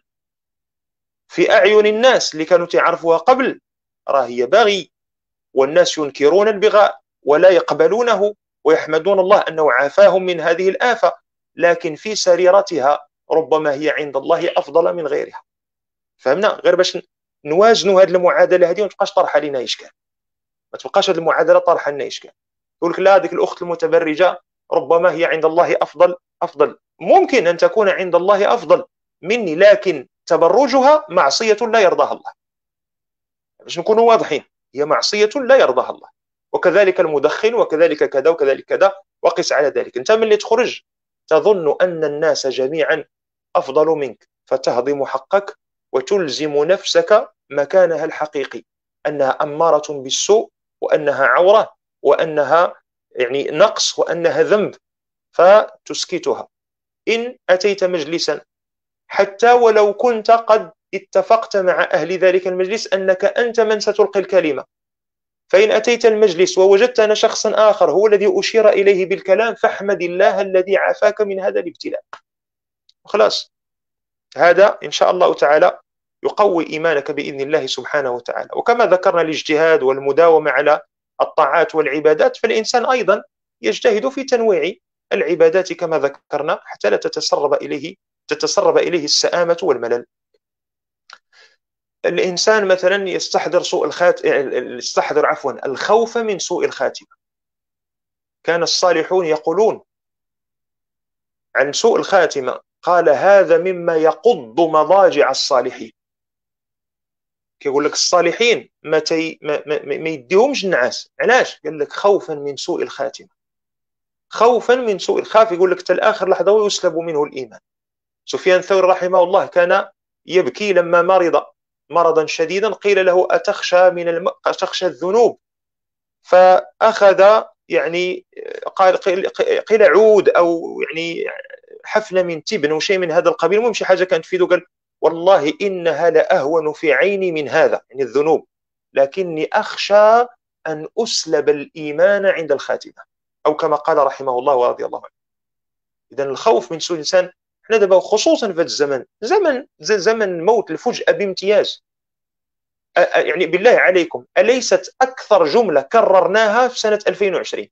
في أعين الناس اللي كانوا تعرفوها قبل راه هي باغي، والناس ينكرون البغاء ولا يقبلونه ويحمدون الله أنه عافاهم من هذه الآفة، لكن في سريرتها ربما هي عند الله أفضل من غيرها. فهمنا؟ غير باش نوازنوا هذه المعادلة هذه وما تبقاش طرحة لنا إشكال، ما تبقاش هذه المعادلة طرحة لنا إشكال. يقول لك لا، هذيك الأخت المتبرجة ربما هي عند الله أفضل. أفضل ممكن أن تكون عند الله أفضل، مني، لكن تبرجها معصية لا يرضاها الله، باش نكونوا واضحين، هي معصية لا يرضاها الله. وكذلك المدخن، وكذلك كذا وكذلك كذا، وقس على ذلك. انت ملي تخرج تظن أن الناس جميعا أفضل منك، فتهضم حقك وتلزم نفسك مكانها الحقيقي، أنها أمارة بالسوء، وأنها عورة، وأنها يعني نقص، وأنها ذنب، فتسكتها. إن أتيت مجلسا حتى ولو كنت قد اتفقت مع أهل ذلك المجلس أنك أنت من ستلقي الكلمة، فإن أتيت المجلس ووجدت أن شخصا آخر هو الذي أشير إليه بالكلام، فاحمد الله الذي عافاك من هذا الابتلاء. خلاص، هذا إن شاء الله تعالى يقوي إيمانك بإذن الله سبحانه وتعالى. وكما ذكرنا الاجتهاد والمداومة على الطاعات والعبادات، فالإنسان أيضا يجتهد في تنويع العبادات كما ذكرنا، حتى لا تتسرب إليه تتسرب إليه السآمة والملل. الإنسان مثلا يستحضر سوء الخات... يستحضر عفوا الخوف من سوء الخاتمة. كان الصالحون يقولون عن سوء الخاتمة، قال هذا مما يقض مضاجع الصالحين. كيقول لك الصالحين ما, تي... ما... ما... ما يديهمش النعاس. علاش؟ قال لك خوفا من سوء الخاتمة، خوفا من سوء الخاف. يقول لك حتى آخر لحظة ويسلب منه الإيمان. سفيان الثوري رحمه الله كان يبكي لما مرض مرضا شديدا، قيل له أتخشى من الم... أتخشى الذنوب؟ فأخذ يعني قال قيل, قيل عود أو يعني حفلة من تبن وشيء من هذا القبيل، المهم شي حاجة كانت تفيده. قال والله إنها لأهون في عيني من هذا، يعني الذنوب، لكني أخشى أن أسلب الإيمان عند الخاتمة، أو كما قال رحمه الله ورضي الله عنه. إذن الخوف من سوء الإنسان، احنا دابا خصوصا في هذا الزمن، زمن زمن موت الفجأة بامتياز. يعني بالله عليكم، أليست أكثر جملة كررناها في سنة ألفين وعشرين؟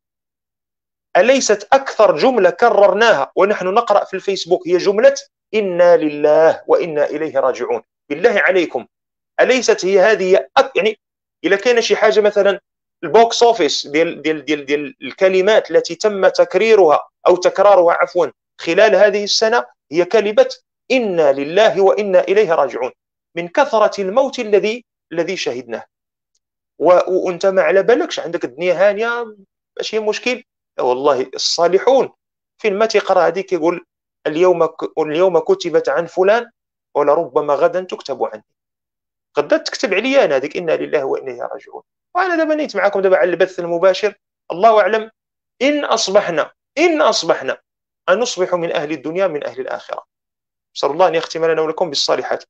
أليست أكثر جملة كررناها ونحن نقرأ في الفيسبوك هي جملة إنا لله وإنا إليه راجعون؟ بالله عليكم، أليست هي هذه أك... يعني إذا كان شي حاجة مثلا البوكس اوفيس ديال ديال ديال ديال الكلمات التي تم تكريرها أو تكرارها عفوا خلال هذه السنة، هي كلمة إنا لله وإنا إليه راجعون، من كثرة الموت الذي الذي شهدناه. وانت ما على بالكش، عندك الدنيا هانيه ماشي مشكل. والله الصالحون فين ما تقرا هذيك يقول اليوم اليوم كتبت عن فلان ولربما غدا تكتب عني. غدا تكتب عليا انا هذيك انا لله وانا اليه راجعون. وانا دابا نيت معكم دابا على البث المباشر، الله اعلم ان اصبحنا ان اصبحنا ان نصبح من اهل الدنيا من اهل الاخره. نسال الله ان يختم لنا ولكم بالصالحات.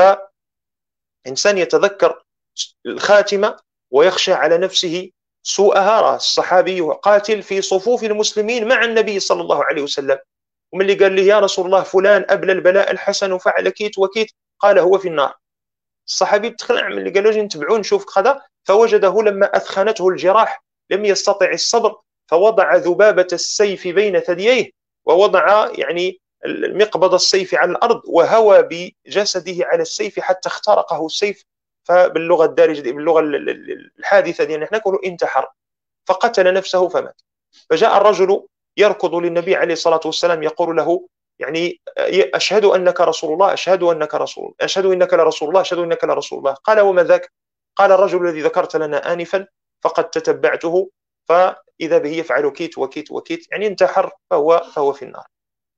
فانسان يتذكر الخاتمه ويخشى على نفسه سوءها. راه الصحابي قاتل في صفوف المسلمين مع النبي صلى الله عليه وسلم، ومن اللي قال له يا رسول الله فلان أبلى البلاء الحسن وفعل كيت وكيت، قال هو في النار. الصحابي تخلع من اللي قال له نتبعوه نشوف خذا، فوجده لما أثخنته الجراح لم يستطع الصبر، فوضع ذبابة السيف بين ثدييه، ووضع يعني المقبض السيف على الأرض، وهوى بجسده على السيف حتى اخترقه السيف. فباللغة الدارجة باللغة الحادثة ديالنا احنا نقولوا انتحر، فقتل نفسه فمات. فجاء الرجل يركض للنبي عليه الصلاة والسلام يقول له يعني أشهد أنك رسول الله، أشهد أنك رسول أشهد أنك لرسول الله، أشهد أنك لرسول الله. قال وما ذاك؟ قال الرجل الذي ذكرت لنا آنفا فقد تتبعته فإذا به يفعل كيت وكيت وكيت، يعني انتحر فهو فهو في النار.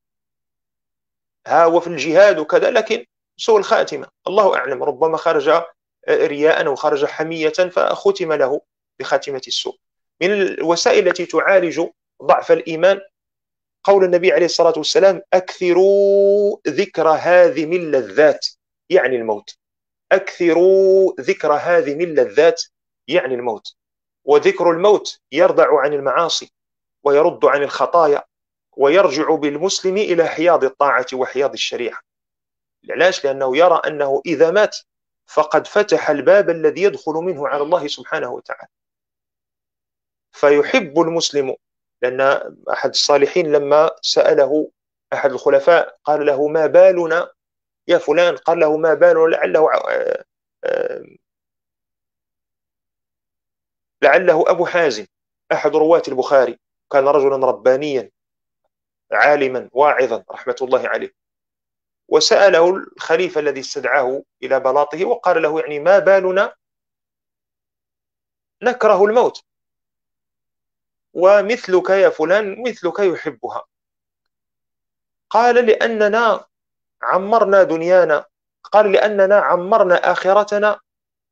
ها هو في الجهاد وكذا، لكن سوء الخاتمة الله أعلم، ربما خرج رياء أو خرج حمية فختم له بخاتمة السوء. من الوسائل التي تعالج ضعف الإيمان قول النبي عليه الصلاة والسلام أكثروا ذكر هاذم اللذات، يعني الموت. أكثروا ذكر هاذم اللذات يعني الموت. وذكر الموت يردع عن المعاصي ويرد عن الخطايا ويرجع بالمسلم إلى حياض الطاعة وحياض الشريعة. علاش؟ لأنه يرى أنه إذا مات فقد فتح الباب الذي يدخل منه على الله سبحانه وتعالى. فيحب المسلم، لأن أحد الصالحين لما سأله أحد الخلفاء قال له ما بالنا يا فلان، قال له ما بالنا، لعله لعله أبو حازم أحد رواة البخاري، كان رجلا ربانيا عالما واعظا رحمة الله عليه. وسأله الخليفة الذي استدعاه إلى بلاطه وقال له يعني ما بالنا نكره الموت ومثلك يا فلان مثلك يحبها. قال لأننا عمرنا دنيانا، قال لأننا عمرنا آخرتنا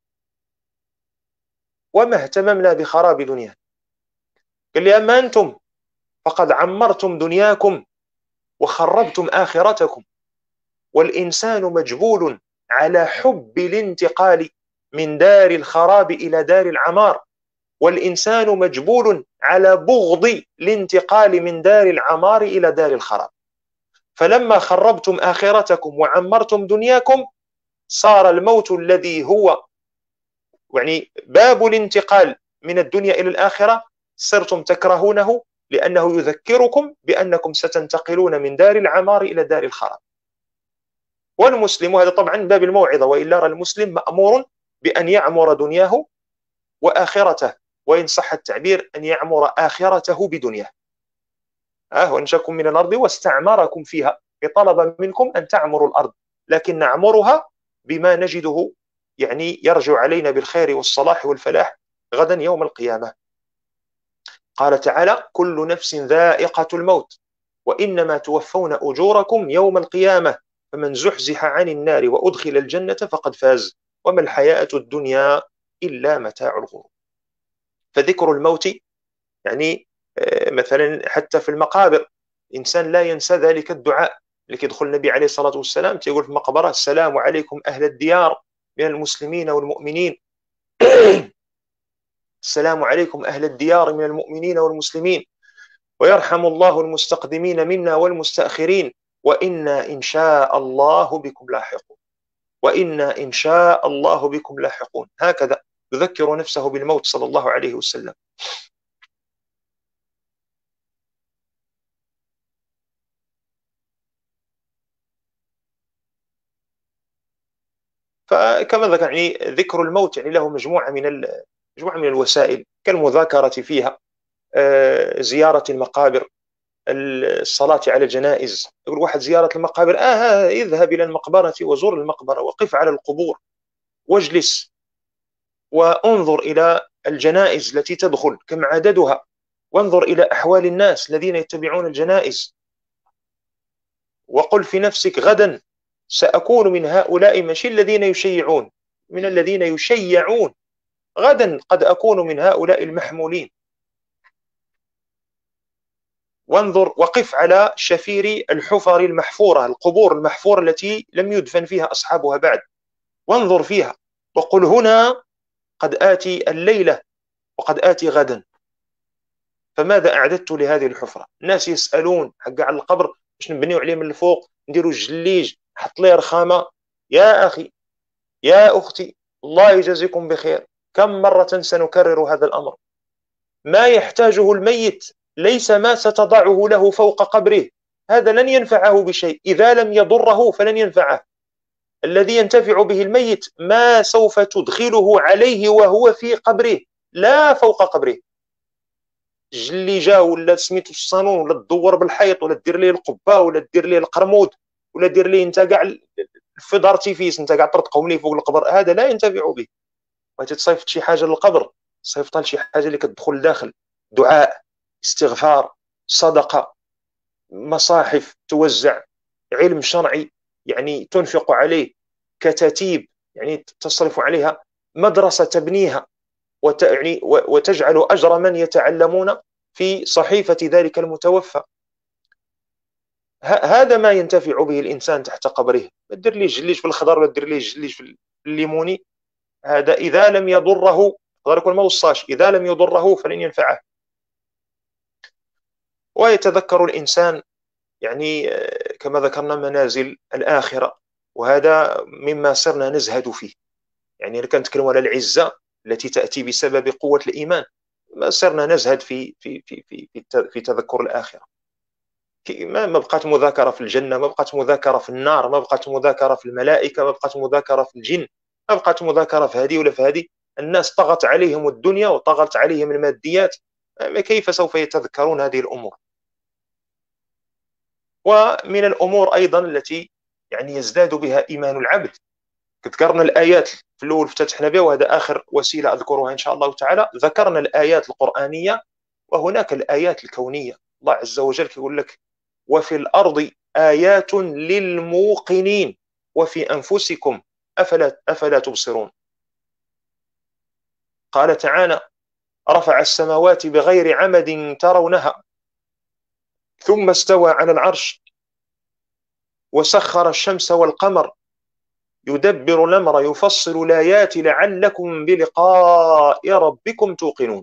وما اهتممنا بخراب دنيانا. قال لي أما أنتم فقد عمرتم دنياكم وخربتم آخرتكم، والإنسان مجبول على حب الانتقال من دار الخراب إلى دار العمار، والإنسان مجبول على بغض الانتقال من دار العمار إلى دار الخراب. فلما خربتم آخرتكم وعمرتم دنياكم صار الموت الذي هو يعني باب الانتقال من الدنيا إلى الآخرة صرتم تكرهونه، لأنه يذكركم بأنكم ستنتقلون من دار العمار إلى دار الخراب. والمسلم، هذا طبعا باب الموعظة، وإلا المسلم مأمور بأن يعمر دنياه وآخرته، وإن صح التعبير أن يعمر آخرته بدنياه. آه وأنشأكم من الأرض واستعمركم فيها، طلب منكم أن تعمروا الأرض، لكن نعمرها بما نجده يعني يرجع علينا بالخير والصلاح والفلاح غدا يوم القيامة. قال تعالى كل نفس ذائقة الموت وإنما توفون أجوركم يوم القيامة فمن زحزح عن النار وأدخل الجنة فقد فاز وما الحياة الدنيا إلا متاع الغرور. فذكر الموت يعني مثلا حتى في المقابر الإنسان لا ينسى ذلك الدعاء اللي كيدخل النبي عليه الصلاة والسلام تيقول في المقبرة السلام عليكم أهل الديار من المسلمين والمؤمنين السلام عليكم أهل الديار من المؤمنين والمسلمين ويرحم الله المستقدمين منا والمستأخرين وإنا إن شاء الله بكم لاحقون وإنا إن شاء الله بكم لاحقون. هكذا يذكر نفسه بالموت صلى الله عليه وسلم. فكما ذكر يعني ذكر الموت يعني له مجموعة من مجموعة من الوسائل كالمذاكرة فيها، زيارة المقابر، الصلاة على الجنائز. يقول واحد زيارة المقابر آه اذهب إلى المقبرة وزور المقبرة وقف على القبور واجلس وانظر إلى الجنائز التي تدخل كم عددها، وانظر إلى أحوال الناس الذين يتبعون الجنائز، وقل في نفسك غدا سأكون من هؤلاء مش الذين يشيعون من الذين يشيعون، غدا قد أكون من هؤلاء المحمولين. وانظر وقف على شفير الحفر المحفورة، القبور المحفورة التي لم يدفن فيها أصحابها بعد، وانظر فيها وقل هنا قد آتي الليلة وقد آتي غدا، فماذا أعددت لهذه الحفرة؟ الناس يسألون حق على القبر باش نبنيو عليه من الفوق نديروا الجليج حط ليه رخامة. يا أخي يا أختي الله يجازيكم بخير، كم مرة سنكرر هذا الأمر؟ ما يحتاجه الميت ليس ما ستضعه له فوق قبره، هذا لن ينفعه بشيء، إذا لم يضره فلن ينفعه. الذي ينتفع به الميت ما سوف تدخله عليه وهو في قبره لا فوق قبره، جليجة ولا سميتو الصانون ولا تدور بالحيط ولا دير ليه القبة ولا دير ليه القرمود ولا دير ليه انت كاع الفيض ارتيفيس انت كاع ترتقهم ليه فوق القبر، هذا لا ينتفع به. بغيتي تصيفط شي حاجه للقبر صيفطها لشي حاجه اللي كتدخل لداخل، دعاء، استغفار، صدقه، مصاحف توزع، علم شرعي يعني تنفق عليه، كتاتيب يعني تصرف عليها، مدرسه تبنيها وتعني وتجعل أجر من يتعلمون في صحيفة ذلك المتوفى. هذا ما ينتفع به الإنسان تحت قبره. ما دير ليه جليش في الخضر ولا دير ليه جليش في الليموني، هذا إذا لم يضره يقدر يكون ما وصاش، إذا لم يضره فلن ينفعه. ويتذكر الإنسان يعني كما ذكرنا منازل الآخرة، وهذا مما صرنا نزهد فيه. يعني كان نتكلم على العزة التي تأتي بسبب قوة الإيمان، ما صرنا نزهد في في في في في تذكر الآخرة. ما ما بقات مذاكرة في الجنة، ما بقات مذاكرة في النار، ما بقات مذاكرة في الملائكة، ما بقات مذاكرة في الجن، ما بقات مذاكرة في هذه ولا في هذه. الناس طغت عليهم الدنيا وطغت عليهم الماديات، كيف سوف يتذكرون هذه الأمور؟ ومن الأمور أيضا التي يعني يزداد بها إيمان العبد. ذكرنا الآيات في الأول افتتحنا بها، وهذا آخر وسيلة أذكرها إن شاء الله تعالى. ذكرنا الآيات القرآنية وهناك الآيات الكونية. الله عز وجل يقول لك: وفي الأرض آيات للموقنين وفي أنفسكم أفلا, أفلا تبصرون. قال تعالى: رفع السماوات بغير عمد ترونها ثم استوى على العرش وسخر الشمس والقمر يدبر الأمر يفصل الآيات لعلكم بلقاء ربكم توقنون.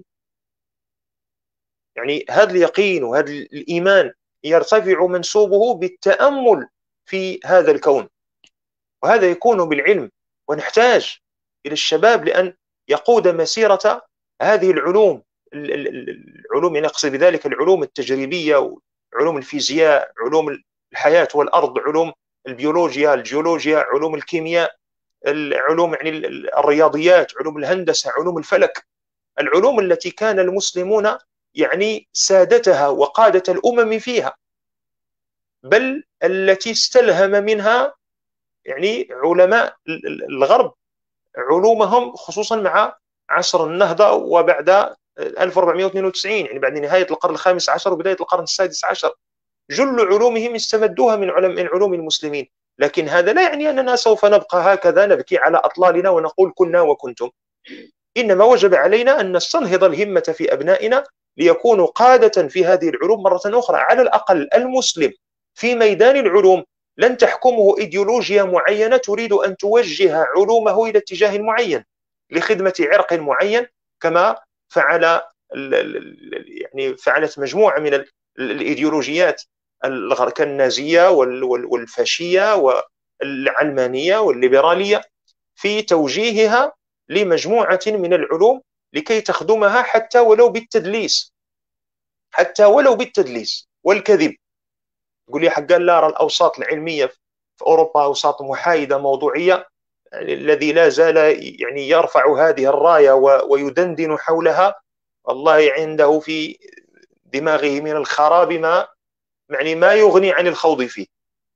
يعني هذا اليقين وهذا الإيمان يرتفع منسوبه بالتأمل في هذا الكون، وهذا يكون بالعلم. ونحتاج إلى الشباب لأن يقود مسيرة هذه العلوم العلوم يعني أقصد بذلك العلوم التجريبية، علوم الفيزياء، علوم الحياة والأرض، علوم البيولوجيا، الجيولوجيا، علوم الكيمياء، العلوم يعني الرياضيات، علوم الهندسة، علوم الفلك، العلوم التي كان المسلمون يعني سادتها وقادة الأمم فيها، بل التي استلهم منها يعني علماء الغرب علومهم، خصوصا مع عصر النهضة وبعد ألف وأربعمئة واثنين وتسعين، يعني بعد نهاية القرن الخامس عشر وبداية القرن السادس عشر. جل علومهم استمدوها من علم من علوم المسلمين. لكن هذا لا يعني أننا سوف نبقى هكذا نبكي على أطلالنا ونقول كنا وكنتم. إنما وجب علينا أن نستنهض الهمة في أبنائنا ليكونوا قادة في هذه العلوم مرة أخرى. على الأقل المسلم في ميدان العلوم لن تحكمه إيديولوجيا معينة تريد أن توجه علومه إلى اتجاه معين لخدمة عرق معين، كما فعل يعني فعلت مجموعة من الإيديولوجيات كالنازية والفاشية والعلمانية والليبرالية في توجيهها لمجموعة من العلوم لكي تخدمها حتى ولو بالتدليس، حتى ولو بالتدليس والكذب. يقول لي حقا لا، أرى الأوساط العلمية في أوروبا أوساط محايدة موضوعية، يعني الذي لا زال يعني يرفع هذه الراية ويدندن حولها والله عنده في دماغه من الخراب ما يعني ما يغني عن الخوض فيه.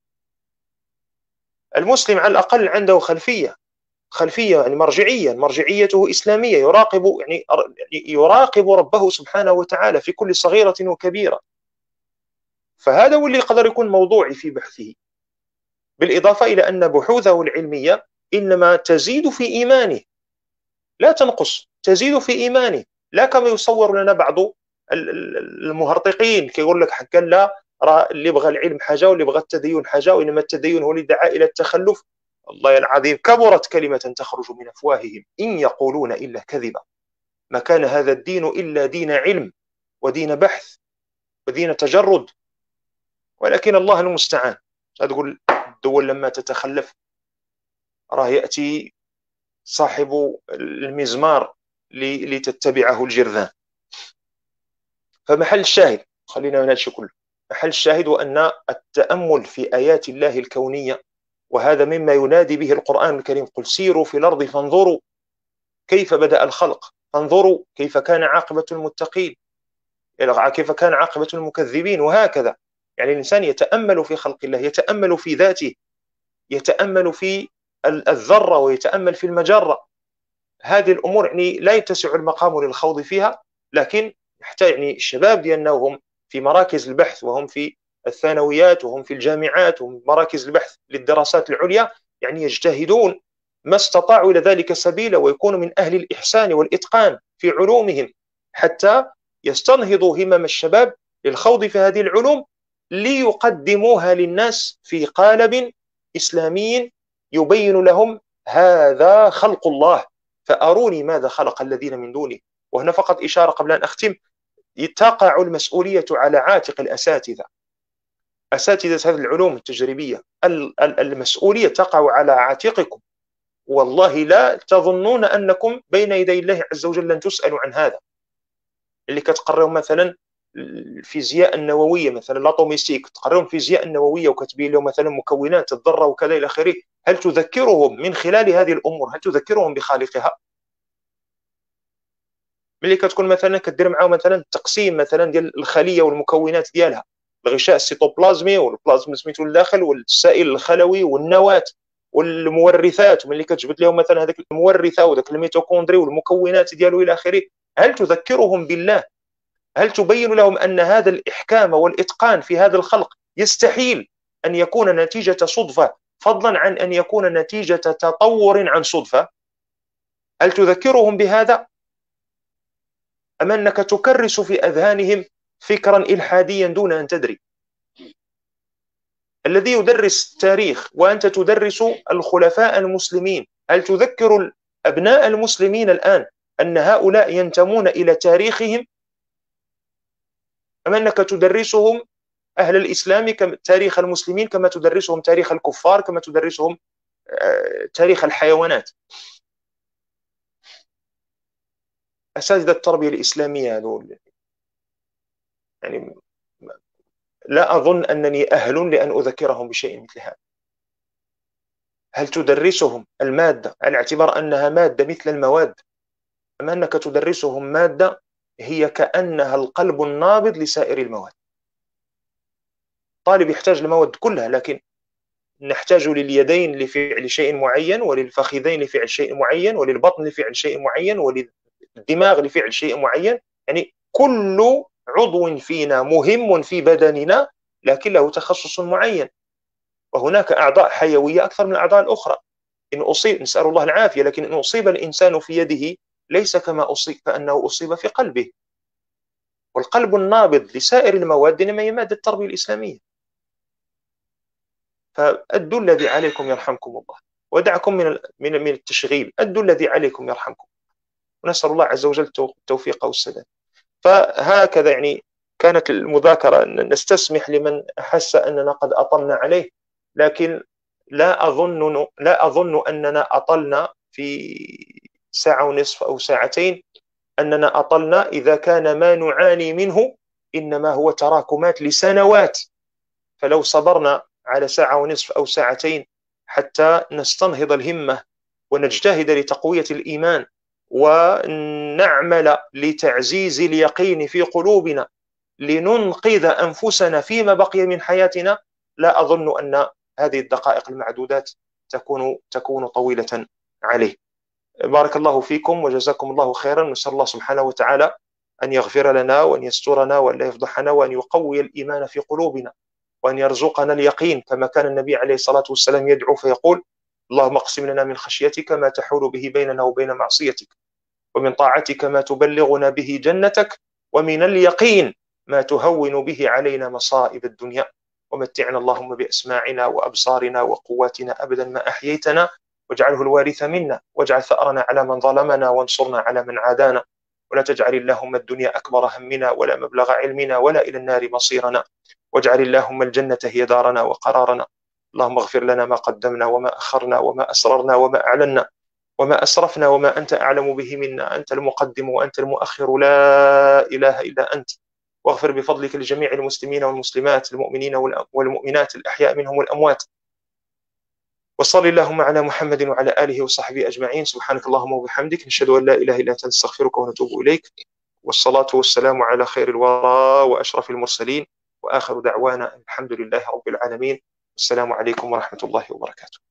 المسلم على الأقل عنده خلفية خلفية يعني مرجعية، مرجعيته إسلامية، يراقب يعني يراقب ربه سبحانه وتعالى في كل صغيرة وكبيرة. فهذا هو اللي يقدر يكون موضوعي في بحثه، بالإضافة إلى أن بحوثه العلمية إنما تزيد في إيمانه لا تنقص، تزيد في إيمانه، لا كما يصور لنا بعض المهرطقين كيقول لك حقا لا، راه اللي يبغى العلم حاجة واللي يبغى التدين حاجة، وإنما التدين هو اللي دعا إلى التخلف. الله العظيم كبرت كلمة تخرج من أفواههم إن يقولون إلا كذبا، ما كان هذا الدين إلا دين علم ودين بحث ودين تجرد، ولكن الله المستعان. تقول الدول لما تتخلف راه يأتي صاحب المزمار لتتبعه الجرذان. فمحل الشاهد، خلينا من هذا كله، محل الشاهد أن التأمل في آيات الله الكونية، وهذا مما ينادي به القرآن الكريم: قل سيروا في الأرض فانظروا كيف بدأ الخلق، فانظروا كيف كان عاقبة المتقين، كيف كان عاقبة المكذبين، وهكذا. يعني الإنسان يتأمل في خلق الله، يتأمل في ذاته، يتأمل في الذرة ويتأمل في المجرة. هذه الأمور يعني لا يتسع المقام للخوض فيها، لكن يحتاج يعني الشباب ديالنا وهم في مراكز البحث وهم في الثانويات وهم في الجامعات وهم مراكز البحث للدراسات العليا، يعني يجتهدون ما استطاعوا إلى ذلك سبيلا، ويكونوا من أهل الإحسان والإتقان في علومهم حتى يستنهضوا همم الشباب للخوض في هذه العلوم ليقدموها للناس في قالب إسلامي يبين لهم هذا خلق الله فأروني ماذا خلق الذين من دونه. وهنا فقط إشارة قبل أن أختم: تقع المسؤولية على عاتق الأساتذة، أساتذة هذه العلوم التجريبية، المسؤولية تقع على عاتقكم. والله لا تظنون أنكم بين يدي الله عز وجل لن تسألوا عن هذا. اللي كتقرروا مثلا الفيزياء النووية، مثلا لاتوميستيك، تقرروا الفيزياء النووية وكتبين لهم مثلا مكونات الذرة وكذا إلى آخره، هل تذكرهم من خلال هذه الأمور، هل تذكرهم بخالقها؟ ملي كتكون مثلا كدير معاهم مثلا تقسيم مثلا ديال الخلية والمكونات ديالها، الغشاء السيتوبلازمي والبلازما سميتو الداخل والسائل الخلوي والنواة والمورثات، وملي كتجبد لهم مثلا هذيك المورثه وذاك الميتوكوندري والمكونات ديالو الى اخره، هل تذكرهم بالله؟ هل تبين لهم ان هذا الاحكام والاتقان في هذا الخلق يستحيل ان يكون نتيجه صدفه، فضلا عن ان يكون نتيجه تطور عن صدفه؟ هل تذكرهم بهذا؟ ام انك تكرس في اذهانهم فكرا الحاديا دون ان تدري؟ الذي يدرس التاريخ وأنت تدرس الخلفاء المسلمين، هل تذكر أبناء المسلمين الآن أن هؤلاء ينتمون إلى تاريخهم؟ أم أنك تدرسهم أهل الإسلام تاريخ المسلمين كما تدرسهم تاريخ الكفار، كما تدرسهم تاريخ الحيوانات؟ أساتذة التربية الإسلامية هذول يعني لا أظن أنني أهل لأن أذكرهم بشيء مثل هذا. هل تدرسهم المادة على اعتبار أنها مادة مثل المواد، أم أنك تدرسهم مادة هي كأنها القلب النابض لسائر المواد؟ طالب يحتاج المواد كلها، لكن نحتاج لليدين لفعل شيء معين، وللفخذين لفعل شيء معين، وللبطن لفعل شيء معين، وللدماغ لفعل شيء معين. يعني كل عضو فينا مهم في بدننا لكن له تخصص معين، وهناك أعضاء حيوية أكثر من الأعضاء الأخرى. إن أصيب، نسأل الله العافية، لكن إن أصيب الإنسان في يده ليس كما أصيب كأنه أصيب في قلبه. والقلب النابض لسائر المواد إنما هي مادة التربية الإسلامية. فأدوا الذي عليكم يرحمكم الله، ودعكم من من من التشغيل، أدوا الذي عليكم يرحمكم، ونسأل الله عز وجل التوفيق والسداد. فهكذا يعني كانت المذاكرة، نستسمح لمن أحس أننا قد أطلنا عليه، لكن لا أظن لا أظن أننا أطلنا في ساعة ونصف أو ساعتين، أننا أطلنا إذا كان ما نعاني منه إنما هو تراكمات لسنوات. فلو صبرنا على ساعة ونصف أو ساعتين حتى نستنهض الهمة ونجتهد لتقوية الإيمان ونعمل لتعزيز اليقين في قلوبنا لننقذ أنفسنا فيما بقي من حياتنا، لا أظن أن هذه الدقائق المعدودات تكون تكون طويلة عليه. بارك الله فيكم وجزاكم الله خيرا. نسأل الله سبحانه وتعالى أن يغفر لنا وأن يسترنا وأن لا يفضحنا وأن يقوي الإيمان في قلوبنا وأن يرزقنا اليقين، كما كان النبي عليه الصلاة والسلام يدعو فيقول: اللهم اقسم لنا من خشيتك ما تحول به بيننا وبين معصيتك، ومن طاعتك ما تبلغنا به جنتك، ومن اليقين ما تهون به علينا مصائب الدنيا، ومتعنا اللهم بأسماعنا وأبصارنا وقواتنا أبدا ما أحييتنا، واجعله الوارث منا، واجعل ثأرنا على من ظلمنا وانصرنا على من عادانا، ولا تجعل اللهم الدنيا أكبر همنا ولا مبلغ علمنا ولا إلى النار مصيرنا، واجعل اللهم الجنة هي دارنا وقرارنا. اللهم اغفر لنا ما قدمنا وما أخرنا وما أسررنا وما أعلنا وما أسرفنا وما أنت أعلم به منا، أنت المقدم وأنت المؤخر، لا إله إلا أنت. واغفر بفضلك لجميع المسلمين والمسلمات، المؤمنين والمؤمنات، الأحياء منهم والأموات. وصل اللهم على محمد وعلى آله وصحبه أجمعين. سبحانك اللهم وبحمدك، نشهد أن لا إله إلا أنت، نستغفرك ونتوب إليك. والصلاة والسلام على خير الورى وأشرف المرسلين، وآخر دعوانا الحمد لله رب العالمين. السلام عليكم ورحمة الله وبركاته.